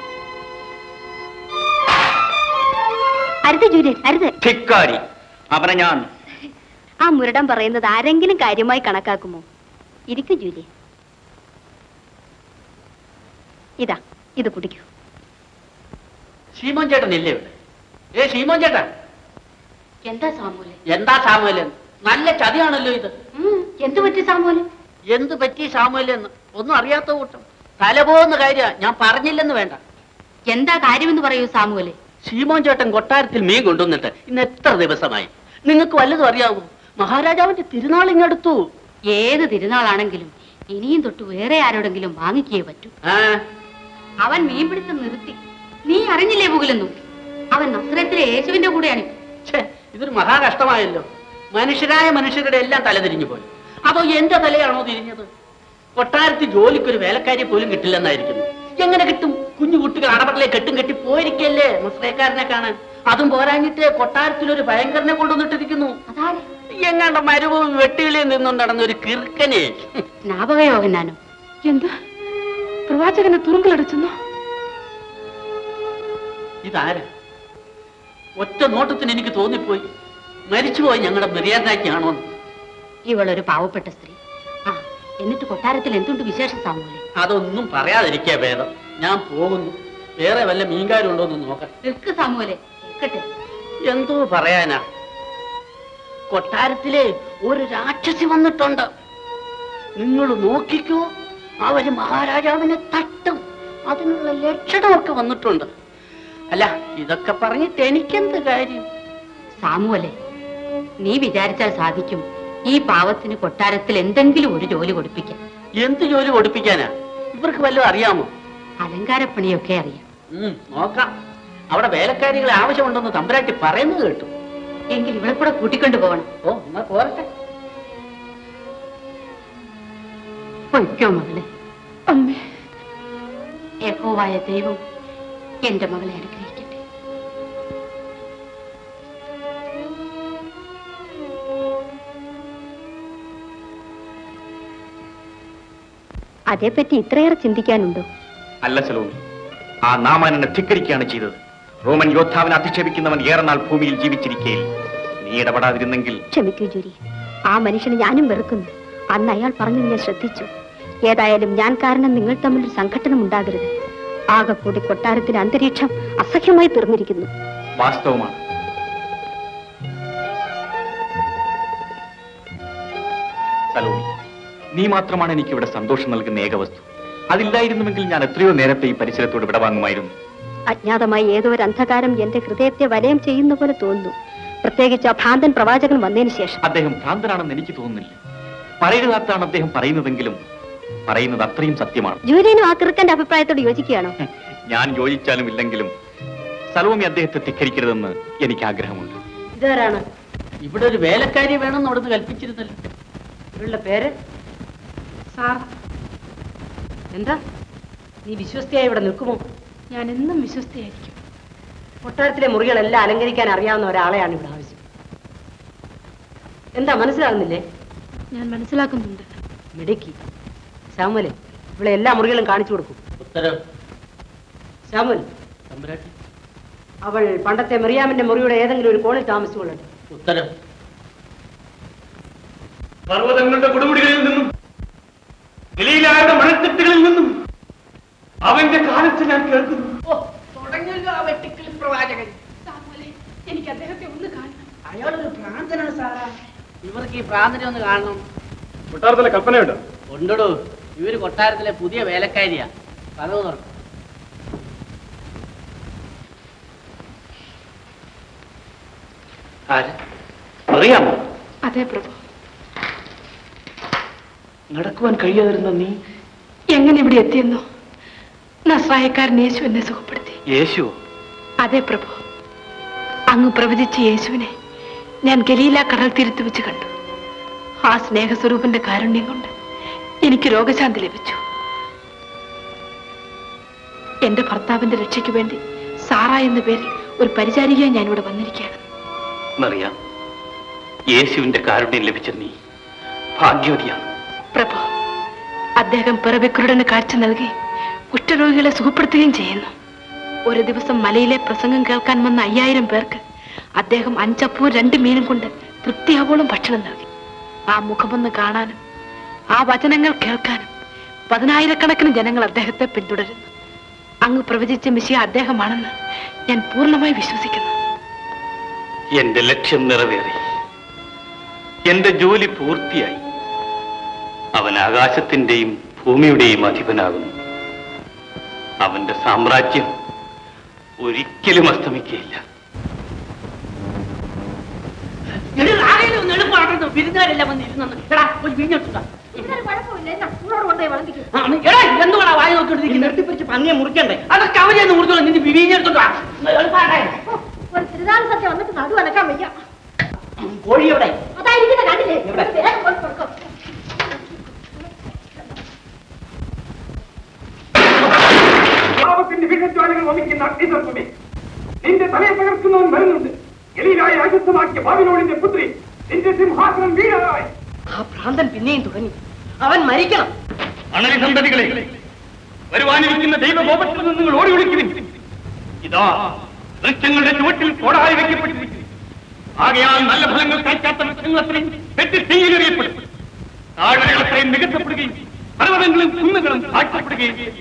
അരുത് ജൂലിയൻ, അരുത്. ധിക്കാരി, അവനെ ഞാൻ. ആ മുരടൻ പറയുന്നത് ആരെങ്കിലും കാര്യമായി കണക്കാക്കുമോ? ഇരിക്കൂ ജൂലിയൻ. ഇതാ, ഇത് കുടിക്കൂ. ശീമോൻ ചേട്ടൻ ഇല്ലേ ഇവിടെ? ഏ ശീമോൻ ചേട്ടാ. എന്താ സാമൂല്? എന്താ സാമൂല്? നല്ല ചതിയാണല്ലോ ഇത്. എന്തു പറ്റി സാമൂല്? എന്ത് പറ്റി സാമൂലെന്ന് ഒന്നും അറിയാത്ത കൂട്ടം. തലപോകുന്ന കാര്യ ഞാൻ പറഞ്ഞില്ലെന്ന് വേണ്ട. എന്താ കാര്യമെന്ന് പറയൂ സാമൂല്. ശീമോൻ ചേട്ടൻ കൊട്ടാരത്തിൽ മീൻ കൊണ്ടുവന്നിട്ട് ഇന്ന് എത്ര ദിവസമായി? നിങ്ങൾക്ക് വല്ലതും അറിയാവോ? മഹാരാജാവിന്റെ തിരുനാൾ ഇങ്ങെടുത്തു. ഏത് തിരുനാളാണെങ്കിലും ഇനിയും തൊട്ട് വേറെ ആരോടെങ്കിലും വാങ്ങിക്കേ പറ്റൂ. അവൻ മീൻപിടുത്തം നിർത്തി. നീ അറിഞ്ഞില്ലേ പുകലെന്നു? അവൻ നസ്രത്തിലെ യേശുവിന്റെ കൂടെയാണ്. ഇതൊരു മഹാകഷ്ടമായല്ലോ. മനുഷ്യരായ മനുഷ്യരുടെ എല്ലാം തലതിരിഞ്ഞു പോയി. അതോ എന്റെ തലയാണോ തിരിഞ്ഞത്? കൊട്ടാരത്തിൽ ജോലിക്കൊരു വേലക്കാരിയെ പോലും കിട്ടില്ലെന്നായിരിക്കുന്നു. എങ്ങനെ കിട്ടും? കുഞ്ഞു കുട്ടികൾ അടപടലെ കെട്ടും കെട്ടി പോയിരിക്കല്ലേ നസ്രേക്കാരനെ കാണാൻ. അതും പോരാഞ്ഞിട്ട് കൊട്ടാരത്തിൽ ഒരു ഭയങ്കരനെ കൊണ്ടുവന്നിട്ടിരിക്കുന്നു. എങ്ങാണ്ട മരുവും വെട്ടുകളിൽ നിന്നും നടന്ന ഒരു കിർക്കനെ. ജ്ഞാപകയോഗനാനോ? എന്താ പ്രവാചകനെ തുറുങ്കിലടച്ചെന്നോ? ഇതാരാ? ഒറ്റ നോട്ടത്തിന് എനിക്ക് തോന്നിപ്പോയി മരിച്ചുപോയി ഞങ്ങളുടെ ബിരിയാണിയാണോ. ഇവളൊരു പാവപ്പെട്ട സ്ത്രീ. ആ എന്നിട്ട് കൊട്ടാരത്തിൽ എന്തുണ്ട് വിശേഷം സാമൂലെ? അതൊന്നും പറയാതിരിക്കാ ഭേദം. ഞാൻ പോകുന്നു. വേറെ വല്ല മീൻകാരും ഉണ്ടോ എന്ന് നോക്കാം. നിൽക്ക് സാമൂലെ, നിൽക്കട്ടെ. എന്തോ പറയാനാ? കൊട്ടാരത്തിലെ ഒരു രാക്ഷസി വന്നിട്ടുണ്ട്. നിങ്ങൾ നോക്കിക്കോ, അവര് മഹാരാജാവിനെ തട്ടും. അതിനുള്ള ലക്ഷണമൊക്കെ വന്നിട്ടുണ്ട്. അല്ല, ഇതൊക്കെ പറഞ്ഞിട്ട് എനിക്കെന്ത് കാര്യം? സാമുവലെ, നീ വിചാരിച്ചാൽ സാധിക്കും ഈ പാവത്തിന് കൊട്ടാരത്തിൽ എന്തെങ്കിലും ഒരു ജോലി കൊടുപ്പിക്കാൻ. എന്ത് ജോലി കൊടുപ്പിക്കാനാ? ഇവർക്ക് വല്ലതും അറിയാമോ? അലങ്കാരപ്പണിയൊക്കെ അറിയാം. നോക്കാം. അവിടെ വേലക്കാരികളെ ആവശ്യമുണ്ടെന്ന് തമ്പുരാട്ടി പറയുന്നത് കേട്ടു. എങ്കിൽ ഇവിടെ കൂടെ കൂട്ടിക്കൊണ്ടു പോകണം. ഓ, എന്നാ പോരട്ടെ. പൊയ്ക്കോ മകളെ. അമ്മേ, യഹോവയായ ദൈവം എന്റെ മകളെ അനുഗ്രഹിക്കട്ടെ. അതേപ്പറ്റി ഇത്രയേറെ ചിന്തിക്കാനുണ്ടോ? അല്ല സലോമി, ആ നാമാനെ ധിക്കരിക്കുകയാണ് ചെയ്തത്. റോമൻ യോദ്ധാവിനെ അധിക്ഷേപിക്കുന്നവൻ ഏറെ നാൾ ഭൂമിയിൽ ജീവിച്ചിരിക്കയിൽ നീ ഇടപെടാതിരുന്നെങ്കിൽ. ക്ഷമിക്കൂ ജൂലി, ആ മനുഷ്യനെ ഞാനും വെറുക്കുന്നു. അന്ന് അയാൾ പറഞ്ഞത് ഞാൻ ശ്രദ്ധിച്ചു. ഏതായാലും ഞാൻ കാരണം നിങ്ങൾ തമ്മിൽ സംഘട്ടനം ഉണ്ടാകരുത്. ആകെക്കൂടി കൊട്ടാരത്തിന്റെ അന്തരീക്ഷം അസഹ്യമായി തീർന്നിരിക്കുന്നു. വാസ്തവമാണ്. സലോമി, നീ മാത്രമാണ് എനിക്ക് ഇവിടെ സന്തോഷം നൽകുന്ന ഏക വസ്തു. അതില്ലായിരുന്നുവെങ്കിൽ ഞാൻ എത്രയോ നേരത്തെ ഈ പരിസരത്തോട് വിടവാങ്ങുമായിരുന്നു. അജ്ഞാതമായി ഏതോ ഒരു അന്ധകാരം എന്റെ ഹൃദയത്തെ വലയം ചെയ്യുന്ന പോലെ തോന്നുന്നു. പ്രത്യേകിച്ച് ആ ഭ്രാന്തൻ പ്രവാചകൻ വന്നതിന് ശേഷം. അദ്ദേഹം ഭ്രാന്തനാണെന്ന് എനിക്ക് തോന്നുന്നില്ല. പറയരുതാത്താണ് അദ്ദേഹം പറയുന്നതെങ്കിലും പറയുന്നത് അത്രയും സത്യമാണ്. ജൂലിയനും ആ കിറുക്കന്റെ അഭിപ്രായത്തോട് യോജിക്കുകയാണോ? ഞാൻ യോജിച്ചാലും ഇല്ലെങ്കിലും സലോമി അദ്ദേഹത്തെ ധിക്കരിക്കരുതെന്ന് എനിക്ക് ആഗ്രഹമുണ്ട്. ഇതാരാണ്? ഇവിടെ ഒരു വേലക്കാരി വേണമെന്ന് അവിടുന്ന് കൽപ്പിച്ചിരുന്നല്ലോ. ഇവളുടെ പേര് സാർ. എന്താ നീ വിശ്വസ്തയായി ഇവിടെ നിൽക്കുമോ? ഞാൻ എന്നും വിശ്വസ്തയായിരിക്കും. കൊട്ടാരത്തിലെ മുറികളെല്ലാം അലങ്കരിക്കാൻ അറിയാവുന്ന ഒരാളെയാണ് ഇവിടെ ആവശ്യം. എന്താ മനസ്സിലാകുന്നില്ലേ? ഞാൻ മനസ്സിലാക്കുന്നുണ്ട്. മിടുക്കി. ശ്യാമലെ, ഇവിടെ എല്ലാ മുറികളും കാണിച്ചു കൊടുക്കും. ഉത്തരവ്. ശ്യാമൽ, അവൾ പണ്ടത്തെ മെറിയാമിന്റെ മുറിയുടെ ഏതെങ്കിലും ഒരു കോണിൽ താമസിച്ചുകൊള്ളട്ടെ. ഉത്തരവ്. പർവ്വതങ്ങളുടെ കൊടുമുടികളിൽ നിന്നും ഗലീലായുടെ മണക്കെട്ടുകളിൽ നിന്നും അവന്റെ കാലത്ത് ഞാൻ കേൾക്കുന്നു. തുടങ്ങിയല്ലോ ആ വെട്ടിക്കൽ പ്രവാചകൻ. എനിക്ക് അദ്ദേഹത്തെ ഒന്ന് കാണണം. അയാളൊരു ഭ്രാന്തനാണ് സാറാ. ഇവർക്ക് ഈ ഭ്രാന്തനെ ഒന്ന് കാണണം. കൊട്ടാരത്തിലെ കൽപ്പനയുണ്ട്. ഉണ്ടോ? ഇവര് കൊട്ടാരത്തിലെ പുതിയ വേലക്കാരിയാ. കഥവ് തുറക്കും. അറിയാമോ? അതെ പ്രഭു. നടക്കുവാൻ കഴിയാതിരുന്ന നീ എങ്ങനെ ഇവിടെ എത്തിയെന്നോ? നസ്രായക്കാരൻ യേശു എന്നെ സുഖപ്പെടുത്തി. യേശു? അതെ പ്രഭു. അങ്ങ് പ്രവചിച്ച യേശുവിനെ ഞാൻ ഗലീല കടൽ തീരത്ത് വെച്ച് കണ്ടു. ആ സ്നേഹസ്വരൂപന്റെ കാരുണ്യം കൊണ്ട് എനിക്ക് രോഗശാന്തി ലഭിച്ചു. എന്റെ ഭർത്താവിന്റെ രക്ഷയ്ക്ക് വേണ്ടി സാറ എന്ന പേരിൽ ഒരു പരിചാരികയായി ഞാൻ ഇവിടെ വന്നിരിക്കുകയാണ്. മറിയാം, യേശുവിന്റെ കാരുണ്യം ലഭിച്ച നീ ഭാഗ്യവതിയാണ്. പ്രഭു, അദ്ദേഹം പിറവിക്കുരുടന് കാഴ്ച നൽകുകയും കുഷ്ഠരോഗികളെ സുഖപ്പെടുത്തുകയും ചെയ്യുന്നു. ഒരു ദിവസം മലയിലെ പ്രസംഗം കേൾക്കാൻ വന്ന അയ്യായിരം പേർക്ക് അദ്ദേഹം അഞ്ചപ്പൂ രണ്ട് മീനും കൊണ്ട് തൃപ്തിയാവോളം ഭക്ഷണം നൽകി. ആ മുഖമൊന്ന് കാണാനും ആ വചനങ്ങൾ കേൾക്കാനും പതിനായിരക്കണക്കിന് ജനങ്ങൾ അദ്ദേഹത്തെ പിന്തുടരുന്നു. അങ്ങ് പ്രവചിച്ച മിശിഹ അദ്ദേഹമാണെന്ന് ഞാൻ പൂർണ്ണമായി വിശ്വസിക്കുന്നു. എന്റെ ലക്ഷ്യം നിറവേറി. എന്റെ ജോലി പൂർത്തിയായി. അവൻ ആകാശത്തിന്റെയും ഭൂമിയുടെയും അധിപനാകുന്നു. അവന്റെ സാമ്രാജ്യം ഒരിക്കലും അസ്തമിക്കുകയില്ല. വിരുന്നുകാരെല്ലാം വന്നിരുന്നു. എടാ ഒരു വീഞ്ഞെടുത്താ എന്തുവാ വായ നോക്കിട്ട് പന്നിയെ മുറിക്കണ്ടേ? അതൊക്കെ അവരെയൊന്ന് മുറിച്ചോളൂ. നിന്റെ വീഞ്ഞെടുത്തോട്ടാ ഒരു തിരുനാൾ സത്യം വന്നിട്ട് നടു അനക്കാൻ വയ്യ. കോഴിയോടെ അതായിരിക്കുന്ന കണ്ടില്ലേ? വേഗം പോയി കൊടുക്കും. പാപത്തിന്റെ വിഷജ്വാലകൾ വമിക്കുന്ന അഗ്നിതത്വമേ, നിന്റെ തലയെ പകർത്തുന്നവൻ വരുന്നുണ്ട്. ഗലീലായെ അശുദ്ധമാക്കിയ ബാബിലോണിന്റെ പുത്രി, നിന്റെ സിംഹാസനം വീഴാറായി. ആ ഭ്രാന്തൻ പിന്നെയും തുടങ്ങി. അവൻ മരിക്കണം. അണലി സന്തതികളെ, വരുവാനിരിക്കുന്ന ദൈവകോപത്തിൽ നിന്ന് നിങ്ങൾ ഓടി ഒളിക്കുവിൻ. ഇതാ വൃക്ഷങ്ങളുടെ ചുവട്ടിൽ കോടായി വയ്ക്കപ്പെട്ടിരിക്കുന്നു. ആകയാൽ നല്ല ഫലങ്ങൾ കഴിക്കാത്ത വൃക്ഷങ്ങൾ അത്രയും വെട്ടി തീയിലെറിയപ്പെടും. താഴ്വരകൾ അത്രയും മികച്ചപ്പെടുകയും പർവ്വതങ്ങളും കുന്നുകളും കാഴ്ചപ്പെടുകയും ചെയ്യും.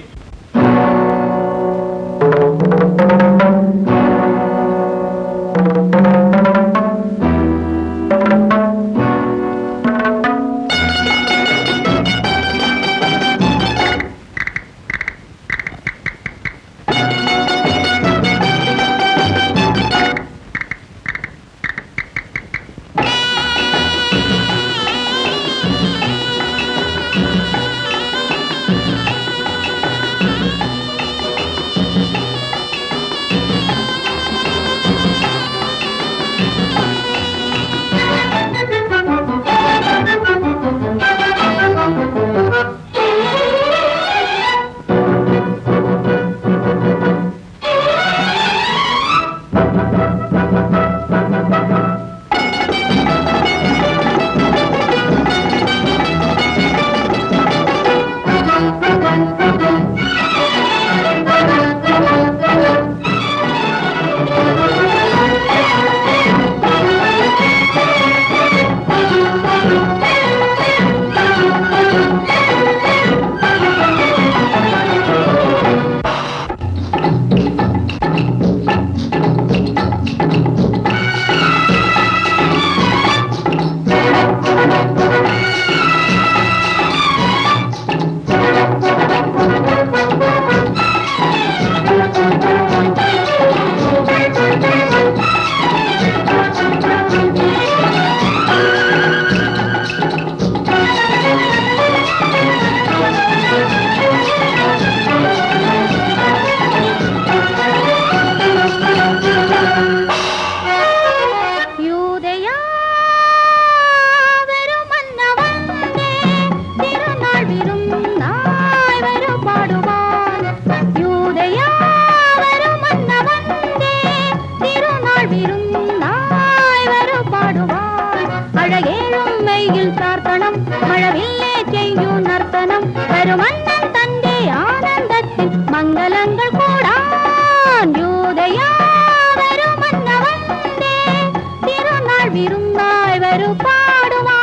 നാട്ടിൽ മംഗളങ്ങൾ കൂടാൻ യൂദയാ വരൂ മന്നവന്റെ തിരുനാൾ വിരുന്നായി വരൂ പാടുവാൻ.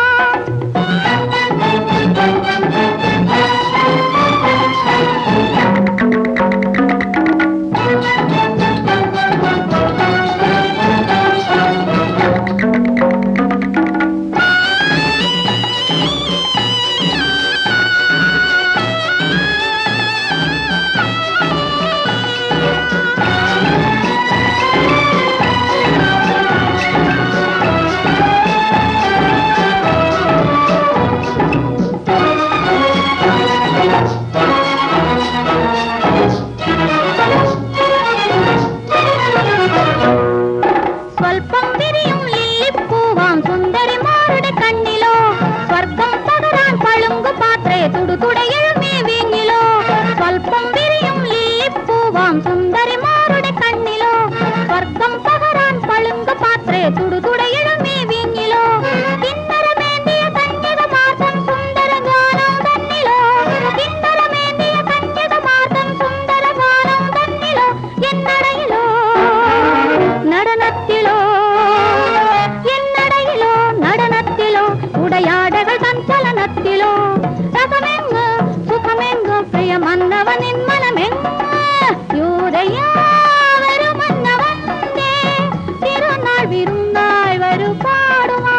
സ്വൽപ്പം വിരിയും ലില്ലിപ്പൂവാം സുന്ദരിമാരുടെ കണ്ണിലോ സ്വർഗം പകരാൻ പളുങ്കു പാത്രേ തുടുതുടയെഴുമേ വീഞ്ഞിലോ. സ്വൽപ്പം വിരിയും ലില്ലിപ്പൂവാം സുന്ദരിമാരുടെ കണ്ണിലോ സ്വർഗം പകരാൻ പളുങ്കു പാത്രേ തുടുതുടയെഴുമേ വീഞ്ഞിലോ. കിന്നരമേന്തിയ കന്യകമാർഗം സുന്ദരഗാനം തന്നിലോ കിന്നരമേന്തിയ കന്യകമാർഗം സുന്ദരഗാനം തന്നിലോ. എന്നടയിലോ നടനത്തിലോ എന്നടയിലോ നടനത്തിലോ ഉടയാടകൾ തൻ ചലനത്തിലോ രസമെങ്ങ് സുഖമെങ്ങ് പ്രിയമന്നവനിൻ മനമെങ്ങ് യൂദയാ വരൂ മന്നവന്റെ തിരുനാൾ വിരുന്നായി വരൂ പാടുവാൻ.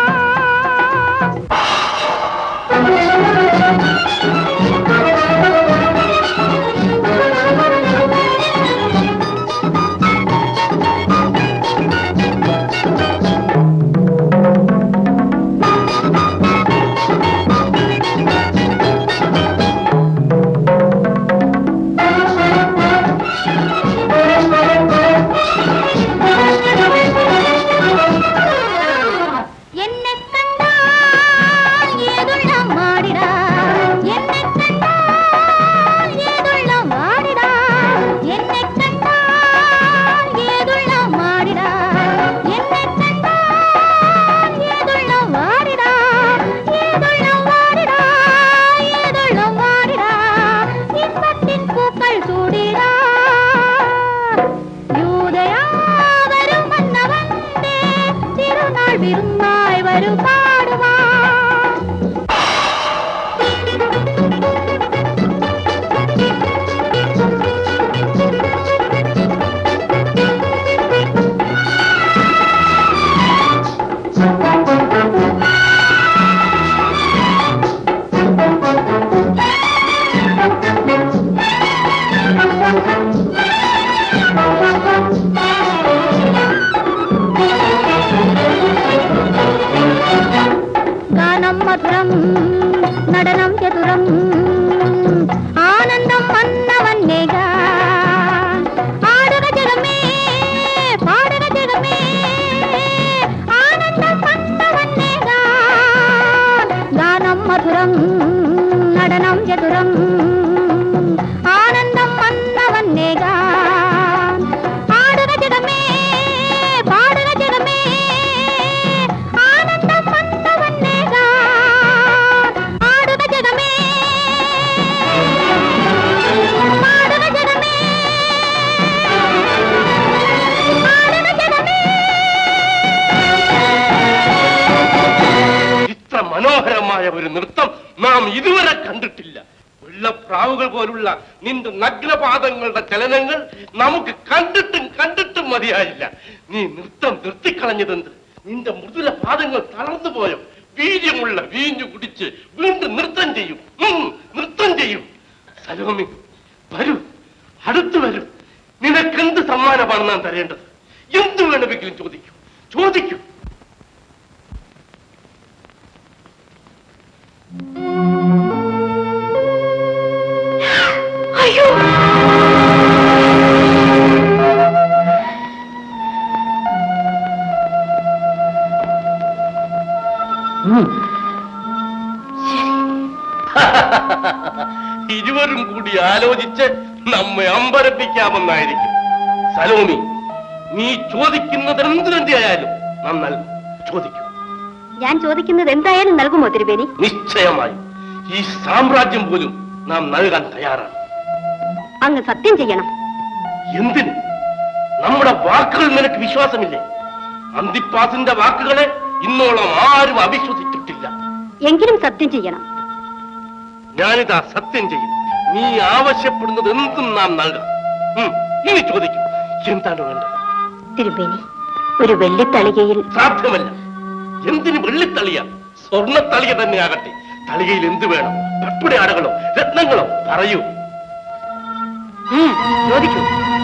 എന്നെ കണ്ടാൽ ഏതുള്ള മാടിടാ എന്നെ കണ്ടാൽ ഏതുള്ള മാടിടാ എന്നെ കണ്ടാൽ ഏതുള്ള മാടിടാ എന്നെ കണ്ടാൽ ഏതുള്ള മാടിടാ ഏതുള്ള മാടിടാ ഏതുള്ള മാടിടാ ഇമ്പത്തിൻ പൂക്കൾ ചൂടിടാ. യൂദയാ വരൂ മന്നവന്റെ തിരുനാൾ വിരുന്നായി വരൂ പാടുവാൻ. ഗാനം മധുരം നടനം ചതുരം ആനന്ദം മന്നവന്നേക ആടുക ജഗമേ പാടുക ജഗമേ ആനന്ദം മന്നവന്നേക. ഗാനം മധുരം നടനം ചതുരം ആനന്ദം മന്നവന്നേക ആടുക ജഗമേ പാടുക ജഗമേ ആനന്ദം മന്നവന്നേക ആടുക ജഗമേ പാടുക ജഗമേ ആടുക ജഗമേ. ഇത്ര മനോഹരമായ ഒരു നൃത്തം നാം ഇതുവരെ കണ്ടിട്ടില്ല. വെള്ളപ്രാവുകൾ പോലുള്ള നിന്റെ നഗ്നപാദങ്ങളുടെ ചലനങ്ങൾ നമുക്ക് കണ്ടിട്ടും കണ്ടിട്ടും മതിയായില്ല. നീ നൃത്തം നിർത്തിക്കളഞ്ഞതെന്ത്? നിന്റെ മൃദുല പാദങ്ങൾ തളർന്നു പോയോ? വീര്യമുള്ള വീഞ്ഞു കുടിച്ച് വീണ്ടും നൃത്തം ചെയ്യും. ഉം, നൃത്തം ചെയ്യും. സലോമി വരൂ, അടുത്തു വരൂ. നിനക്കെന്ത് സമ്മാനമാണ് നാം തരേണ്ടത്? എന്തു വേണമെങ്കിലും ചോദിക്കൂ, ചോദിക്കൂ. അയ്യോ ഇരുവരും കൂടി ആലോചിച്ച് നമ്മെ അമ്പരപ്പിക്കാമെന്നായിരിക്കും. സലോമി, നീ ചോദിക്കുന്നത് എന്തു തന്നെയായാലും നാം നൽകും. ചോദിക്കൂ. ഞാൻ ചോദിക്കുന്നത് എന്തായാലും നൽകുമോ തിരുവേനി? നിശ്ചയമായും ഈ സാമ്രാജ്യം പോലും നാം നൽകാൻ തയ്യാറാണ്. അങ്ങ് സത്യം ചെയ്യണം. എന്തിന്? നമ്മുടെ വാക്കുകൾ നിനക്ക് വിശ്വാസമില്ലേ? അന്തിപ്പാസിന്റെ വാക്കുകളെ ഇന്നോളം ആരും അവിശ്വസിച്ചിട്ടില്ല. എങ്കിലും സത്യം ചെയ്യണം. ഞാനിതാ സത്യം ചെയ്യും. നീ ആവശ്യപ്പെടുന്നത് എന്തും നാം നൽകാം. ഉം, ഇനി ചോദിക്കും, എന്താണ് വേണ്ടത്? തിരുമേനി, ഒരു വെള്ളിത്തളികയിൽ. സാധ്യമല്ല. എന്തിന് വെള്ളിത്തളിയ? സ്വർണ്ണത്തളിക തന്നെ ആകട്ടെ. തളികയിൽ എന്ത് വേണം? പട്ടുടെ ആടകളോ രത്നങ്ങളോ? പറയൂ. ചോദിക്കൂ.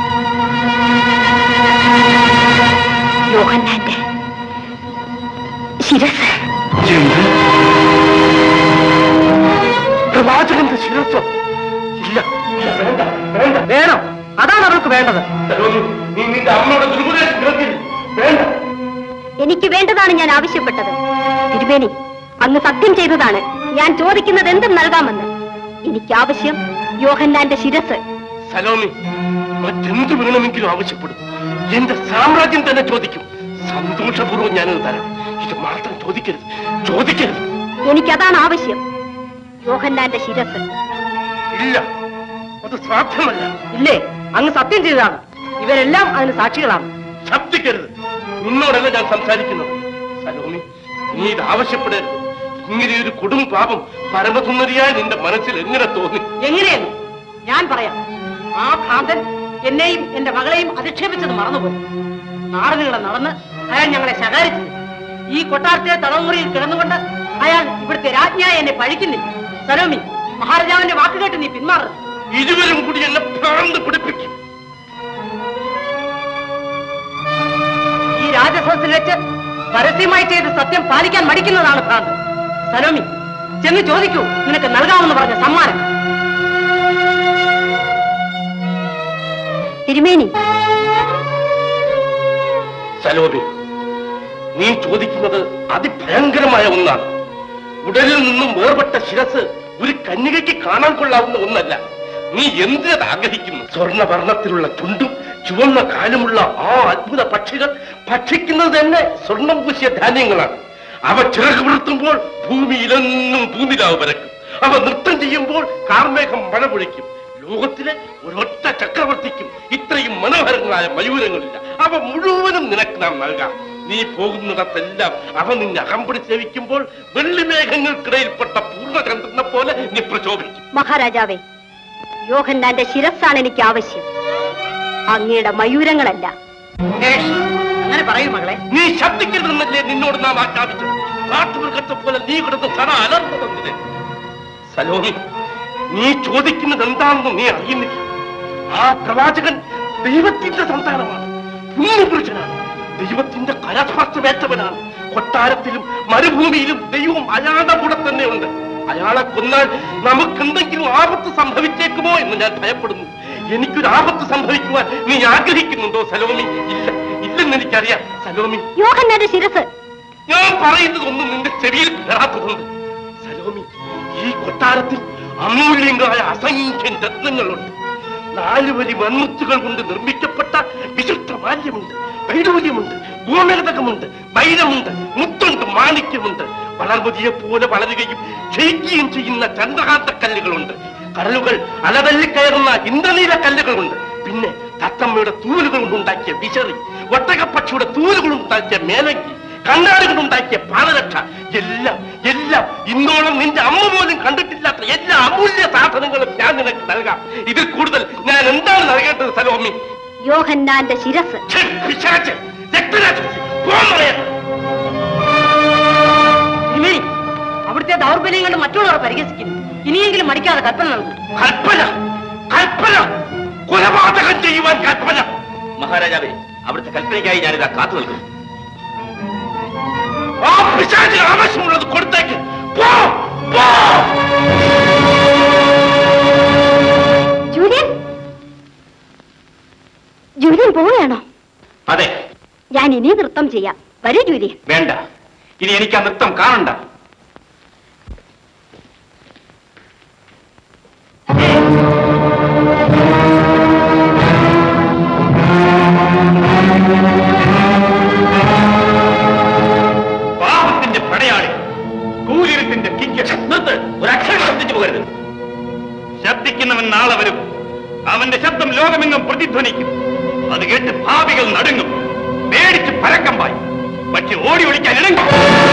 യോഹന്നാന്റെ ശിരസ്. പ്രവാചകന്റെ ശിരസ്സോ? ഇല്ല, വേണ്ട, വേണ്ട. വേണം, അതാണ് അവൾക്ക് വേണ്ടത്. നീ നിന്റെ അമ്മയുടെ ദുരുപദേശത്തിൽ വേണ്ട. എനിക്ക് വേണ്ടതാണ് ഞാൻ ആവശ്യപ്പെട്ടത്. തിരുമേനി, അങ്ങ് സത്യം ചെയ്തതാണ് ഞാൻ ചോദിക്കുന്നത് എന്തും നൽകാമെന്ന്. എനിക്ക് ആവശ്യം യോഹന്നാന്റെ ശിരസ്. സലോമി, മറ്റെന്ത് വേണമെങ്കിലും ആവശ്യപ്പെടും. എന്റെ സാമ്രാജ്യം തന്നെ ചോദിക്കും. സന്തോഷപൂർവ്വം ഞാനത് തരാം. ഇത് മാത്രം ചോദിക്കരുത്, ചോദിക്കരുത്. എനിക്കതാണ് ആവശ്യം, യോഹന്നാന്റെ ശിരസ്. ഇല്ല, അത് സാധ്യമല്ല. ഇല്ലേ? അങ്ങ് സത്യം ചെയ്തതാണ്. ഇവരെല്ലാം അതിന് സാക്ഷികളാണ്. ശബ്ദിക്കരുത്. നിന്നോടല്ല ഞാൻ സംസാരിക്കുന്നത്. സലോമി, നീ ഇത് ആവശ്യപ്പെടരുത്. ഇങ്ങനെ ഒരു കൊടും പാപം പരമസുന്ദരിയായ നിന്റെ മനസ്സിൽ എങ്ങനെ തോന്നി? എങ്ങനെയെന്ന് ഞാൻ പറയാം. ആ ഭ്രാന്തൻ എന്നെയും എന്റെ മകളെയും അധിക്ഷേപിച്ചത് മറന്നുപോയി. നാടനുകളെ നടന്ന് അയാൾ ഞങ്ങളെ ശകാരിച്ചു. ഈ കൊട്ടാരത്തിലെ തടവുമുറിയിൽ കിടന്നുകൊണ്ട് അയാൾ ഇവിടുത്തെ രാജ്ഞിയായി എന്നെ പഴിക്കുന്നില്ല. സലോമി, മഹാരാജാവിന്റെ വാക്കുകേട്ട് നീ പിന്മാറുന്നു. ഇരുവരും കൂടി എന്നെ ഭ്രാന്ത് പിടിപ്പിക്കും. ഈ രാജസദസ്സിൽ വെച്ച് പരസ്യമായി ചെയ്ത് സത്യം പാലിക്കാൻ മടിക്കുന്നതാണ് ഭ്രാന്ത്. സലോമി, ചെന്ന് ചോദിക്കൂ നിനക്ക് നൽകാമെന്ന് പറഞ്ഞ സമ്മാനം. തിരുമേനി. സലോമി, നീ ചോദിക്കുന്നത് അതിഭയങ്കരമായ ഒന്നാണ്. ഉടലിൽ നിന്നും വേർപെട്ട ശിരസ് ഒരു കന്യകയ്ക്ക് കാണാൻ കൊള്ളാവുന്ന ഒന്നല്ല. നീ എന്തിനത് ആഗ്രഹിക്കുന്നു? സ്വർണ്ണവർണ്ണത്തിലുള്ള ചുണ്ടും ചുവന്ന കാലുമുള്ള ആ അത്ഭുത പക്ഷികൾ ഭക്ഷിക്കുന്നത് തന്നെ സ്വർണം പൂശിയ ധാന്യങ്ങളാണ്. അവ ചിറക് വിളുത്തുമ്പോൾ ഭൂമിയിലെന്നും പൂനിലാവ് പരക്കും. അവ നൃത്തം ചെയ്യുമ്പോൾ കാർമേഘം മഴ പൊഴിക്കും. ലോകത്തിലെ ഒരൊറ്റ ചക്രവർത്തിക്കും ഇത്രയും മനോഹരങ്ങളായ മയൂരങ്ങളില്ല. അവ മുഴുവനും നിനക്ക് നാം നൽകാം. നീ പോകുന്നിടത്തെല്ലാം അവ നിന്നെ അകമ്പടി സേവിക്കുമ്പോൾ വെള്ളിമേഘങ്ങൾക്കിടയിൽപ്പെട്ട പൂർണ്ണചന്ദ്രനെ പോലെ നീ പ്രചോദിക്കും. മഹാരാജാവേ, യോഹന്നാന്റെ ശിരസ്സാണ് എനിക്ക് ആവശ്യം, അങ്ങയുടെ മയൂരങ്ങളല്ല. അങ്ങനെ പറയൂ മകളെ. നീ ശബ്ദിക്കരുതെന്നല്ലേ നിന്നോട് നാം ആജ്ഞാപിച്ചത്? കാട്ടുമൃഗത്തെ പോലെ നീ കിടന്ന് സട അലർന്നതെന്തിന്? സലോമി, നീ ചോദിക്കുന്നത് എന്താണെന്ന് നീ അറിയുന്നില്ല. ആ പ്രവാചകൻ ദൈവത്തിന്റെ സന്താനമാണ്, പുണ്യപുരുഷനാണ്, ദൈവത്തിന്റെ കരസ്പർശമേറ്റവനാണ്. കൊട്ടാരത്തിലും മരുഭൂമിയിലും ദൈവം അയാളുടെ കൂടെ തന്നെ ഉണ്ട്. അയാളെ കൊന്നാൽ നമുക്കെന്തെങ്കിലും ആപത്ത് സംഭവിച്ചേക്കുമോ എന്ന് ഞാൻ ഭയപ്പെടുന്നു. എനിക്കൊരു ആപത്ത് സംഭവിക്കുവാൻ നീ ആഗ്രഹിക്കുന്നുണ്ടോ സലോമി? ഇല്ല, ഇല്ലെന്ന് എനിക്കറിയാം. സലോമി, യോഹന്നാന്റെ ശിരസ്. ഞാൻ പറയുന്നതൊന്നും നിന്റെ ചെവിയിൽ കയറാത്തതുണ്ട്. സലോമി, ഈ കൊട്ടാരത്തിൽ അമൂല്യങ്ങളായ അസംഖ്യം രത്നങ്ങളുണ്ട്. നാലുവരി മൺമുത്തുകൾ കൊണ്ട് നിർമ്മിക്കപ്പെട്ട വിശിഷ്ട മാല്യമുണ്ട്, വൈഡൂര്യമുണ്ട്, ഗോമേതകമുണ്ട്, വൈരമുണ്ട്, മുത്തുണ്ട്, മാണിക്യമുണ്ട്. വളർമതിയെ പോലെ വളരുകയും ക്ഷയിക്കുകയും ചെയ്യുന്ന ചന്ദ്രകാന്ത കല്ലുകളുണ്ട്. കടലുകൾ അലതല്ലി കയറുന്ന ഇന്ദ്രനീല കല്ലുകളുണ്ട്. പിന്നെ തത്തമ്മയുടെ തൂലുകൾ കൊണ്ടുണ്ടാക്കിയ വിശറി, ഒട്ടകപ്പക്ഷിയുടെ തൂലുകൾ ഉണ്ടാക്കിയ മേലങ്കി, കണ്ണാടുകൾ ഉണ്ടാക്കിയ പാദരക്ഷ, എല്ലാം എല്ലാം ഇന്നോളം നിന്റെ അമ്മ പോലും കണ്ടിട്ടില്ലാത്ത എല്ലാ അമൂല്യ സാധനങ്ങളും ഞാൻ നിനക്ക് നൽകാം. ഇതിൽ കൂടുതൽ ഞാൻ എന്താണ് നൽകേണ്ടത് സലോമി? യോഹന്നാന്റെ ശിരസ്. അവിടുത്തെ ദൗർബല്യം കൊണ്ട് മറ്റുള്ളവർ പരിഹസിക്കുന്നു. ഇനിയെങ്കിലും മടിക്കാതെ കൽപ്പന നൽകും. കൽപ്പന കൽപ്പന കൊലപാതകം ചെയ്യുവാൻ കൽപ്പന. മഹാരാജാവേ, അവിടുത്തെ കൽപ്പനയ്ക്കായി ഞാനിതാ കാത്തു നിൽക്കുന്നു. ആ പിശാചിന് ആവശ്യമുള്ളത് കൊടുത്തേക്ക്. പോ പോ. ജൂലിയൻ, ജൂലിയൻ പോവുകയാണോ? അതെ. ഞാൻ ഇനി നൃത്തം ചെയ്യാം. വരൂ ജൂലിയൻ. വേണ്ട, ഇനി എനിക്ക് ആ നൃത്തം കാണണ്ട. പാപത്തിന്റെ പടയാളി, കൂലിരത്തിന്റെ കിക്ക്. ഒരു അക്ഷരം ശബ്ദിച്ചു പോകരുത്. ശബ്ദിക്കുന്നവൻ നാളെ വരും. അവന്റെ ശബ്ദം ലോകമെങ്ങും പ്രതിധ്വനിക്കും. അത് കേട്ട് ഭാവികൾ നടുങ്ങും, പേടിച്ച് പരക്കം പായും. പക്ഷെ ഓടി ഒളിക്കാൻ ഇണങ്ങും.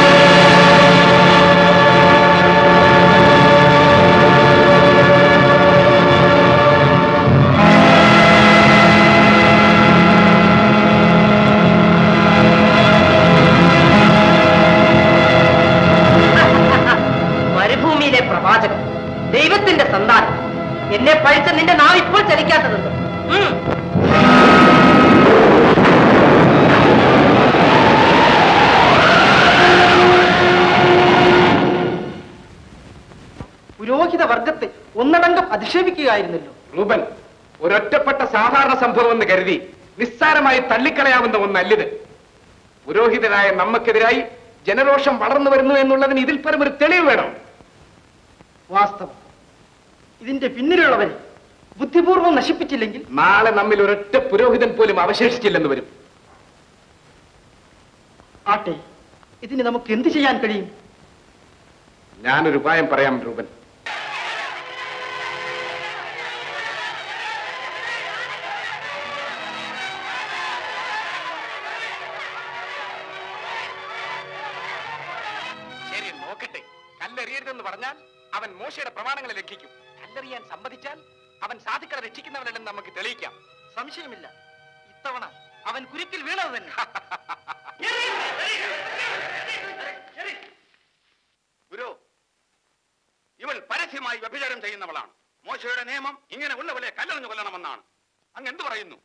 മരുഭൂമിയിലെ പ്രവാചകൻ, ദൈവത്തിന്റെ സന്താനം, എന്നെ പഴിച്ച നിന്റെ നാവ് ഇപ്പോൾ ചലിക്കാത്തതുണ്ട്. പുരോഹിത വർഗത്തെ ഒന്നടങ്കം അധിക്ഷേപിക്കുകയായിരുന്നല്ലോ. റൂബൻ, ഒരൊറ്റപ്പെട്ട സാധാരണ സംഭവം എന്ന് കരുതി നിസ്സാരമായി തള്ളിക്കളയാവുന്ന ഒന്നല്ലിത്. പുരോഹിതരായ നമുക്കെതിരായി ജനരോഷം വളർന്നു വരുന്നു എന്നുള്ളതിന് ഇതിൽ പരം ഒരു തെളിവ് വേണം. വാസ്തവം. ഇതിന്റെ പിന്നിലുള്ളവരെ ബുദ്ധിപൂർവ്വം നശിപ്പിച്ചില്ലെങ്കിൽ നാളെ നമ്മിൽ ഒരൊറ്റ പുരോഹിതൻ പോലും അവശേഷിച്ചില്ലെന്ന് വരും. ആട്ടെ, ഇതിന് നമുക്ക് എന്ത് ചെയ്യാൻ കഴിയും? ഞാനൊരു ഉപായം പറയാം റൂബൻ. ശരി, നോക്കട്ടെ. കല്ലെറിയരുതെന്ന് പറഞ്ഞാൽ അവൻ മോശയുടെ പ്രമാണങ്ങളെ ലംഘിക്കും. കല്ലെറിയാൻ സമ്മതിച്ചാൽ അവൻ സാധുക്കളെ രക്ഷിക്കുന്നവനല്ലെന്ന് നമുക്ക് തെളിയിക്കാം. സംശയമില്ല, ഇത്തവണ അവൻ കുരുക്കിൽ വീണത് തന്നെ. ഗുരു, ഇവൾ പരസ്യമായി വ്യഭിചാരം ചെയ്യുന്നവളാണ്. മോശയുടെ നിയമം ഇങ്ങനെ ഉള്ളവളെ കല്ലെറിഞ്ഞു കൊല്ലണമെന്നാണ്. അങ്ങ് എന്ത് പറയുന്നു?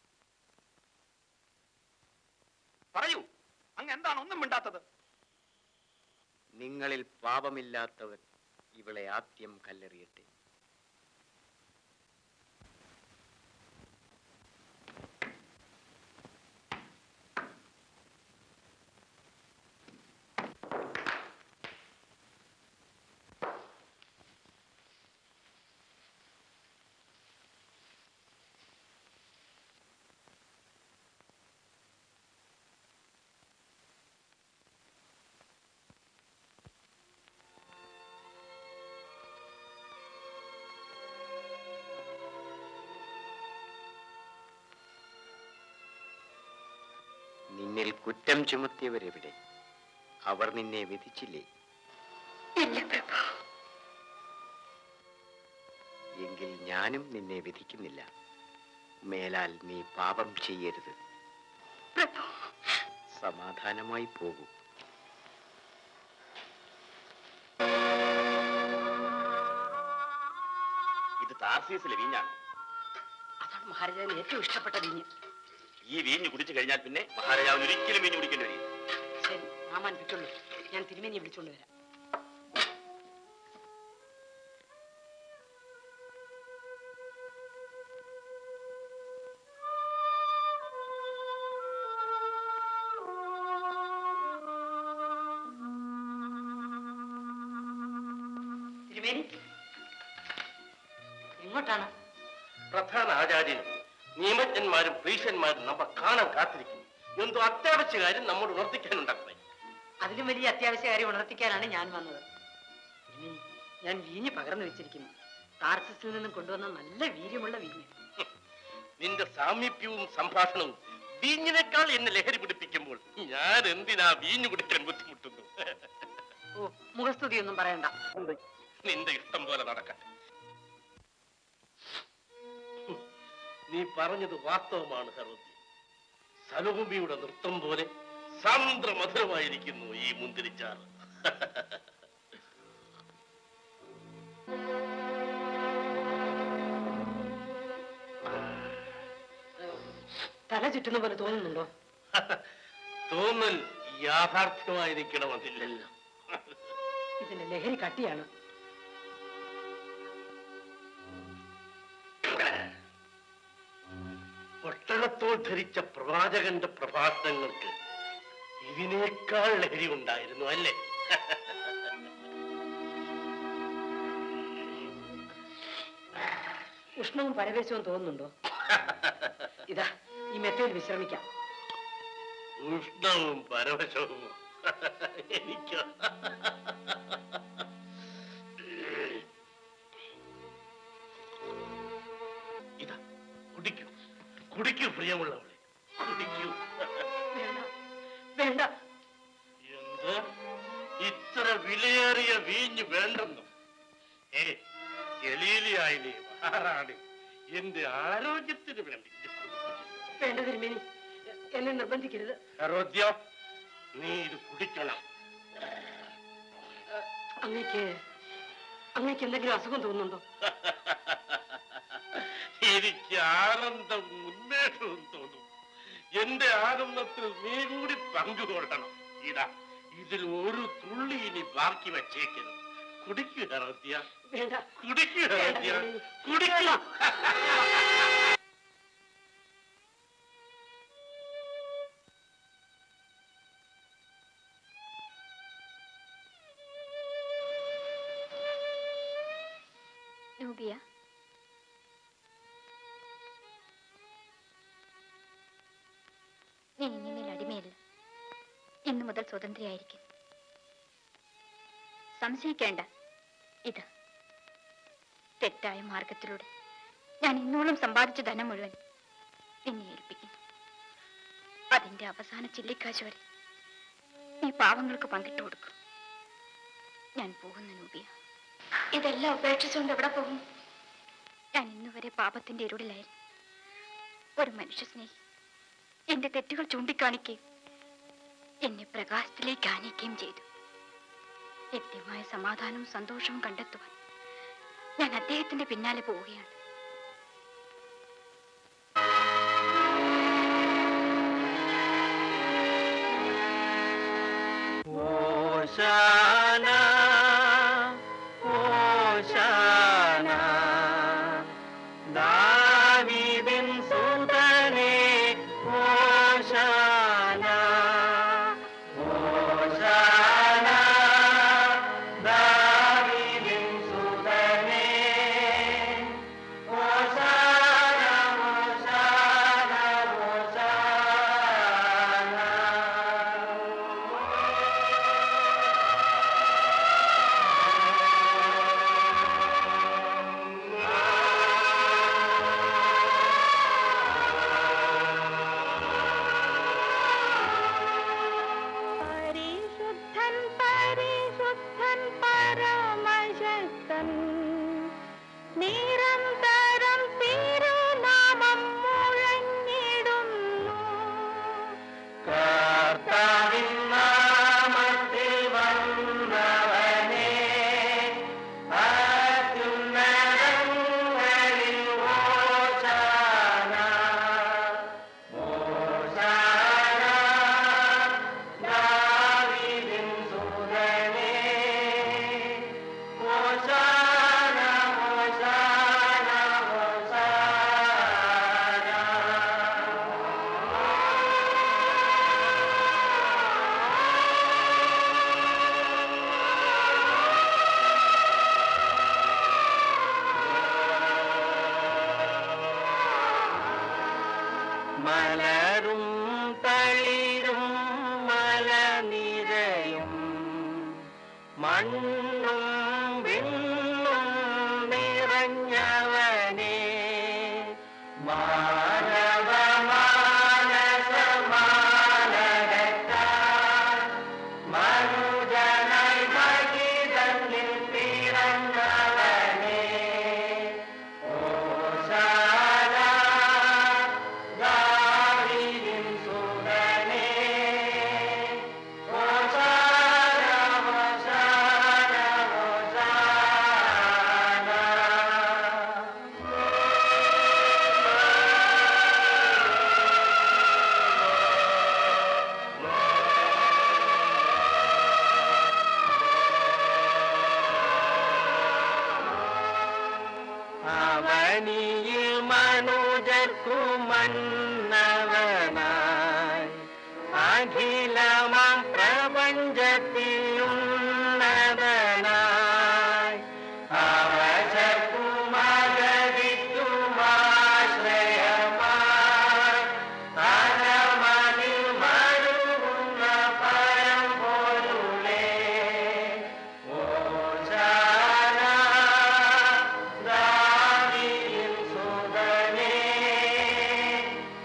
പറയൂ, അങ്ങ് എന്താണ് ഒന്നും മിണ്ടാത്തത്? നിങ്ങളിൽ പാപമില്ലാത്തവൻ ഇവളെ ആദ്യം കല്ലെറിയട്ടെ. നിന്നിൽ കുറ്റം ചുമത്തിയവരെവിടെ? അവർ നിന്നെ വിധിച്ചില്ലേ? എങ്കിൽ ഞാനും നിന്നെ വിധിക്കുന്നില്ല. മേലാൽ നീ പാപം ചെയ്യരുത്. സമാധാനമായി പോകൂ. ഇത് താർസീസിലെ വീഞ്ഞാണ്. അതാണ് മഹാരാജാവിന് ഏറ്റവും ഇഷ്ടപ്പെട്ട വീഞ്ഞ്. ഈ വീഞ്ഞ് കുടിച്ചു കഴിഞ്ഞാൽ പിന്നെ മഹാരാജാവിന് ഒരിക്കലും വീഞ്ഞ് കുടിക്കേണ്ടി വരില്ല. ശരി, മാമാൻ വിട്ടുള്ളൂ. ഞാൻ തിരുമേനിയെ വിളിച്ചുകൊണ്ട് വരാം. തിരുമേനി, എങ്ങോട്ടാണ്? പ്രധാന ആചാര്യനും നിയമജ്ഞന്മാരും പ്രീഷന്മാരും നമ്മ കാണാൻ കാത്തിരിക്കുന്നു. എന്തോ അത്യാവശ്യ കാര്യം നമ്മോട് ഉണർത്തിക്കാനുണ്ടാക്കുന്നത്. അതിലും വലിയ അത്യാവശ്യ കാര്യം ഉണർത്തിക്കാനാണ് ഞാൻ വന്നത്. തിരുമേനി, ഞാൻ വീഞ്ഞ് പകർന്നു വെച്ചിരിക്കുന്നു. താർസിസിൽ നിന്നും കൊണ്ടുവന്ന നല്ല വീര്യമുള്ള വീഞ്ഞ്. നിന്റെ സാമീപ്യവും സംഭാഷണവും വീഞ്ഞിനേക്കാൾ എന്നെ ലഹരി പിടിപ്പിക്കുമ്പോൾ ഞാൻ എന്തിനാ വീഞ്ഞു കുടിക്കാൻ ബുദ്ധിമുട്ടുന്നു? ഓ, മുഖസ്തുതിയൊന്നും പറയണ്ട. നിന്റെ ഇഷ്ടം പോലെ നടക്കട്ടെ. നീ പറഞ്ഞത് വാസ്തവമാണ് ഹെറോദി. സലോമിയുടെ നൃത്തം പോലെ സാന്ദ്ര മധുരമായിരിക്കുന്നു ഈ മുന്തിരിച്ചാറ്. തല ചുറ്റുന്ന പോലെ തോന്നുന്നുണ്ടോ? തോന്നൽ യാഥാർത്ഥ്യമായിരിക്കണമെന്നില്ലല്ലോ. ഇതിന്റെ ലഹരി കട്ടിയാണ്. ഒട്ടകത്തോൾ ധരിച്ച പ്രവാചകന്റെ പ്രഭാഷണങ്ങൾക്ക് ഇതിനേക്കാൾ ലഹരി ഉണ്ടായിരുന്നു അല്ലേ? ഉഷ്ണവും പരവേശവും തോന്നുന്നുണ്ടോ? ഇതാ, ഈ മെത്തയിൽ വിശ്രമിക്കാം. ഉഷ്ണവും പരവശവും എനിക്ക് ഇതാ കുടിക്കൂ പ്രിയമുള്ളവളെ, കുടിക്കൂ. വേണ്ട. എന്ത് ഇത്ര വിലയേറിയ വീഞ്ഞ് വേണ്ടെന്നു? ഏ ഗലീലിയായിലെ മഹാറാണി, എന്റെ ആരോഗ്യത്തിന് വേണ്ടി വേണ്ട തിരുമേനി, എന്നെ നിർബന്ധിക്കരുത്. ഹെറോദ്യ, നീ ഇത് കുടിക്കണം. അങ്ങേക്ക് അങ്ങേക്ക് എന്തെങ്കിലും അസുഖം തോന്നുന്നുണ്ടോ? എനിക്ക് ആനന്ദവും ഉന്മേഷവും തോന്നും. എന്റെ ആനന്ദത്തിൽ നീ കൂടി പങ്കുകൊള്ളണം. ഇതാ, ഇതിൽ ഒരു തുള്ളി ഇനി ബാക്കി വച്ചേക്കരുത്. കുടിക്കൂ ഹെറോദ്യ, വേണ്ട. കുടിക്കൂ ഹെറോദ്യ, കുടിക്കൂ. നൂബിയ, ഞാൻ ഇനിമേൽ അടിമയല്ല. ഇന്നു മുതൽ സ്വതന്ത്രയായിരിക്കും. സംശയിക്കേണ്ട, ഇത് തെറ്റായ മാർഗത്തിലൂടെ ഞാൻ ഇന്നോളം സമ്പാദിച്ച ധനം മുഴുവൻ നിന്നെ ഏൽപ്പിക്കുന്നു. അതിന്റെ അവസാന ചില്ലിക്കാശ് വരെ നീ പാവങ്ങൾക്ക് പങ്കിട്ടു കൊടുക്കും. ഞാൻ പോകുന്നു നൂബിയ. ഇതെല്ലാം ഉപേക്ഷിച്ചുകൊണ്ട് എവിടെ പോകും? ഞാൻ ഇന്നുവരെ പാപത്തിന്റെ ഇരുളിലായിരുന്നു. ഒരു മനുഷ്യ സ്നേഹി എന്റെ തെറ്റുകൾ ചൂണ്ടിക്കാണിക്കുകയും എന്നെ പ്രകാശത്തിലേക്ക് ആനയിക്കുകയും ചെയ്തു. നിത്യമായ സമാധാനവും സന്തോഷവും കണ്ടെത്തുവാൻ ഞാൻ അദ്ദേഹത്തിന്റെ പിന്നാലെ പോവുകയാണ്. ഓശാന ഓശാന ദാവീദിൻ സുതനേ ഓശാന ഓശാന ദാവീദിൻ സുതനേ ഓശാന ഓശാന ഓശാന. പരിശുദ്ധൻ പരിശുദ്ധൻ പരമശക്തൻ നിരന്തരം തിരുനാമം മുഴങ്ങിടുന്നു. കർത്താവിൻ നാമത്തിൽ വന്നവനേ അത്യുന്നതങ്ങളിൽ ഓശാന ഓശാന ദാവീദിൻ സുതനേ ഓശാന ഓശാന ഓശാന. മലരും തളിരും മലനിരയും മണ്ണും വിണ്ണും നിറഞ്ഞവനേ മാനവ മാനസമാനകത്താൽ മനുജനായി മഹിതന്നിൽ പിറന്നവനേ ഓശാന ദാവീദിൻ സുതനേ ഓശാന ഓശാന ഓശാന. അവനിയിൽ മനുജർക്കു മന്നവനായി അഖിലമാം പ്രപഞ്ചത്തിലുന്നതനായി അവശർക്കും അഗതിക്കുമാശ്രയമായി അരമനിൽ മരുകുന്ന പരമ്പൊരുളേ ഓശാന ദാവീദിൻ സുതനേ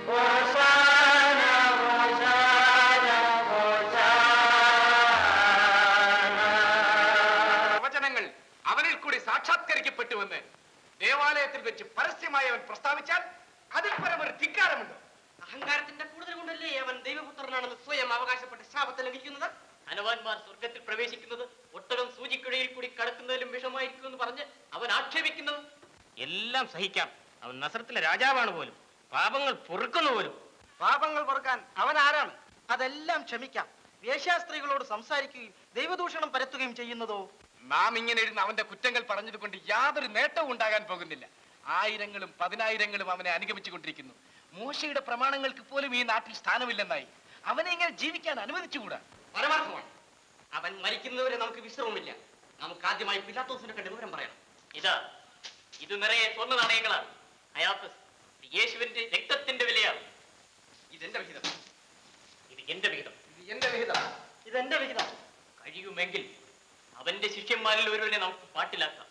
അഹങ്കാരമുണ്ടോ? അഹങ്കാരത്തിന്റെ കൂടുതൽ കൊണ്ടല്ലേ അവൻ ദൈവപുത്രനാണെന്ന് സ്വയം അവകാശപ്പെട്ട് ശാപത്തെ ലഭിക്കുന്നത്. ധനവാന്മാർ സ്വർഗത്തിൽ പ്രവേശിക്കുന്നത് ഒട്ടകം സൂചിക്കുഴയിൽ കൂടി കടക്കുന്നതിലും വിഷമായിരിക്കുമെന്ന് പറഞ്ഞ് അവൻ ആക്ഷേപിക്കുന്നത്. എല്ലാം സഹിക്കാം. അവൻ നസ്രത്തിലെ രാജാവാണ് പോലും. പാപങ്ങൾ പൊറുക്കുന്ന പോലും. പാപങ്ങൾ പൊറുക്കാൻ അവൻ ആരാണ്? അതെല്ലാം ക്ഷമിക്കാം. വേശ്യാസ്ത്രീകളോട് സംസാരിക്കുകയും ദൈവദൂഷണം പരത്തുകയും ചെയ്യുന്നതോ? നാം ഇങ്ങനെ ഇരുന്ന് അവന്റെ കുറ്റങ്ങൾ പറഞ്ഞത് കൊണ്ട് യാതൊരു നേട്ടവും ഉണ്ടാകാൻ പോകുന്നില്ല. ആയിരങ്ങളും പതിനായിരങ്ങളും അവനെ അനുഗമിച്ചുകൊണ്ടിരിക്കുന്നു. മോശയുടെ പ്രമാണങ്ങൾക്ക് പോലും ഈ നാട്ടിൽ സ്ഥാനമില്ലെന്നായി. അവനെ ഇങ്ങനെ ജീവിക്കാൻ അനുവദിച്ചുകൂടാ. പരമാർത്ഥമാണ്. അവൻ മരിക്കുന്നവരെ നമുക്ക് വിശ്രമമില്ല. നമുക്ക് ആദ്യമായി പിലാത്തോസിനെ കണ്ട് വിവരം പറയണം. ഇതാ, ഇത് നിറയെ സ്വർണ്ണ നാണയങ്ങളാണ്. അയാത്തസ്, ഇത് യേശുവിന്റെ രക്തത്തിന്റെ വിലയാണ്. ഇതെന്റെ വിഹിതം. ഇത് എന്റെ വിഹിതം. ഇത് എന്റെ വിഹിതം. ഇതെന്റെ വിഹിതം. കഴിയുമെങ്കിൽ അവന്റെ ശിഷ്യന്മാരിൽ ഒരുവനെ നമുക്ക് പാട്ടിലാക്കാം.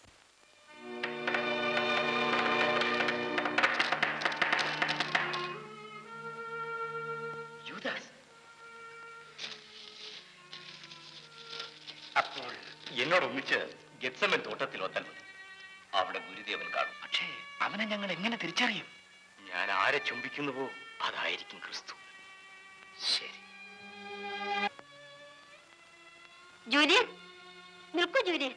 അപ്പോൾ എന്നോടൊന്നിച്ച് ഗെത്സമൻ തോട്ടത്തിൽ വന്നാൽ മതി. അവിടെ ഗുരുദേവൻ കാണും. പക്ഷേ അവനെ ഞങ്ങൾ എങ്ങനെ തിരിച്ചറിയും? ഞാൻ ആരെ ചുംബിക്കുന്നുവോ അതായിരിക്കും ക്രിസ്തു. ശരി. ജൂലിയൻ, നിൽക്കൂ ജൂലിയൻ.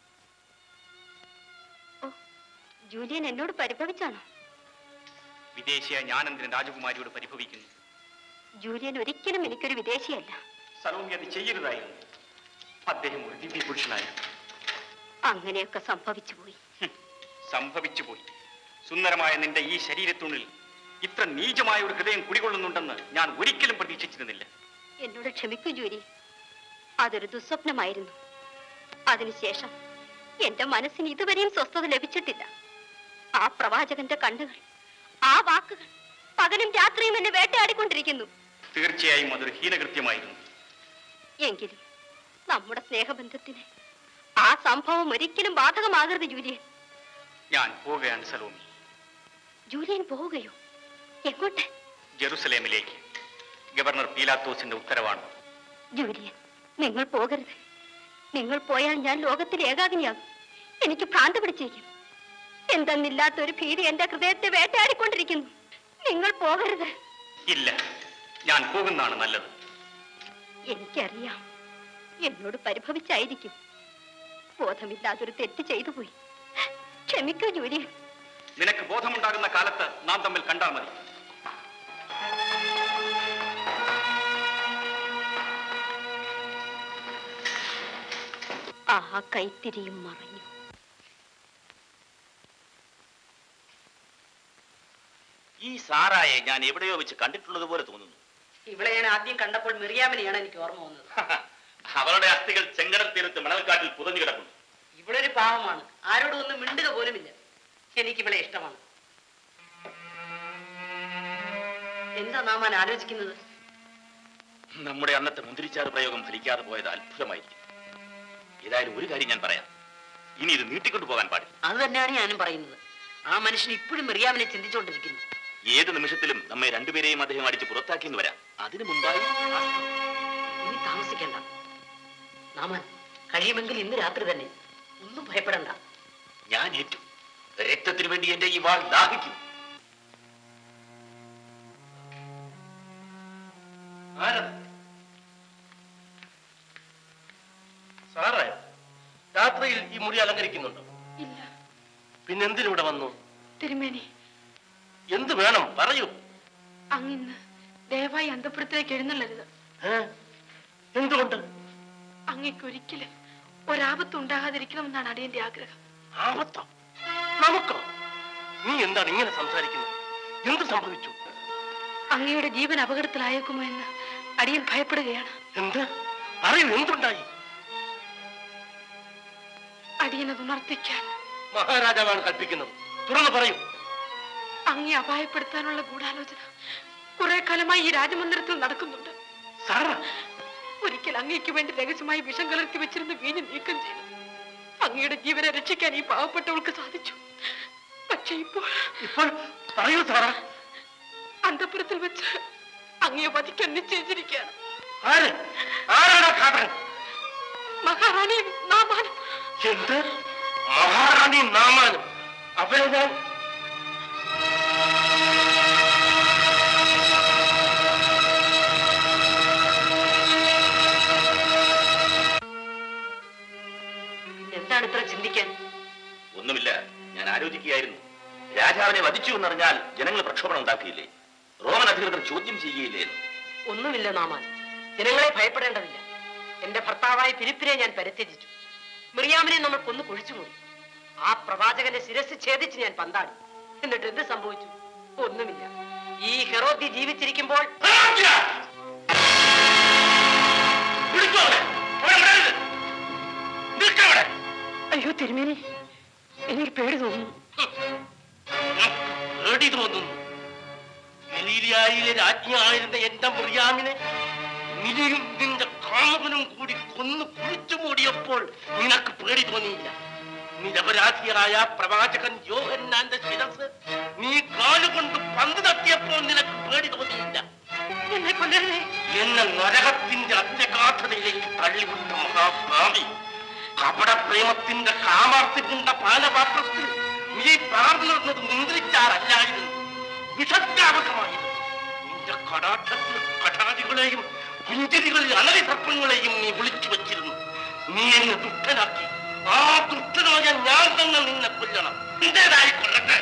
ഓ, ജൂലിയൻ എന്നോട് പരിഭവിച്ചാണോ? വിദേശിയ ഞാനെന്തിന് രാജകുമാരിയോട് പരിഭവിക്കുന്നു? ജൂലിയൻ ഒരിക്കലും എനിക്കൊരു വിദേശിയല്ല. സലോമി അത് ചെയ്യരുതായിരുന്നു. അദ്ദേഹം ഒരു ദിവ്യപുരുഷനായിരുന്നു. അങ്ങനെയൊക്കെ സംഭവിച്ചു പോയി. സംഭവിച്ചു പോയി. സുന്ദരമായ നിന്റെ ഈ ശരീരത്തുള്ളിൽ ഇത്ര നീചമായ ഒരു ഹൃദയം കുടികൊള്ളുന്നുണ്ടെന്ന് ഞാൻ ഒരിക്കലും പ്രതീക്ഷിച്ചിരുന്നില്ല. എന്നോട് ക്ഷമിക്കൂ ജൂലി, അതൊരു ദുസ്വപ്നമായിരുന്നു. അതിനുശേഷം എന്റെ മനസ്സിന് ഇതുവരെയും സ്വസ്ഥത ലഭിച്ചിട്ടില്ല. ആ പ്രവാചകന്റെ കണ്ണുകൾ, ആ വാക്കുകൾ പകലും രാത്രിയും എന്നെ വേട്ടയാടിക്കൊണ്ടിരിക്കുന്നു. തീർച്ചയായും അതൊരു ഹീനകൃത്യമായിരുന്നു. എങ്കിലും നമ്മുടെ സ്നേഹബന്ധത്തിന് ആ സംഭവം ഒരിക്കലും ബാധകമാകരുത് ജൂലിയൻ. ഞാൻ പോവുകയാണ് സലോമി. ജൂലിയൻ പോവുകയോ? എങ്ങോട്ട്? ജെറുസലേമിലേക്ക്. ഗവർണർ പീലാത്തോസിന്റെ ഉത്തരവാണ്. ജൂലിയൻ, നിങ്ങൾ പോകരുത്. നിങ്ങൾ പോയാൽ ഞാൻ ലോകത്തിൽ ഏകാഗ്നിയാകും. എനിക്ക് ഭ്രാന്ത് പിടിച്ചിരിക്കും. എന്തെന്നില്ലാത്ത ഒരു ഭീതി എന്റെ ഹൃദയത്തെ വേട്ടയാടിക്കൊണ്ടിരിക്കുന്നു. നിങ്ങൾ പോകരുത്. ഇല്ല, ഞാൻ പോകുന്നതാണ് നല്ലത്. എനിക്കറിയാം, എന്നോട് പരിഭവിച്ചായിരിക്കും. ബോധമില്ലാതൊരു തെറ്റ് ചെയ്തു പോയി. ക്ഷമിക്കൂ ജൂലിയൻ. നിനക്ക് ബോധമുണ്ടാകുന്ന കാലത്ത് നാം തമ്മിൽ കണ്ടാൽ മതി. ആ കൈത്തിരിയും മറഞ്ഞു. ഈ സാറായെ ഞാൻ എവിടെയോ വെച്ച് കണ്ടിട്ടുള്ളത് പോലെ തോന്നുന്നു. ഇവിടെ ഞാൻ ആദ്യം കണ്ടപ്പോൾ മിറിയാമിനെയാണ് എനിക്ക് ഓർമ്മ വന്നത്. അവളുടെ അസ്ഥികൾ ചെങ്കടൽ തീരത്ത് മണൽക്കാട്ടിൽ പുതഞ്ഞു കിടക്കുന്നു. ഇവിടെ ഒരു പാവമാണ്, ആരോടും ഒന്നും മിണ്ടുക പോലുമില്ല. എനിക്ക് ഇവിടെ ഇഷ്ടമാണ്. എന്താ നാമാൻ ആലോചിക്കുന്നത്? നമ്മുടെ അന്നത്തെ മുന്തിരിച്ചാറ് പ്രയോഗം ഫലിക്കാതെ പോയത് അത്ഭുതമായിരിക്കും. ഏതായാലും ഒരു കാര്യം ഞാൻ പറയാം, ഇനി ഇത് നീട്ടിക്കൊണ്ടു പോകാൻ പാടില്ല. അത് തന്നെയാണ് ഞാനും പറയുന്നത്. ആ മനുഷ്യൻ ഇപ്പോഴും മിറിയാമിനെ ചിന്തിച്ചുകൊണ്ടിരിക്കുന്നു. ഏത് നിമിഷത്തിലും നമ്മെ രണ്ടുപേരെയും അദ്ദേഹം അടിച്ച് പുറത്താക്കിയെന്ന് വരാം. അതിനു മുമ്പായി ഇനി താമസിക്കണ്ട നാമാൻ. കഴിയുമെങ്കിൽ ഇന്ന് രാത്രി തന്നെ. ഒന്നും ഭയപ്പെടണ്ട. ഞാൻ ഏറ്റു. രക്തത്തിനു വേണ്ടി എന്റെ ഈ വാൾ ദാഹിക്കും. സാറേ, രാത്രിയിൽ ഈ മുറി അലങ്കരിക്കുന്നുണ്ടോ? ഇല്ല. പിന്നെന്തിനിവിടെ വന്നു? തിരുമേനി, എന്ത് വേണം പറയൂ. അങ്ങിന്ന് ദയവായി അന്തപുരത്തിലേക്ക് എഴുന്നള്ളരുത്. എന്തുകൊണ്ട്? അങ്ങേക്ക് ഒരിക്കലും ഒരാപത്ത് ഉണ്ടാകാതിരിക്കണമെന്നാണ് അടിയന്റെ ആഗ്രഹം. ആപത്തോ? നമുക്കോ? നീ എന്താണ് ഇങ്ങനെ സംസാരിക്കുന്നത്? എന്ത് സംഭവിച്ചു? അങ്ങയുടെ ജീവൻ അപകടത്തിലായേക്കുമോ എന്ന് അടിയൻ ഭയപ്പെടുകയാണ്. എന്ത് പറയൂ, എന്തുണ്ടായി? അടിയനത് ഉണർത്തിക്കാൻ മഹാരാജാവാണ് കൽപ്പിക്കുന്നത്. തുറന്നു പറയൂ. അങ്ങേ അപായപ്പെടുത്താനുള്ള ഗൂഢാലോചന കുറെ കാലമായി ഈ രാജമന്ദിരത്തിൽ നടക്കുന്നുണ്ട്. ഒരിക്കൽ അങ്ങേക്ക് വേണ്ടി രഹസ്യമായി വിഷം കലർത്തി വെച്ചിരുന്ന വീഞ്ഞ് നീക്കം ചെയ്തു അങ്ങയുടെ ജീവനെ രക്ഷിക്കാൻ ഈ പാവപ്പെട്ടവൾക്ക് സാധിച്ചു. പക്ഷെ ഇപ്പോൾ ഇപ്പോൾ പറയൂ സാറ. അന്തപുരത്തിൽ വെച്ച് അങ്ങയെ വധിക്കാൻ നിശ്ചയിച്ചിരിക്കുകയാണ്. മഹാറാണി നാമാനും. എന്ത്? മഹാറാണി നാമാനും? അവരെ ഞാൻ വധിച്ചു എന്നറിഞ്ഞാൽ ജനങ്ങൾ പ്രക്ഷോഭണം ഉണ്ടാക്കിയില്ലേ? റോമൻ അധികൃതർ ചോദ്യം ചെയ്യുകയില്ലേ? ഒന്നുമില്ല നാമാൻ, ജനങ്ങളെ ഭയപ്പെടേണ്ടതില്ല. എന്റെ ഭർത്താവായ ഫിലിപ്പിനെ ഞാൻ പരിത്യജിച്ചു. മിറിയാമിനെ നമ്മൾ കൊന്നു കുഴിച്ചുമൂടി. ആ പ്രവാചകന്റെ ശിരസ് ഛേദിച്ച് ഞാൻ പന്താടി. എന്നിട്ട് എന്ത് സംഭവിച്ചു? ഒന്നുമില്ല. ഈ ഹെറോദ്യ ജീവിച്ചിരിക്കുമ്പോൾ അയ്യോ തിരുമേനി, എനിക്ക് പേടി തോന്നുന്നു. പേടി തോന്നുന്നു? ഗലീലിയായിലെ രാജ്ഞിയായിരുന്ന എന്റെ മറിയാമിനെ നിലയും നിന്റെ കാമുകനും കൂടി കൊന്നു കുഴിച്ചു മൂടിയപ്പോൾ നിനക്ക് പേടി തോന്നിയില്ല. നിരപരാധിയായ പ്രവാചകൻ യോഹന്നാന്റെ ശിരസ് നീ കാലുകൊണ്ട് പന്ത് തട്ടിയപ്പോൾ നിനക്ക് പേടി തോന്നിയില്ല. എന്നെ കൊല്ലരുതേ. എന്നെ നരകത്തിന്റെ അത്യഗാധതയിലേക്ക് തള്ളിവിട്ട മഹാഭാവി, കപടപ്രേമത്തിന്റെ കാമാർത്തിന്റെ പാലപാത്രത്തിൽ നീ പാർന്നിരുന്നത് നിയന്ത്രിച്ചാറല്ലായിരുന്നു, വിഷദ്രാവകമായിരുന്നു. നിന്റെ കടാക്ഷത്തിൽ കടാദികളെയും പുഞ്ചിരികളിൽ അനലി സർപ്പങ്ങളെയും നീ വിളിച്ചു വച്ചിരുന്നു. നീ എന്നെ ദുഷ്ടനാക്കി. ആ ദുഷ്ടനായ ഞാൻ തന്നെ നിന്നെ കൊല്ലണം. എന്റേതായി കൊല്ലട്ടെ.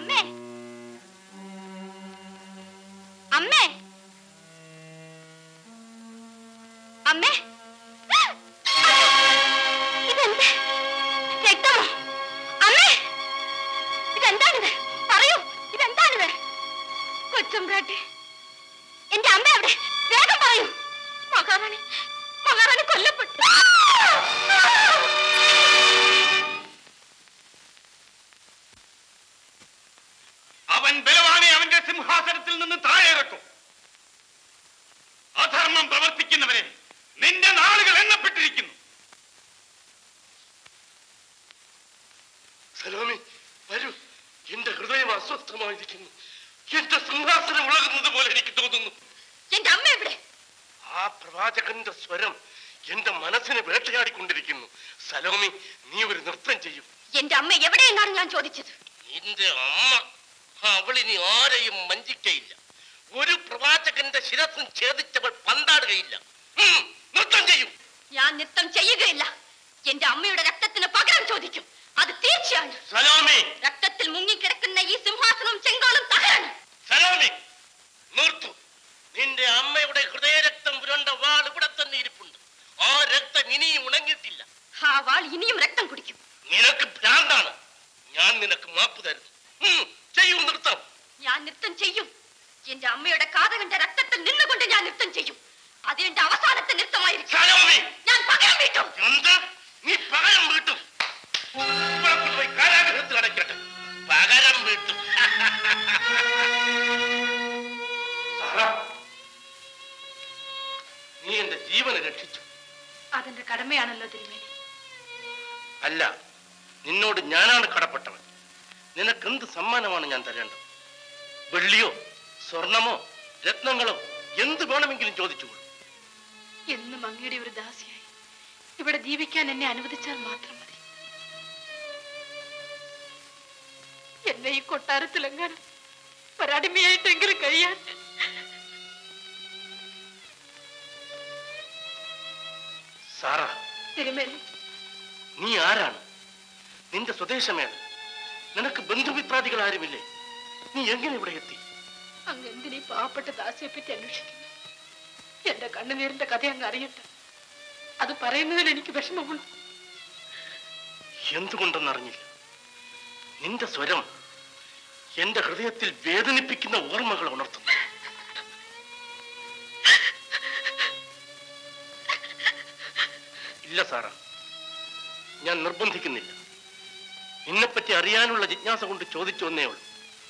അമ്മേ അമ്മേ അമ്മേ ഇതെന്ത് രക്തമോ അമ്മേ ഇതെന്താണിത് പറയൂ ഇതെന്താണിത് കൊച്ചമ്പ്രാട്ടി എന്റെ അമ്മ അവിടെ വേഗം പറയൂ മഹാറാണി മഹാറാണി കൊല്ലപ്പെട്ടു അവൻ ബലവാനെ അവന്റെ സിംഹാസനത്തിൽ നിന്ന് താഴെ ഇറക്കും. അധർമ്മം പ്രവർത്തിക്കുന്നവരെ നിന്റെ നാളുകൾ എണ്ണപ്പെട്ടിരിക്കുന്നു. സലോമി വരൂ, എന്റെ ഹൃദയം അസ്വസ്ഥമായിരിക്കുന്നു. എന്റെ സിംഹാസനം ഉളകുന്നത് പോലെ എനിക്ക് തോന്നുന്നു. എന്റെ അമ്മ എവിടെ? ആ പ്രവാചകന്റെ സ്വരം എന്റെ മനസ്സിനെ വേട്ടയാടിക്കൊണ്ടിരിക്കുന്നു. സലോമി, നീ ഒരു നൃത്തം ചെയ്യും. എന്റെ അമ്മ എവിടെയെന്നാണ് ഞാൻ ചോദിച്ചത്. നിന്റെ അമ്മ അവളിനി ആരെയും വഞ്ചിക്കയില്ല. ഒരു പ്രവാചകന്റെ ശിരസും ഛേദിച്ചവൾ പന്താടുകയില്ല. ഉം, നൃത്തം ചെയ്യും. ഞാൻ നൃത്തം ചെയ്യുകയില്ല. എന്റെ അമ്മയുടെ രക്തത്തിന് പകരം ചോദിക്കും. അത് തീർച്ചയാണ്. സലോമി, രക്തത്തിൽ മുങ്ങിക്കിടക്കുന്ന ഈ സിംഹാസനവും ചെങ്കോളും തകരാണ്. സലോമി, നിർത്തൂ. നിന്റെ അമ്മയുടെ ഹൃദയരക്തം പുരണ്ട വാൾ ഇവിടെ തന്നെ ഇരിപ്പുണ്ട്. ആ രക്തം ഇനിയും ഉണങ്ങിയിട്ടില്ല. ആ വാൾ ഇനിയും രക്തം കുടിക്കും. നിനക്ക് ഭ്രാന്താണ്. ഞാൻ നിനക്ക് മാപ്പ് തരുന്നു. ഉം, ചെയ്യൂ നൃത്തം. ഞാൻ നൃത്തം ചെയ്യും. എന്റെ അമ്മയുടെ കാതകന്റെ രക്തത്തിൽ നിന്നുകൊണ്ട് ഞാൻ നൃത്തം ചെയ്യും. അത് എന്റെ അവസാനത്തെ നൃത്തമായിരിക്കും. സലോമി, ഞാൻ പകരം വീട്ടും. എന്ത്? നീ പകരം വീട്ടും? ഇവിടെ കൊണ്ടുപോയി കാരാഗ്രഹത്തിൽ അടയ്ക്കട്ടെ. പകരം വീട്ടും. നീ എന്റെ ജീവനെ രക്ഷിച്ചു. അതെന്റെ കടമയാണല്ലോ തിരുമേനി. അല്ല, നിന്നോട് ഞാനാണ് കടപ്പെട്ടവൻ. നിനക്ക് എന്ത് സമ്മാനമാണ് ഞാൻ തരേണ്ടത്? വെള്ളിയോ സ്വർണമോ രത്നങ്ങളോ എന്ത് വേണമെങ്കിലും ചോദിച്ചുകൊള്ളു. എന്നും അങ്ങയുടെ ഒരു ദാസിയായി ഇവിടെ ജീവിക്കാൻ എന്നെ അനുവദിച്ചാൽ മാത്രം മതി. എന്നെ ഈ കൊട്ടാരത്തിലെങ്ങാനും ഒരടിമയായിട്ടെങ്കിലും കഴിയാൻ. സാറ, തിരുമേനി, നീ ആരാണ്? നിന്റെ സ്വദേശമേത്? നിനക്ക് ബന്ധുമിത്രാദികൾ ആരുമില്ലേ? നീ എങ്ങനെ ഇവിടെ എത്തി? അങ്ങ് എന്തിനീ പാവപ്പെട്ട ദാസിയെ പറ്റി അന്വേഷിക്കുന്നു? എന്റെ കണ്ണുനീരിന്റെ കഥ അങ്ങ് അറിയട്ടെ. അത് പറയുന്നതിൽ എനിക്ക് വിഷമമുള്ളൂ. എന്തുകൊണ്ടെന്നറിഞ്ഞില്ല. നിന്റെ സ്വരം എന്റെ ഹൃദയത്തിൽ വേദനിപ്പിക്കുന്ന ഓർമ്മകൾ ഉണർത്തുന്നു. ഇല്ല സാറ, ഞാൻ നിർബന്ധിക്കുന്നില്ല. നിന്നെപ്പറ്റി അറിയാനുള്ള ജിജ്ഞാസ കൊണ്ട് ചോദിച്ചു വന്നേ ഉള്ളൂ.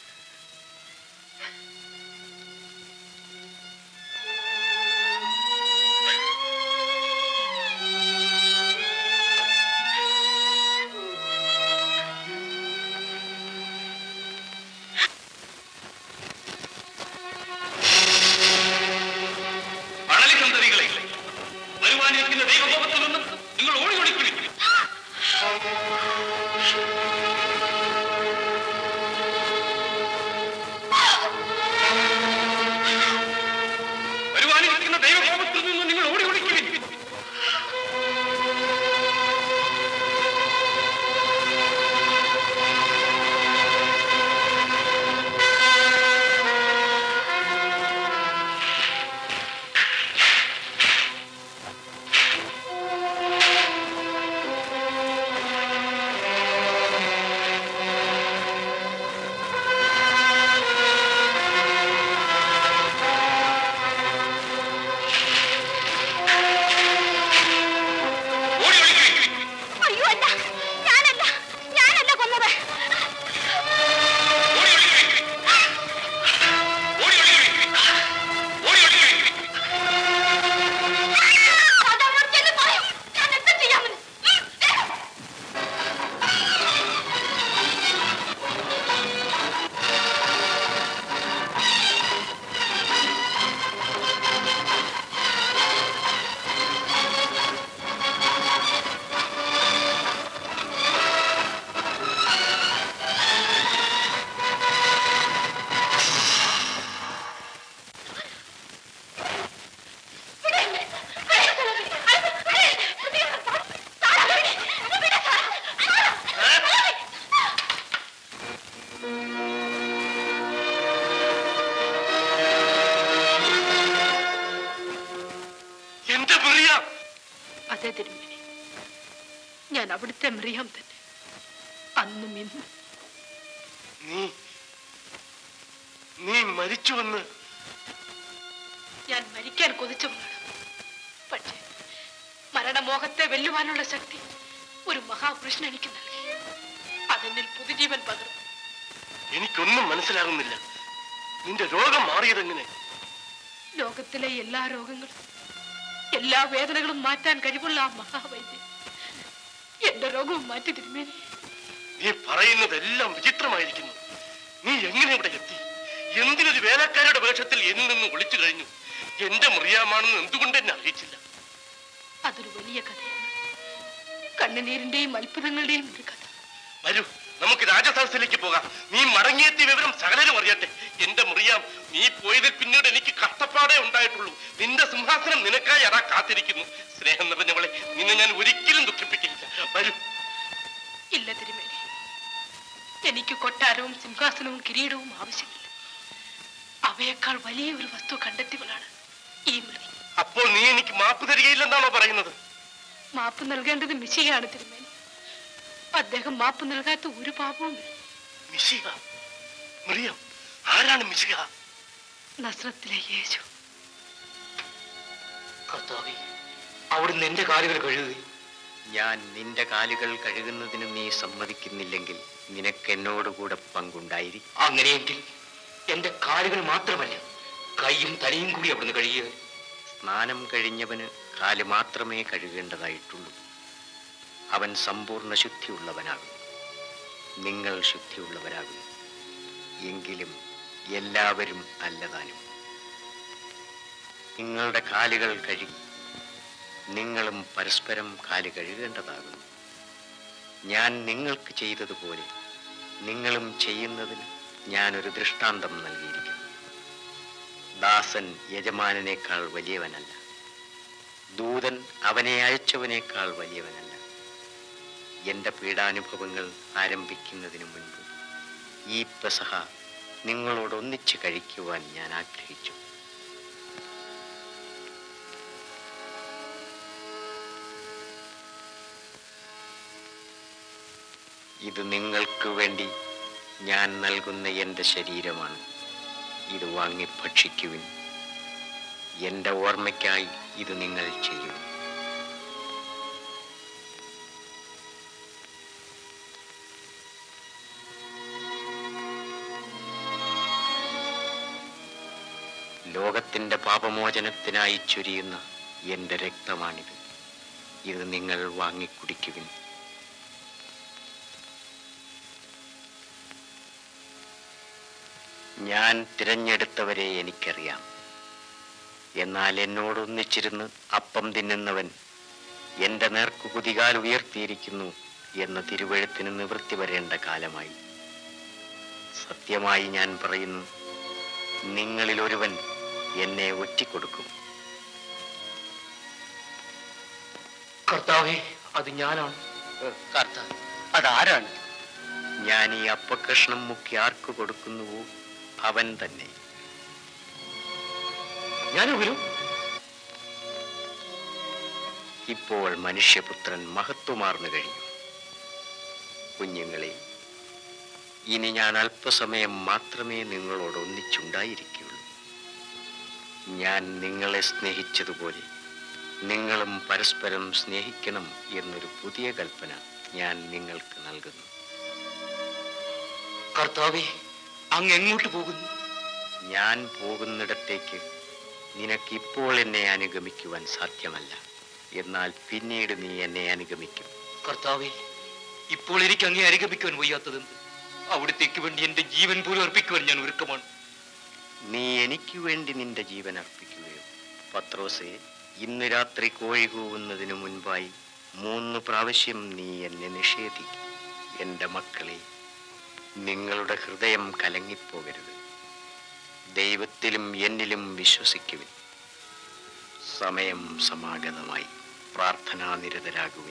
വരുവാനിരിക്കുന്ന ദൈവകോപത്തിൽ നിന്നും നിങ്ങൾ ഓടി ഓടിക്കൊള്ളിക്കും. വരുവാനിരിക്കുന്ന ദൈവകോപത്തിൽ നിന്നും നിങ്ങൾ ഓടി ഓടിക്കൊള്ളിക്കും. തിരുമേനി, ഞാൻ അവിടുത്തെ മറിയാം തന്നെ, അന്നും ഇന്നും. നീ നീ മരിച്ചുവെന്ന് ഞാൻ മരിക്കാൻ കൊതിച്ചവളാണ്. പക്ഷേ മരണമോഹത്തെ വെല്ലുവാനുള്ള ശക്തി ഒരു മഹാപുരുഷൻ എനിക്ക് നൽകി. അതെന്നിൽ പുതുജീവൻ പകർന്നു. എനിക്കൊന്നും മനസ്സിലാകുന്നില്ല. നിന്റെ രോഗം മാറിയതെങ്ങനെ? ലോകത്തിലെ എല്ലാ രോഗങ്ങളും എല്ലാ വേദനകളും മാറ്റാൻ കഴിവുള്ള ആ മഹാവൈദ്യൻ എന്റെ രോഗവും മാറ്റി തിരുമേനി. നീ പറയുന്നതെല്ലാം വിചിത്രമായിരിക്കുന്നു. നീ എങ്ങനെ ഇവിടെ എത്തി? എന്തിനൊരു വേലക്കാരുടെ വേഷത്തിൽ എന്നിൽ നിന്ന് ഒളിച്ചു കഴിഞ്ഞു? എന്റെ മറിയാമാണെന്ന് എന്തുകൊണ്ട് എന്നെ അറിയിച്ചില്ല? അതൊരു വലിയ കഥയാണ്. കണ്ണുനീരിന്റെയും അത്ഭുതങ്ങളുടെയും ഒരു കഥ. വരൂ, നമുക്ക് രാജസദസ്സിലേക്ക് പോകാം. നീ മടങ്ങിയെത്തിയ വിവരം സകലരും അറിയട്ടെ. എന്റെ മറിയാം, നീ പോയതിൽ പിന്നീട് എനിക്ക് കഷ്ടപ്പാടേ ഉണ്ടായിട്ടുള്ളൂ. നിന്റെ സിംഹാസനം നിനക്കായി അതാ കാത്തിരിക്കുന്നു. സ്നേഹം നിറഞ്ഞവളെ, നിന്നെ ഞാൻ ഒരിക്കലും ദുഃഖിപ്പിക്കില്ല. വരൂ. ഇല്ല തിരുമേനി, എനിക്ക് കൊട്ടാരവും സിംഹാസനവും കിരീടവും ആവശ്യമില്ല. അവയേക്കാൾ വലിയ ഒരു വസ്തു കണ്ടെത്തിയവളാണ് ഈ മൃതി. അപ്പോൾ നീ എനിക്ക് മാപ്പ് തരികയില്ലെന്നാണോ പറയുന്നത്? മാപ്പ് നൽകേണ്ടത് മിശിഹയാണ് തിരുമേനി. അദ്ദേഹം മാപ്പ് നൽകാത്ത ഒരു പാപവുമില്ല. മിശിഹ? മറിയം, ആരാണ് മിശിഹ? നസ്രത്തിലെ യേശു. കർത്താവേ, അവിടുന്ന് എന്റെ കാലുകൾ കഴുകി. ഞാൻ നിന്റെ കാലുകൾ കഴുകുന്നതിന് നീ സമ്മതിക്കുന്നില്ലെങ്കിൽ നിനക്ക് എന്നോടുകൂടെ പങ്കുണ്ടായിരിക്കും. അങ്ങനെയെങ്കിൽ എന്റെ കാലുകൾ മാത്രമല്ല, കൈയും തലയും കൂടി അവിടുന്ന് കഴുകിയത്. സ്നാനം കഴിഞ്ഞവന് കാല് മാത്രമേ കഴുകേണ്ടതായിട്ടുള്ളൂ. അവൻ സമ്പൂർണ്ണ ശുദ്ധിയുള്ളവനാകും. നിങ്ങൾ ശുദ്ധിയുള്ളവരാകും. എങ്കിലും എല്ലാവരും അല്ലതാനും. നിങ്ങളുടെ കാലുകൾ കഴുകി നിങ്ങളും പരസ്പരം കാല് കഴുകേണ്ടതാകുന്നു. ഞാൻ നിങ്ങൾക്ക് ചെയ്തതുപോലെ നിങ്ങളും ചെയ്യുന്നതിന് ഞാനൊരു ദൃഷ്ടാന്തം നൽകിയിരിക്കുന്നു. ദാസൻ യജമാനനേക്കാൾ വലിയവനല്ല, ദൂതൻ അവനെ അയച്ചവനേക്കാൾ വലിയവനല്ല. എന്റെ പീഡാനുഭവങ്ങൾ ആരംഭിക്കുന്നതിന് മുൻപ് ഈ പെസഹ നിങ്ങളോടൊന്നിച്ച് കഴിക്കുവാൻ ഞാൻ ആഗ്രഹിച്ചു. ഇത് നിങ്ങൾക്ക് വേണ്ടി ഞാൻ നൽകുന്ന എൻ്റെ ശരീരമാണ്. ഇത് വാങ്ങി ഭക്ഷിക്കുവിൻ. എൻ്റെ ഓർമ്മയ്ക്കായി ഇത് നിങ്ങൾ ചെയ്യൂ. ലോകത്തിൻ്റെ പാപമോചനത്തിനായി ചൊരിയുന്ന എൻ്റെ രക്തമാണിത്. ഇത് നിങ്ങൾ വാങ്ങിക്കുടിക്കുവിൻ. ഞാൻ തിരഞ്ഞെടുത്തവരെ എനിക്കറിയാം. എന്നാൽ എന്നോടൊന്നിച്ചിരുന്ന് അപ്പം തിന്നുന്നവൻ എൻ്റെ നേർക്കു കുതികാൽ ഉയർത്തിയിരിക്കുന്നു എന്ന തിരുവെഴുത്തിന് നിവൃത്തി വരേണ്ട കാലമായി. സത്യമായി ഞാൻ പറയുന്നു, നിങ്ങളിൽ ഒരുവൻ എന്നെ ഒറ്റിക്കൊടുക്കും. കർത്താവേ, അത് ഞാനാണ്. കർത്താവ്, അതാരാണ്? ഞാൻ ഈ അപ്പക്കഷ്ണം മുക്കി ആർക്ക് കൊടുക്കുന്നുവോ അവൻ തന്നെ. ഞാനൊരു ഇപ്പോൾ മനുഷ്യപുത്രൻ മഹത്വമാർന്നു കഴിഞ്ഞു. കുഞ്ഞുങ്ങളെ, ഇനി ഞാൻ അല്പസമയം മാത്രമേ നിങ്ങളോട് ഒന്നിച്ചുണ്ടായിരിക്കുകയുള്ളൂ. ഞാൻ നിങ്ങളെ സ്നേഹിച്ചതുപോലെ നിങ്ങളും പരസ്പരം സ്നേഹിക്കണം എന്നൊരു പുതിയ കൽപ്പന ഞാൻ നിങ്ങൾക്ക് നൽകുന്നു. കർത്താവേ, അങ്ങ് എങ്ങോട്ട് പോകുന്നു? ഞാൻ പോകുന്നിടത്തേക്ക് നിനക്കിപ്പോൾ എന്നെ അനുഗമിക്കുവാൻ സാധ്യമല്ല. എന്നാൽ പിന്നീട് നീ എന്നെ അനുഗമിക്കും. കർത്താവേ, ഇപ്പോൾ എനിക്ക് അങ്ങേ അനുഗമിക്കുവാൻ വയ്യാത്തതെന്ത്? അവിടത്തേക്ക് വേണ്ടി എന്റെ ജീവൻ പോലും അർപ്പിക്കുവാൻ ഞാൻ ഒരുക്കമാണ്. നീ എനിക്ക് വേണ്ടി നിന്റെ ജീവൻ അർപ്പിക്കുകയോ? പത്രോസേ, ഇന്ന് രാത്രി കോഴി കൂവുന്നതിനു മുൻപായി മൂന്ന് പ്രാവശ്യം നീ എന്നെ നിഷേധിക്കും. എൻ്റെ മക്കളെ, നിങ്ങളുടെ ഹൃദയം കലങ്ങിപ്പോകരുത്. ദൈവത്തിലും എന്നിലും വിശ്വസിക്കുവിൻ. സമയം സമാഗതമായി. പ്രാർത്ഥനാനിരതരാകുവിൻ.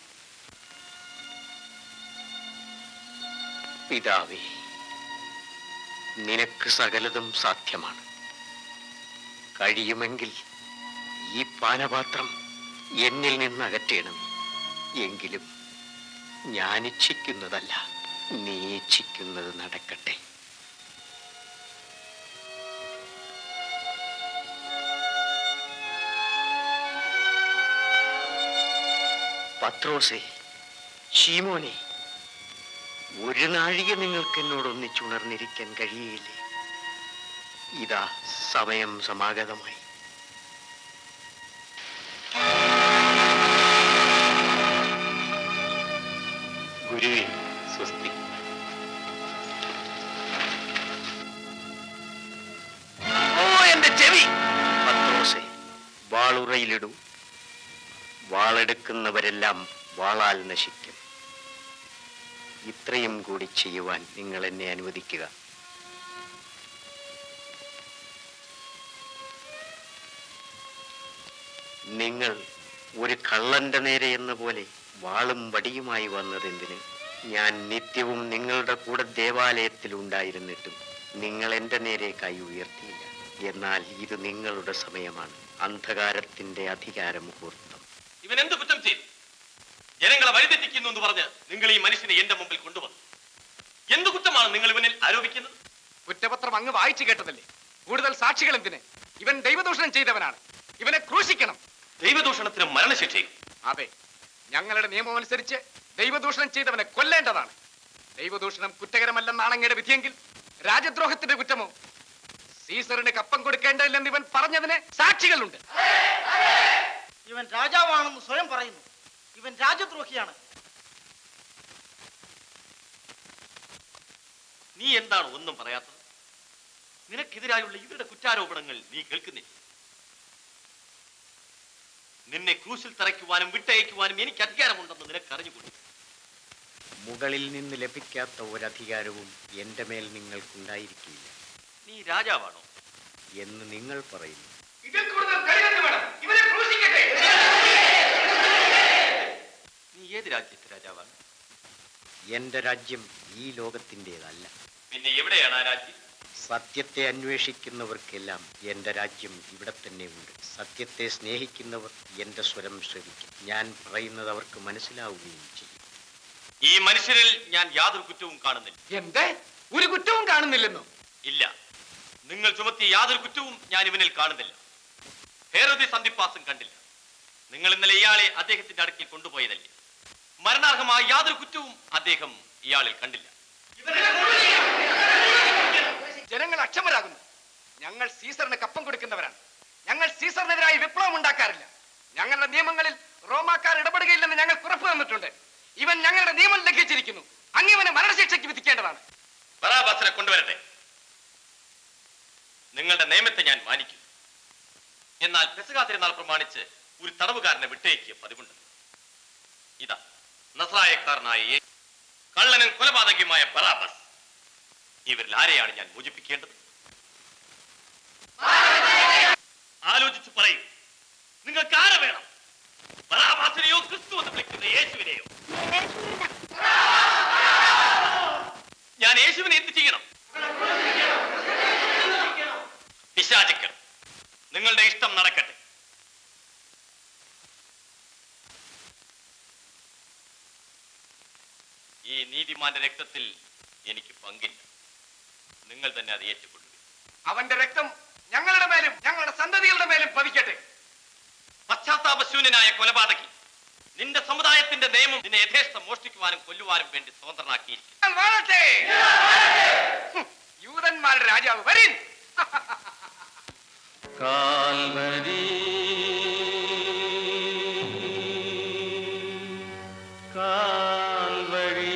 പിതാവേ, നിനക്ക് സകലതും സാധ്യമാണ്. കഴിയുമെങ്കിൽ ഈ പാനപാത്രം എന്നിൽ നിന്ന് അകറ്റണം. എങ്കിലും ഞാൻ ഇച്ഛിക്കുന്നതല്ല, നീ ഇച്ഛിക്കുന്നത് നടക്കട്ടെ. പത്രോസേ, ശീമോനെ, ഒരു നാഴിക നിങ്ങൾക്ക് എന്നോട് ഒന്നിച്ചുണർന്നിരിക്കാൻ കഴിയില്ലേ? ഇതാ സമയം സമാഗതമായി. ഗുരുവേ, സ്വസ്തി. ഓ, എന്റെ ചെവി! പത്രോസേ, വാളുറയിലിടൂ. വാളെടുക്കുന്നവരെല്ലാം വാളാൽ നശിക്കും. ഇത്രയും കൂടി ചെയ്യുവാൻ നിങ്ങൾ എന്നെ അനുവദിക്കുക. നിങ്ങൾ ഒരു കള്ളന്റെ നേരെ എന്ന പോലെ വാളും വടിയുമായി വന്നതെന്തിന്? ഞാൻ നിത്യവും നിങ്ങളുടെ കൂടെ ദേവാലയത്തിൽ ഉണ്ടായിരുന്നിട്ടും നിങ്ങൾ എന്റെ നേരെ കൈ ഉയർത്തിയില്ല. എന്നാൽ ഇത് നിങ്ങളുടെ സമയമാണ്, അന്ധകാരത്തിന്റെ അധികാര മുഹൂർത്തം. ഇവൻ എന്ത് കുറ്റം ചെയ്തു? ജനങ്ങളെ വഴിതെറ്റിക്കുന്നു എന്ന് പറഞ്ഞ് നിങ്ങൾ ഈ മനുഷ്യനെ എന്റെ മുമ്പിൽ കൊണ്ടുവന്നു. എന്ത് കുറ്റമാണ് നിങ്ങൾ ഇവനിൽ ആരോപിക്കുന്നത്? കുറ്റപത്രം അങ്ങ് വായിച്ചു കേട്ടതല്ലേ? കൂടുതൽ സാക്ഷികൾ എന്തിന്? ഇവൻ ദൈവദൂഷണം ചെയ്തവനാണ്. ഇവനെ ക്രൂശിക്കണം. ദൈവദൂഷണത്തിന് മരണശിക്ഷയും? അതെ, ഞങ്ങളുടെ നിയമം അനുസരിച്ച് ദൈവദൂഷണം ചെയ്തവനെ കൊല്ലേണ്ടതാണ്. ദൈവദൂഷണം കുറ്റകരമല്ലെന്നാണ് അങ്ങയുടെ വിധിയെങ്കിൽ രാജദ്രോഹത്തിന്റെ കുറ്റമോ? സീസറിന് കപ്പം കൊടുക്കേണ്ടതില്ലെന്ന് ഇവൻ പറഞ്ഞതിന് സാക്ഷികളുണ്ട്. ഇവൻ രാജാവാണെന്ന് സ്വയം പറയുന്നു. ഇവൻ രാജദ്രോഹിയാണ്. നീ എന്താണ് ഒന്നും പറയാത്തത്? നിനക്കെതിരായുള്ള ഇവരുടെ കുറ്റാരോപണങ്ങൾ നീ കേൾക്കുന്നില്ല. നിന്നെ ക്രൂശിൽ തറയ്ക്കുവാനും വിട്ടയക്കുവാനും എനിക്ക് അധികാരമുണ്ടെന്ന് നിനക്ക് അറിഞ്ഞുകൂടി. മുകളിൽ നിന്ന് ലഭിക്കാത്ത ഒരധികാരവും എന്റെ മേൽ നിങ്ങൾക്കുണ്ടായിരിക്കില്ല. നീ രാജാവാണോ എന്ന് നിങ്ങൾ പറയുന്നു. ഇതിൽ കൂടുതൽ കഴിവെന്ന് വേണം. ഇവനെ ക്രൂശിക്കട്ടെ. നീ ഏത് രാജ്യത്തെ രാജാവാണ്? എന്റെ രാജ്യം ഈ ലോകത്തിൻ്റെതല്ല. പിന്നെ എവിടെയാണ് ആ രാജ്യം? സത്യത്തെ അന്വേഷിക്കുന്നവർക്കെല്ലാം എന്റെ രാജ്യം ഇവിടെ തന്നെ ഉണ്ട്. സത്യത്തെ സ്നേഹിക്കുന്നവർ എന്റെ സ്വരം ശ്രവിക്കും. ഞാൻ പറയുന്നത് അവർക്ക് മനസ്സിലാവുകയും ചെയ്യും. ഈ മനുഷ്യരിൽ ഞാൻ യാതൊരു കുറ്റവും കാണുന്നില്ല. എന്തേ? ഒരു കുറ്റവും കാണുന്നില്ലെന്നോ? ഇല്ല, നിങ്ങൾ ചുമത്തിയ യാതൊരു കുറ്റവും ഞാൻ ഇവനിൽ കാണുന്നില്ല. ഹേരോദ്യസ് അന്തിപ്പാസും കണ്ടില്ല. നിങ്ങൾ ഇന്നലെ ഇയാളെ അദ്ദേഹത്തിന്റെ അടുക്കിൽ കൊണ്ടുപോയതല്ലേ? മരണാർഹമായ യാതൊരു കുറ്റവും അദ്ദേഹം ഇയാളിൽ കണ്ടില്ല. ജനങ്ങൾ അക്ഷമരാകുന്നു. ഞങ്ങൾ സീസറിന് കപ്പം കൊടുക്കുന്നവരാണ്. ഞങ്ങൾ സീസറിനെതിരായി വിപ്ലവം ഉണ്ടാക്കാറില്ല. ഞങ്ങളുടെ നിയമങ്ങളിൽ റോമാക്കാർ ഇടപെടുകയില്ലെന്ന് ഞങ്ങൾ ഉറപ്പ് തന്നിട്ടുണ്ട്. ഇവൻ ഞങ്ങളുടെ നിയമം ലംഘിച്ചിരിക്കുന്നു. അങ്ങിവനെ മരണശിക്ഷയ്ക്ക് വിധിക്കേണ്ടതാണ്. ബറാബാസിനെ കൊണ്ടുവരട്ടെ. നിങ്ങളുടെ നിയമത്തെ ഞാൻ മാനിക്കും. എന്നാൽ പെസഹാ തിരുനാൾ പ്രമാണിച്ച് ഒരു തടവുകാരനെ വിട്ടയക്കിയ പതിവുണ്ട്. ഇതാ നസ്രായക്കാരനായ യേശു, കള്ളനും കൊലപാതകയുമായ ബറാബാസ്. ഇവരിൽ ആരെയാണ് ഞാൻ മോചിപ്പിക്കേണ്ടത്? ആലോചിച്ച് പറയൂ. നിങ്ങൾക്ക് ആരെ വേണം? ബറാബാസിനെയോ ക്രിസ്തു എന്ന് വിളിക്കുന്ന യേശുവിനെയോ? ഞാൻ യേശുവിനെ എന്ത് ചെയ്യണം? പിശാചുക്കൾ, നിങ്ങളുടെ ഇഷ്ടം നടക്കട്ടെ. ഈ നീതിമാന്റെ രക്തത്തിൽ എനിക്ക് പങ്കില്ല. നിങ്ങൾ തന്നെ അത് ഏറ്റുകൊള്ളുക. അവന്റെ രക്തം ഞങ്ങളുടെ മേലും ഞങ്ങളുടെ സന്തതികളുടെ മേലും പതിക്കട്ടെ. പശ്ചാത്താപശൂന്യനായ കൊലപാതകി, നിന്റെ സമുദായത്തിന്റെ നിയമം നിന്നെ യഥേഷ്ടം മോഷ്ടിക്കുവാനും കൊല്ലുവാനും വേണ്ടി സ്വതന്ത്രനാക്കിയിരിക്കും. വാഴട്ടെ. യൂതന്മാരുടെ രാജാവ് വരീൻ. കാൽവരി കാൽവരി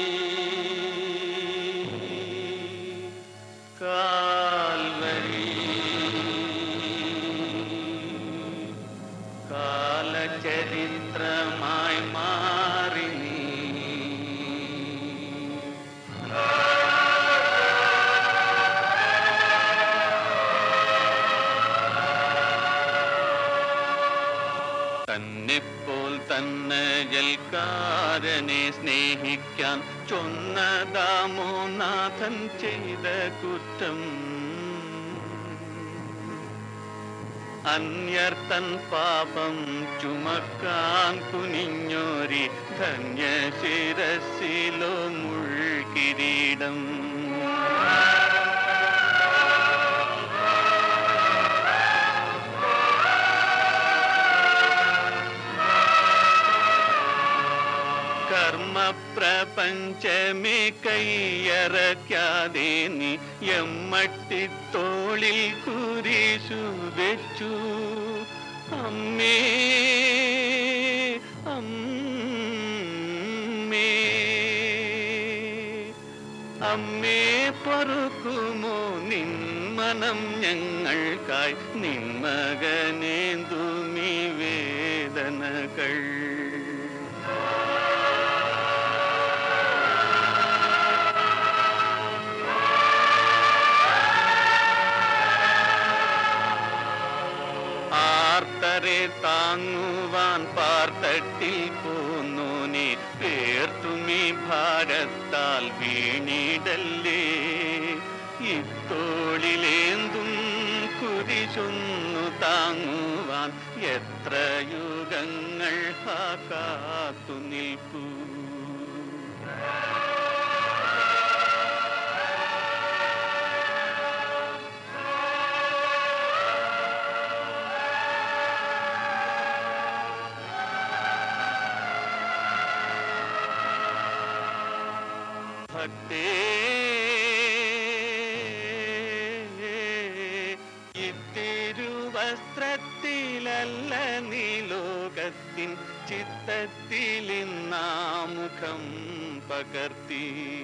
കാൽവരി കാലചരിത്രമായി മാറി നീ. തന്നെപ്പോൾ തന്നയൽക്കാരനെ സ്നേഹിക്കാൻ ചൊന്നദാമോനാഥൻ ചെയ്ത കുറ്റം അന്യർത്തൻ പാപം ചുമക്കാൻ കുനിഞ്ഞോരി ധന്യശിരസിലോ മുൾക്കിരീടം. കർമ്മപ്രപഞ്ചമേ കയ്യറക്കാതെ നീ എമ്മട്ടിത്തോളിൽ കുരിശു വെച്ചു. അമ്മേ അമ്മേ അമ്മേ പൊറുക്കുമോ നിൻ മനം ഞങ്ങൾക്കായി നിൻ മകനേന്തുമി വേദനകൾ. ആർത്തരെ താങ്ങുവാൻ പാർത്തട്ടിൽ പോന്നോനെ പേർത്തുമി ഭാരത്താൽ വീണിടല്ലേ. ഇത്തോളിലേന്തും കുരിശൊന്നു താങ്ങുവാൻ എത്ര യുഗങ്ങൾ കാത്തു നിൽപ്പൂ. ഭക്തേ ഇത്തിരുവസ്ത്രത്തിലല്ല നീ ലോകത്തിൻ ചിത്തത്തിലിന്നാമുഖം പകർത്തി.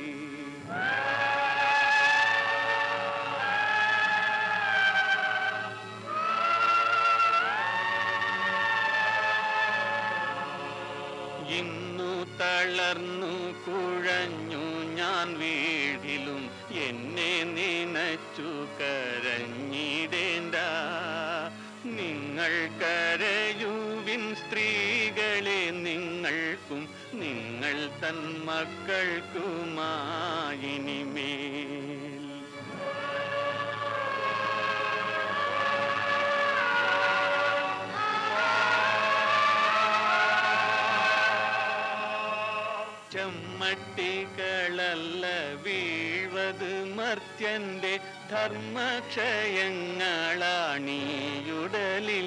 ഇന്നു തളർന്നു കുഴഞ്ഞു ഞാൻ വീടിലും എന്നെ നനച്ചു കരഞ്ഞിടേണ്ട. നിങ്ങൾ കരയുവിൻ സ്ത്രീകളെ, നിങ്ങൾക്കും നിങ്ങൾ തൻ മക്കൾക്കുമായിനിമേൽ. ചെമ്മട്ടികളല്ല വീഴ്വത് മർത്യന്റെ ധർമ്മക്ഷയങ്ങളാണിയുടലിൽ.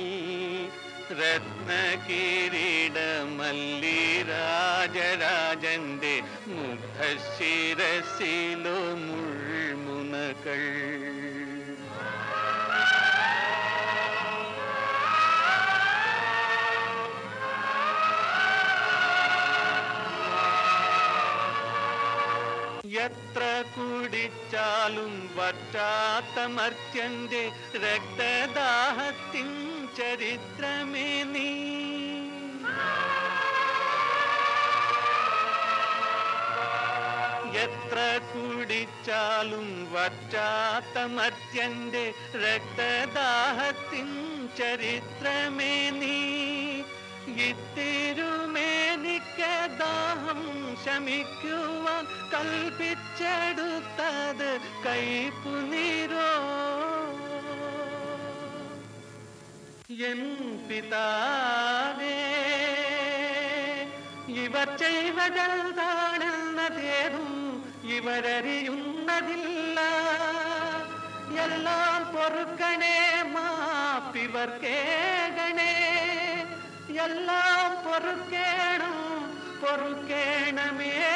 രത്നകിരീടമല്ലി രാജരാജന്റെ മുഗ്ധശിരസിലോ മുൾമുനകൾ. എത്ര കുടിച്ചാലും വറ്റാത്ത മർത്യന്റെ രക്തദാഹത്തിൻ ചരിത്രമേ നീ. എത്ര കുടിച്ചാലും വറ്റാത്ത മർത്യന്റെ രക്തദാഹത്തിൻ ചരിത്രമേ നീ. ഇത്തിരുമേനിക്ക് ദാഹം ശമിക്കുവാൻ കൽപ്പിച്ചെടുത്തത് കൈപ്പുനീരോ. എൻ പിതാവേ, ഇവർ ചെയ്വതാണെന്നതേതും ഇവരറിയുന്നതില്ല. എല്ലാം പൊറുക്കണേ, മാപ്പിവർ കേകണേ. എല്ലാം പൊറുക്കേണം പൊറുക്കേണമേ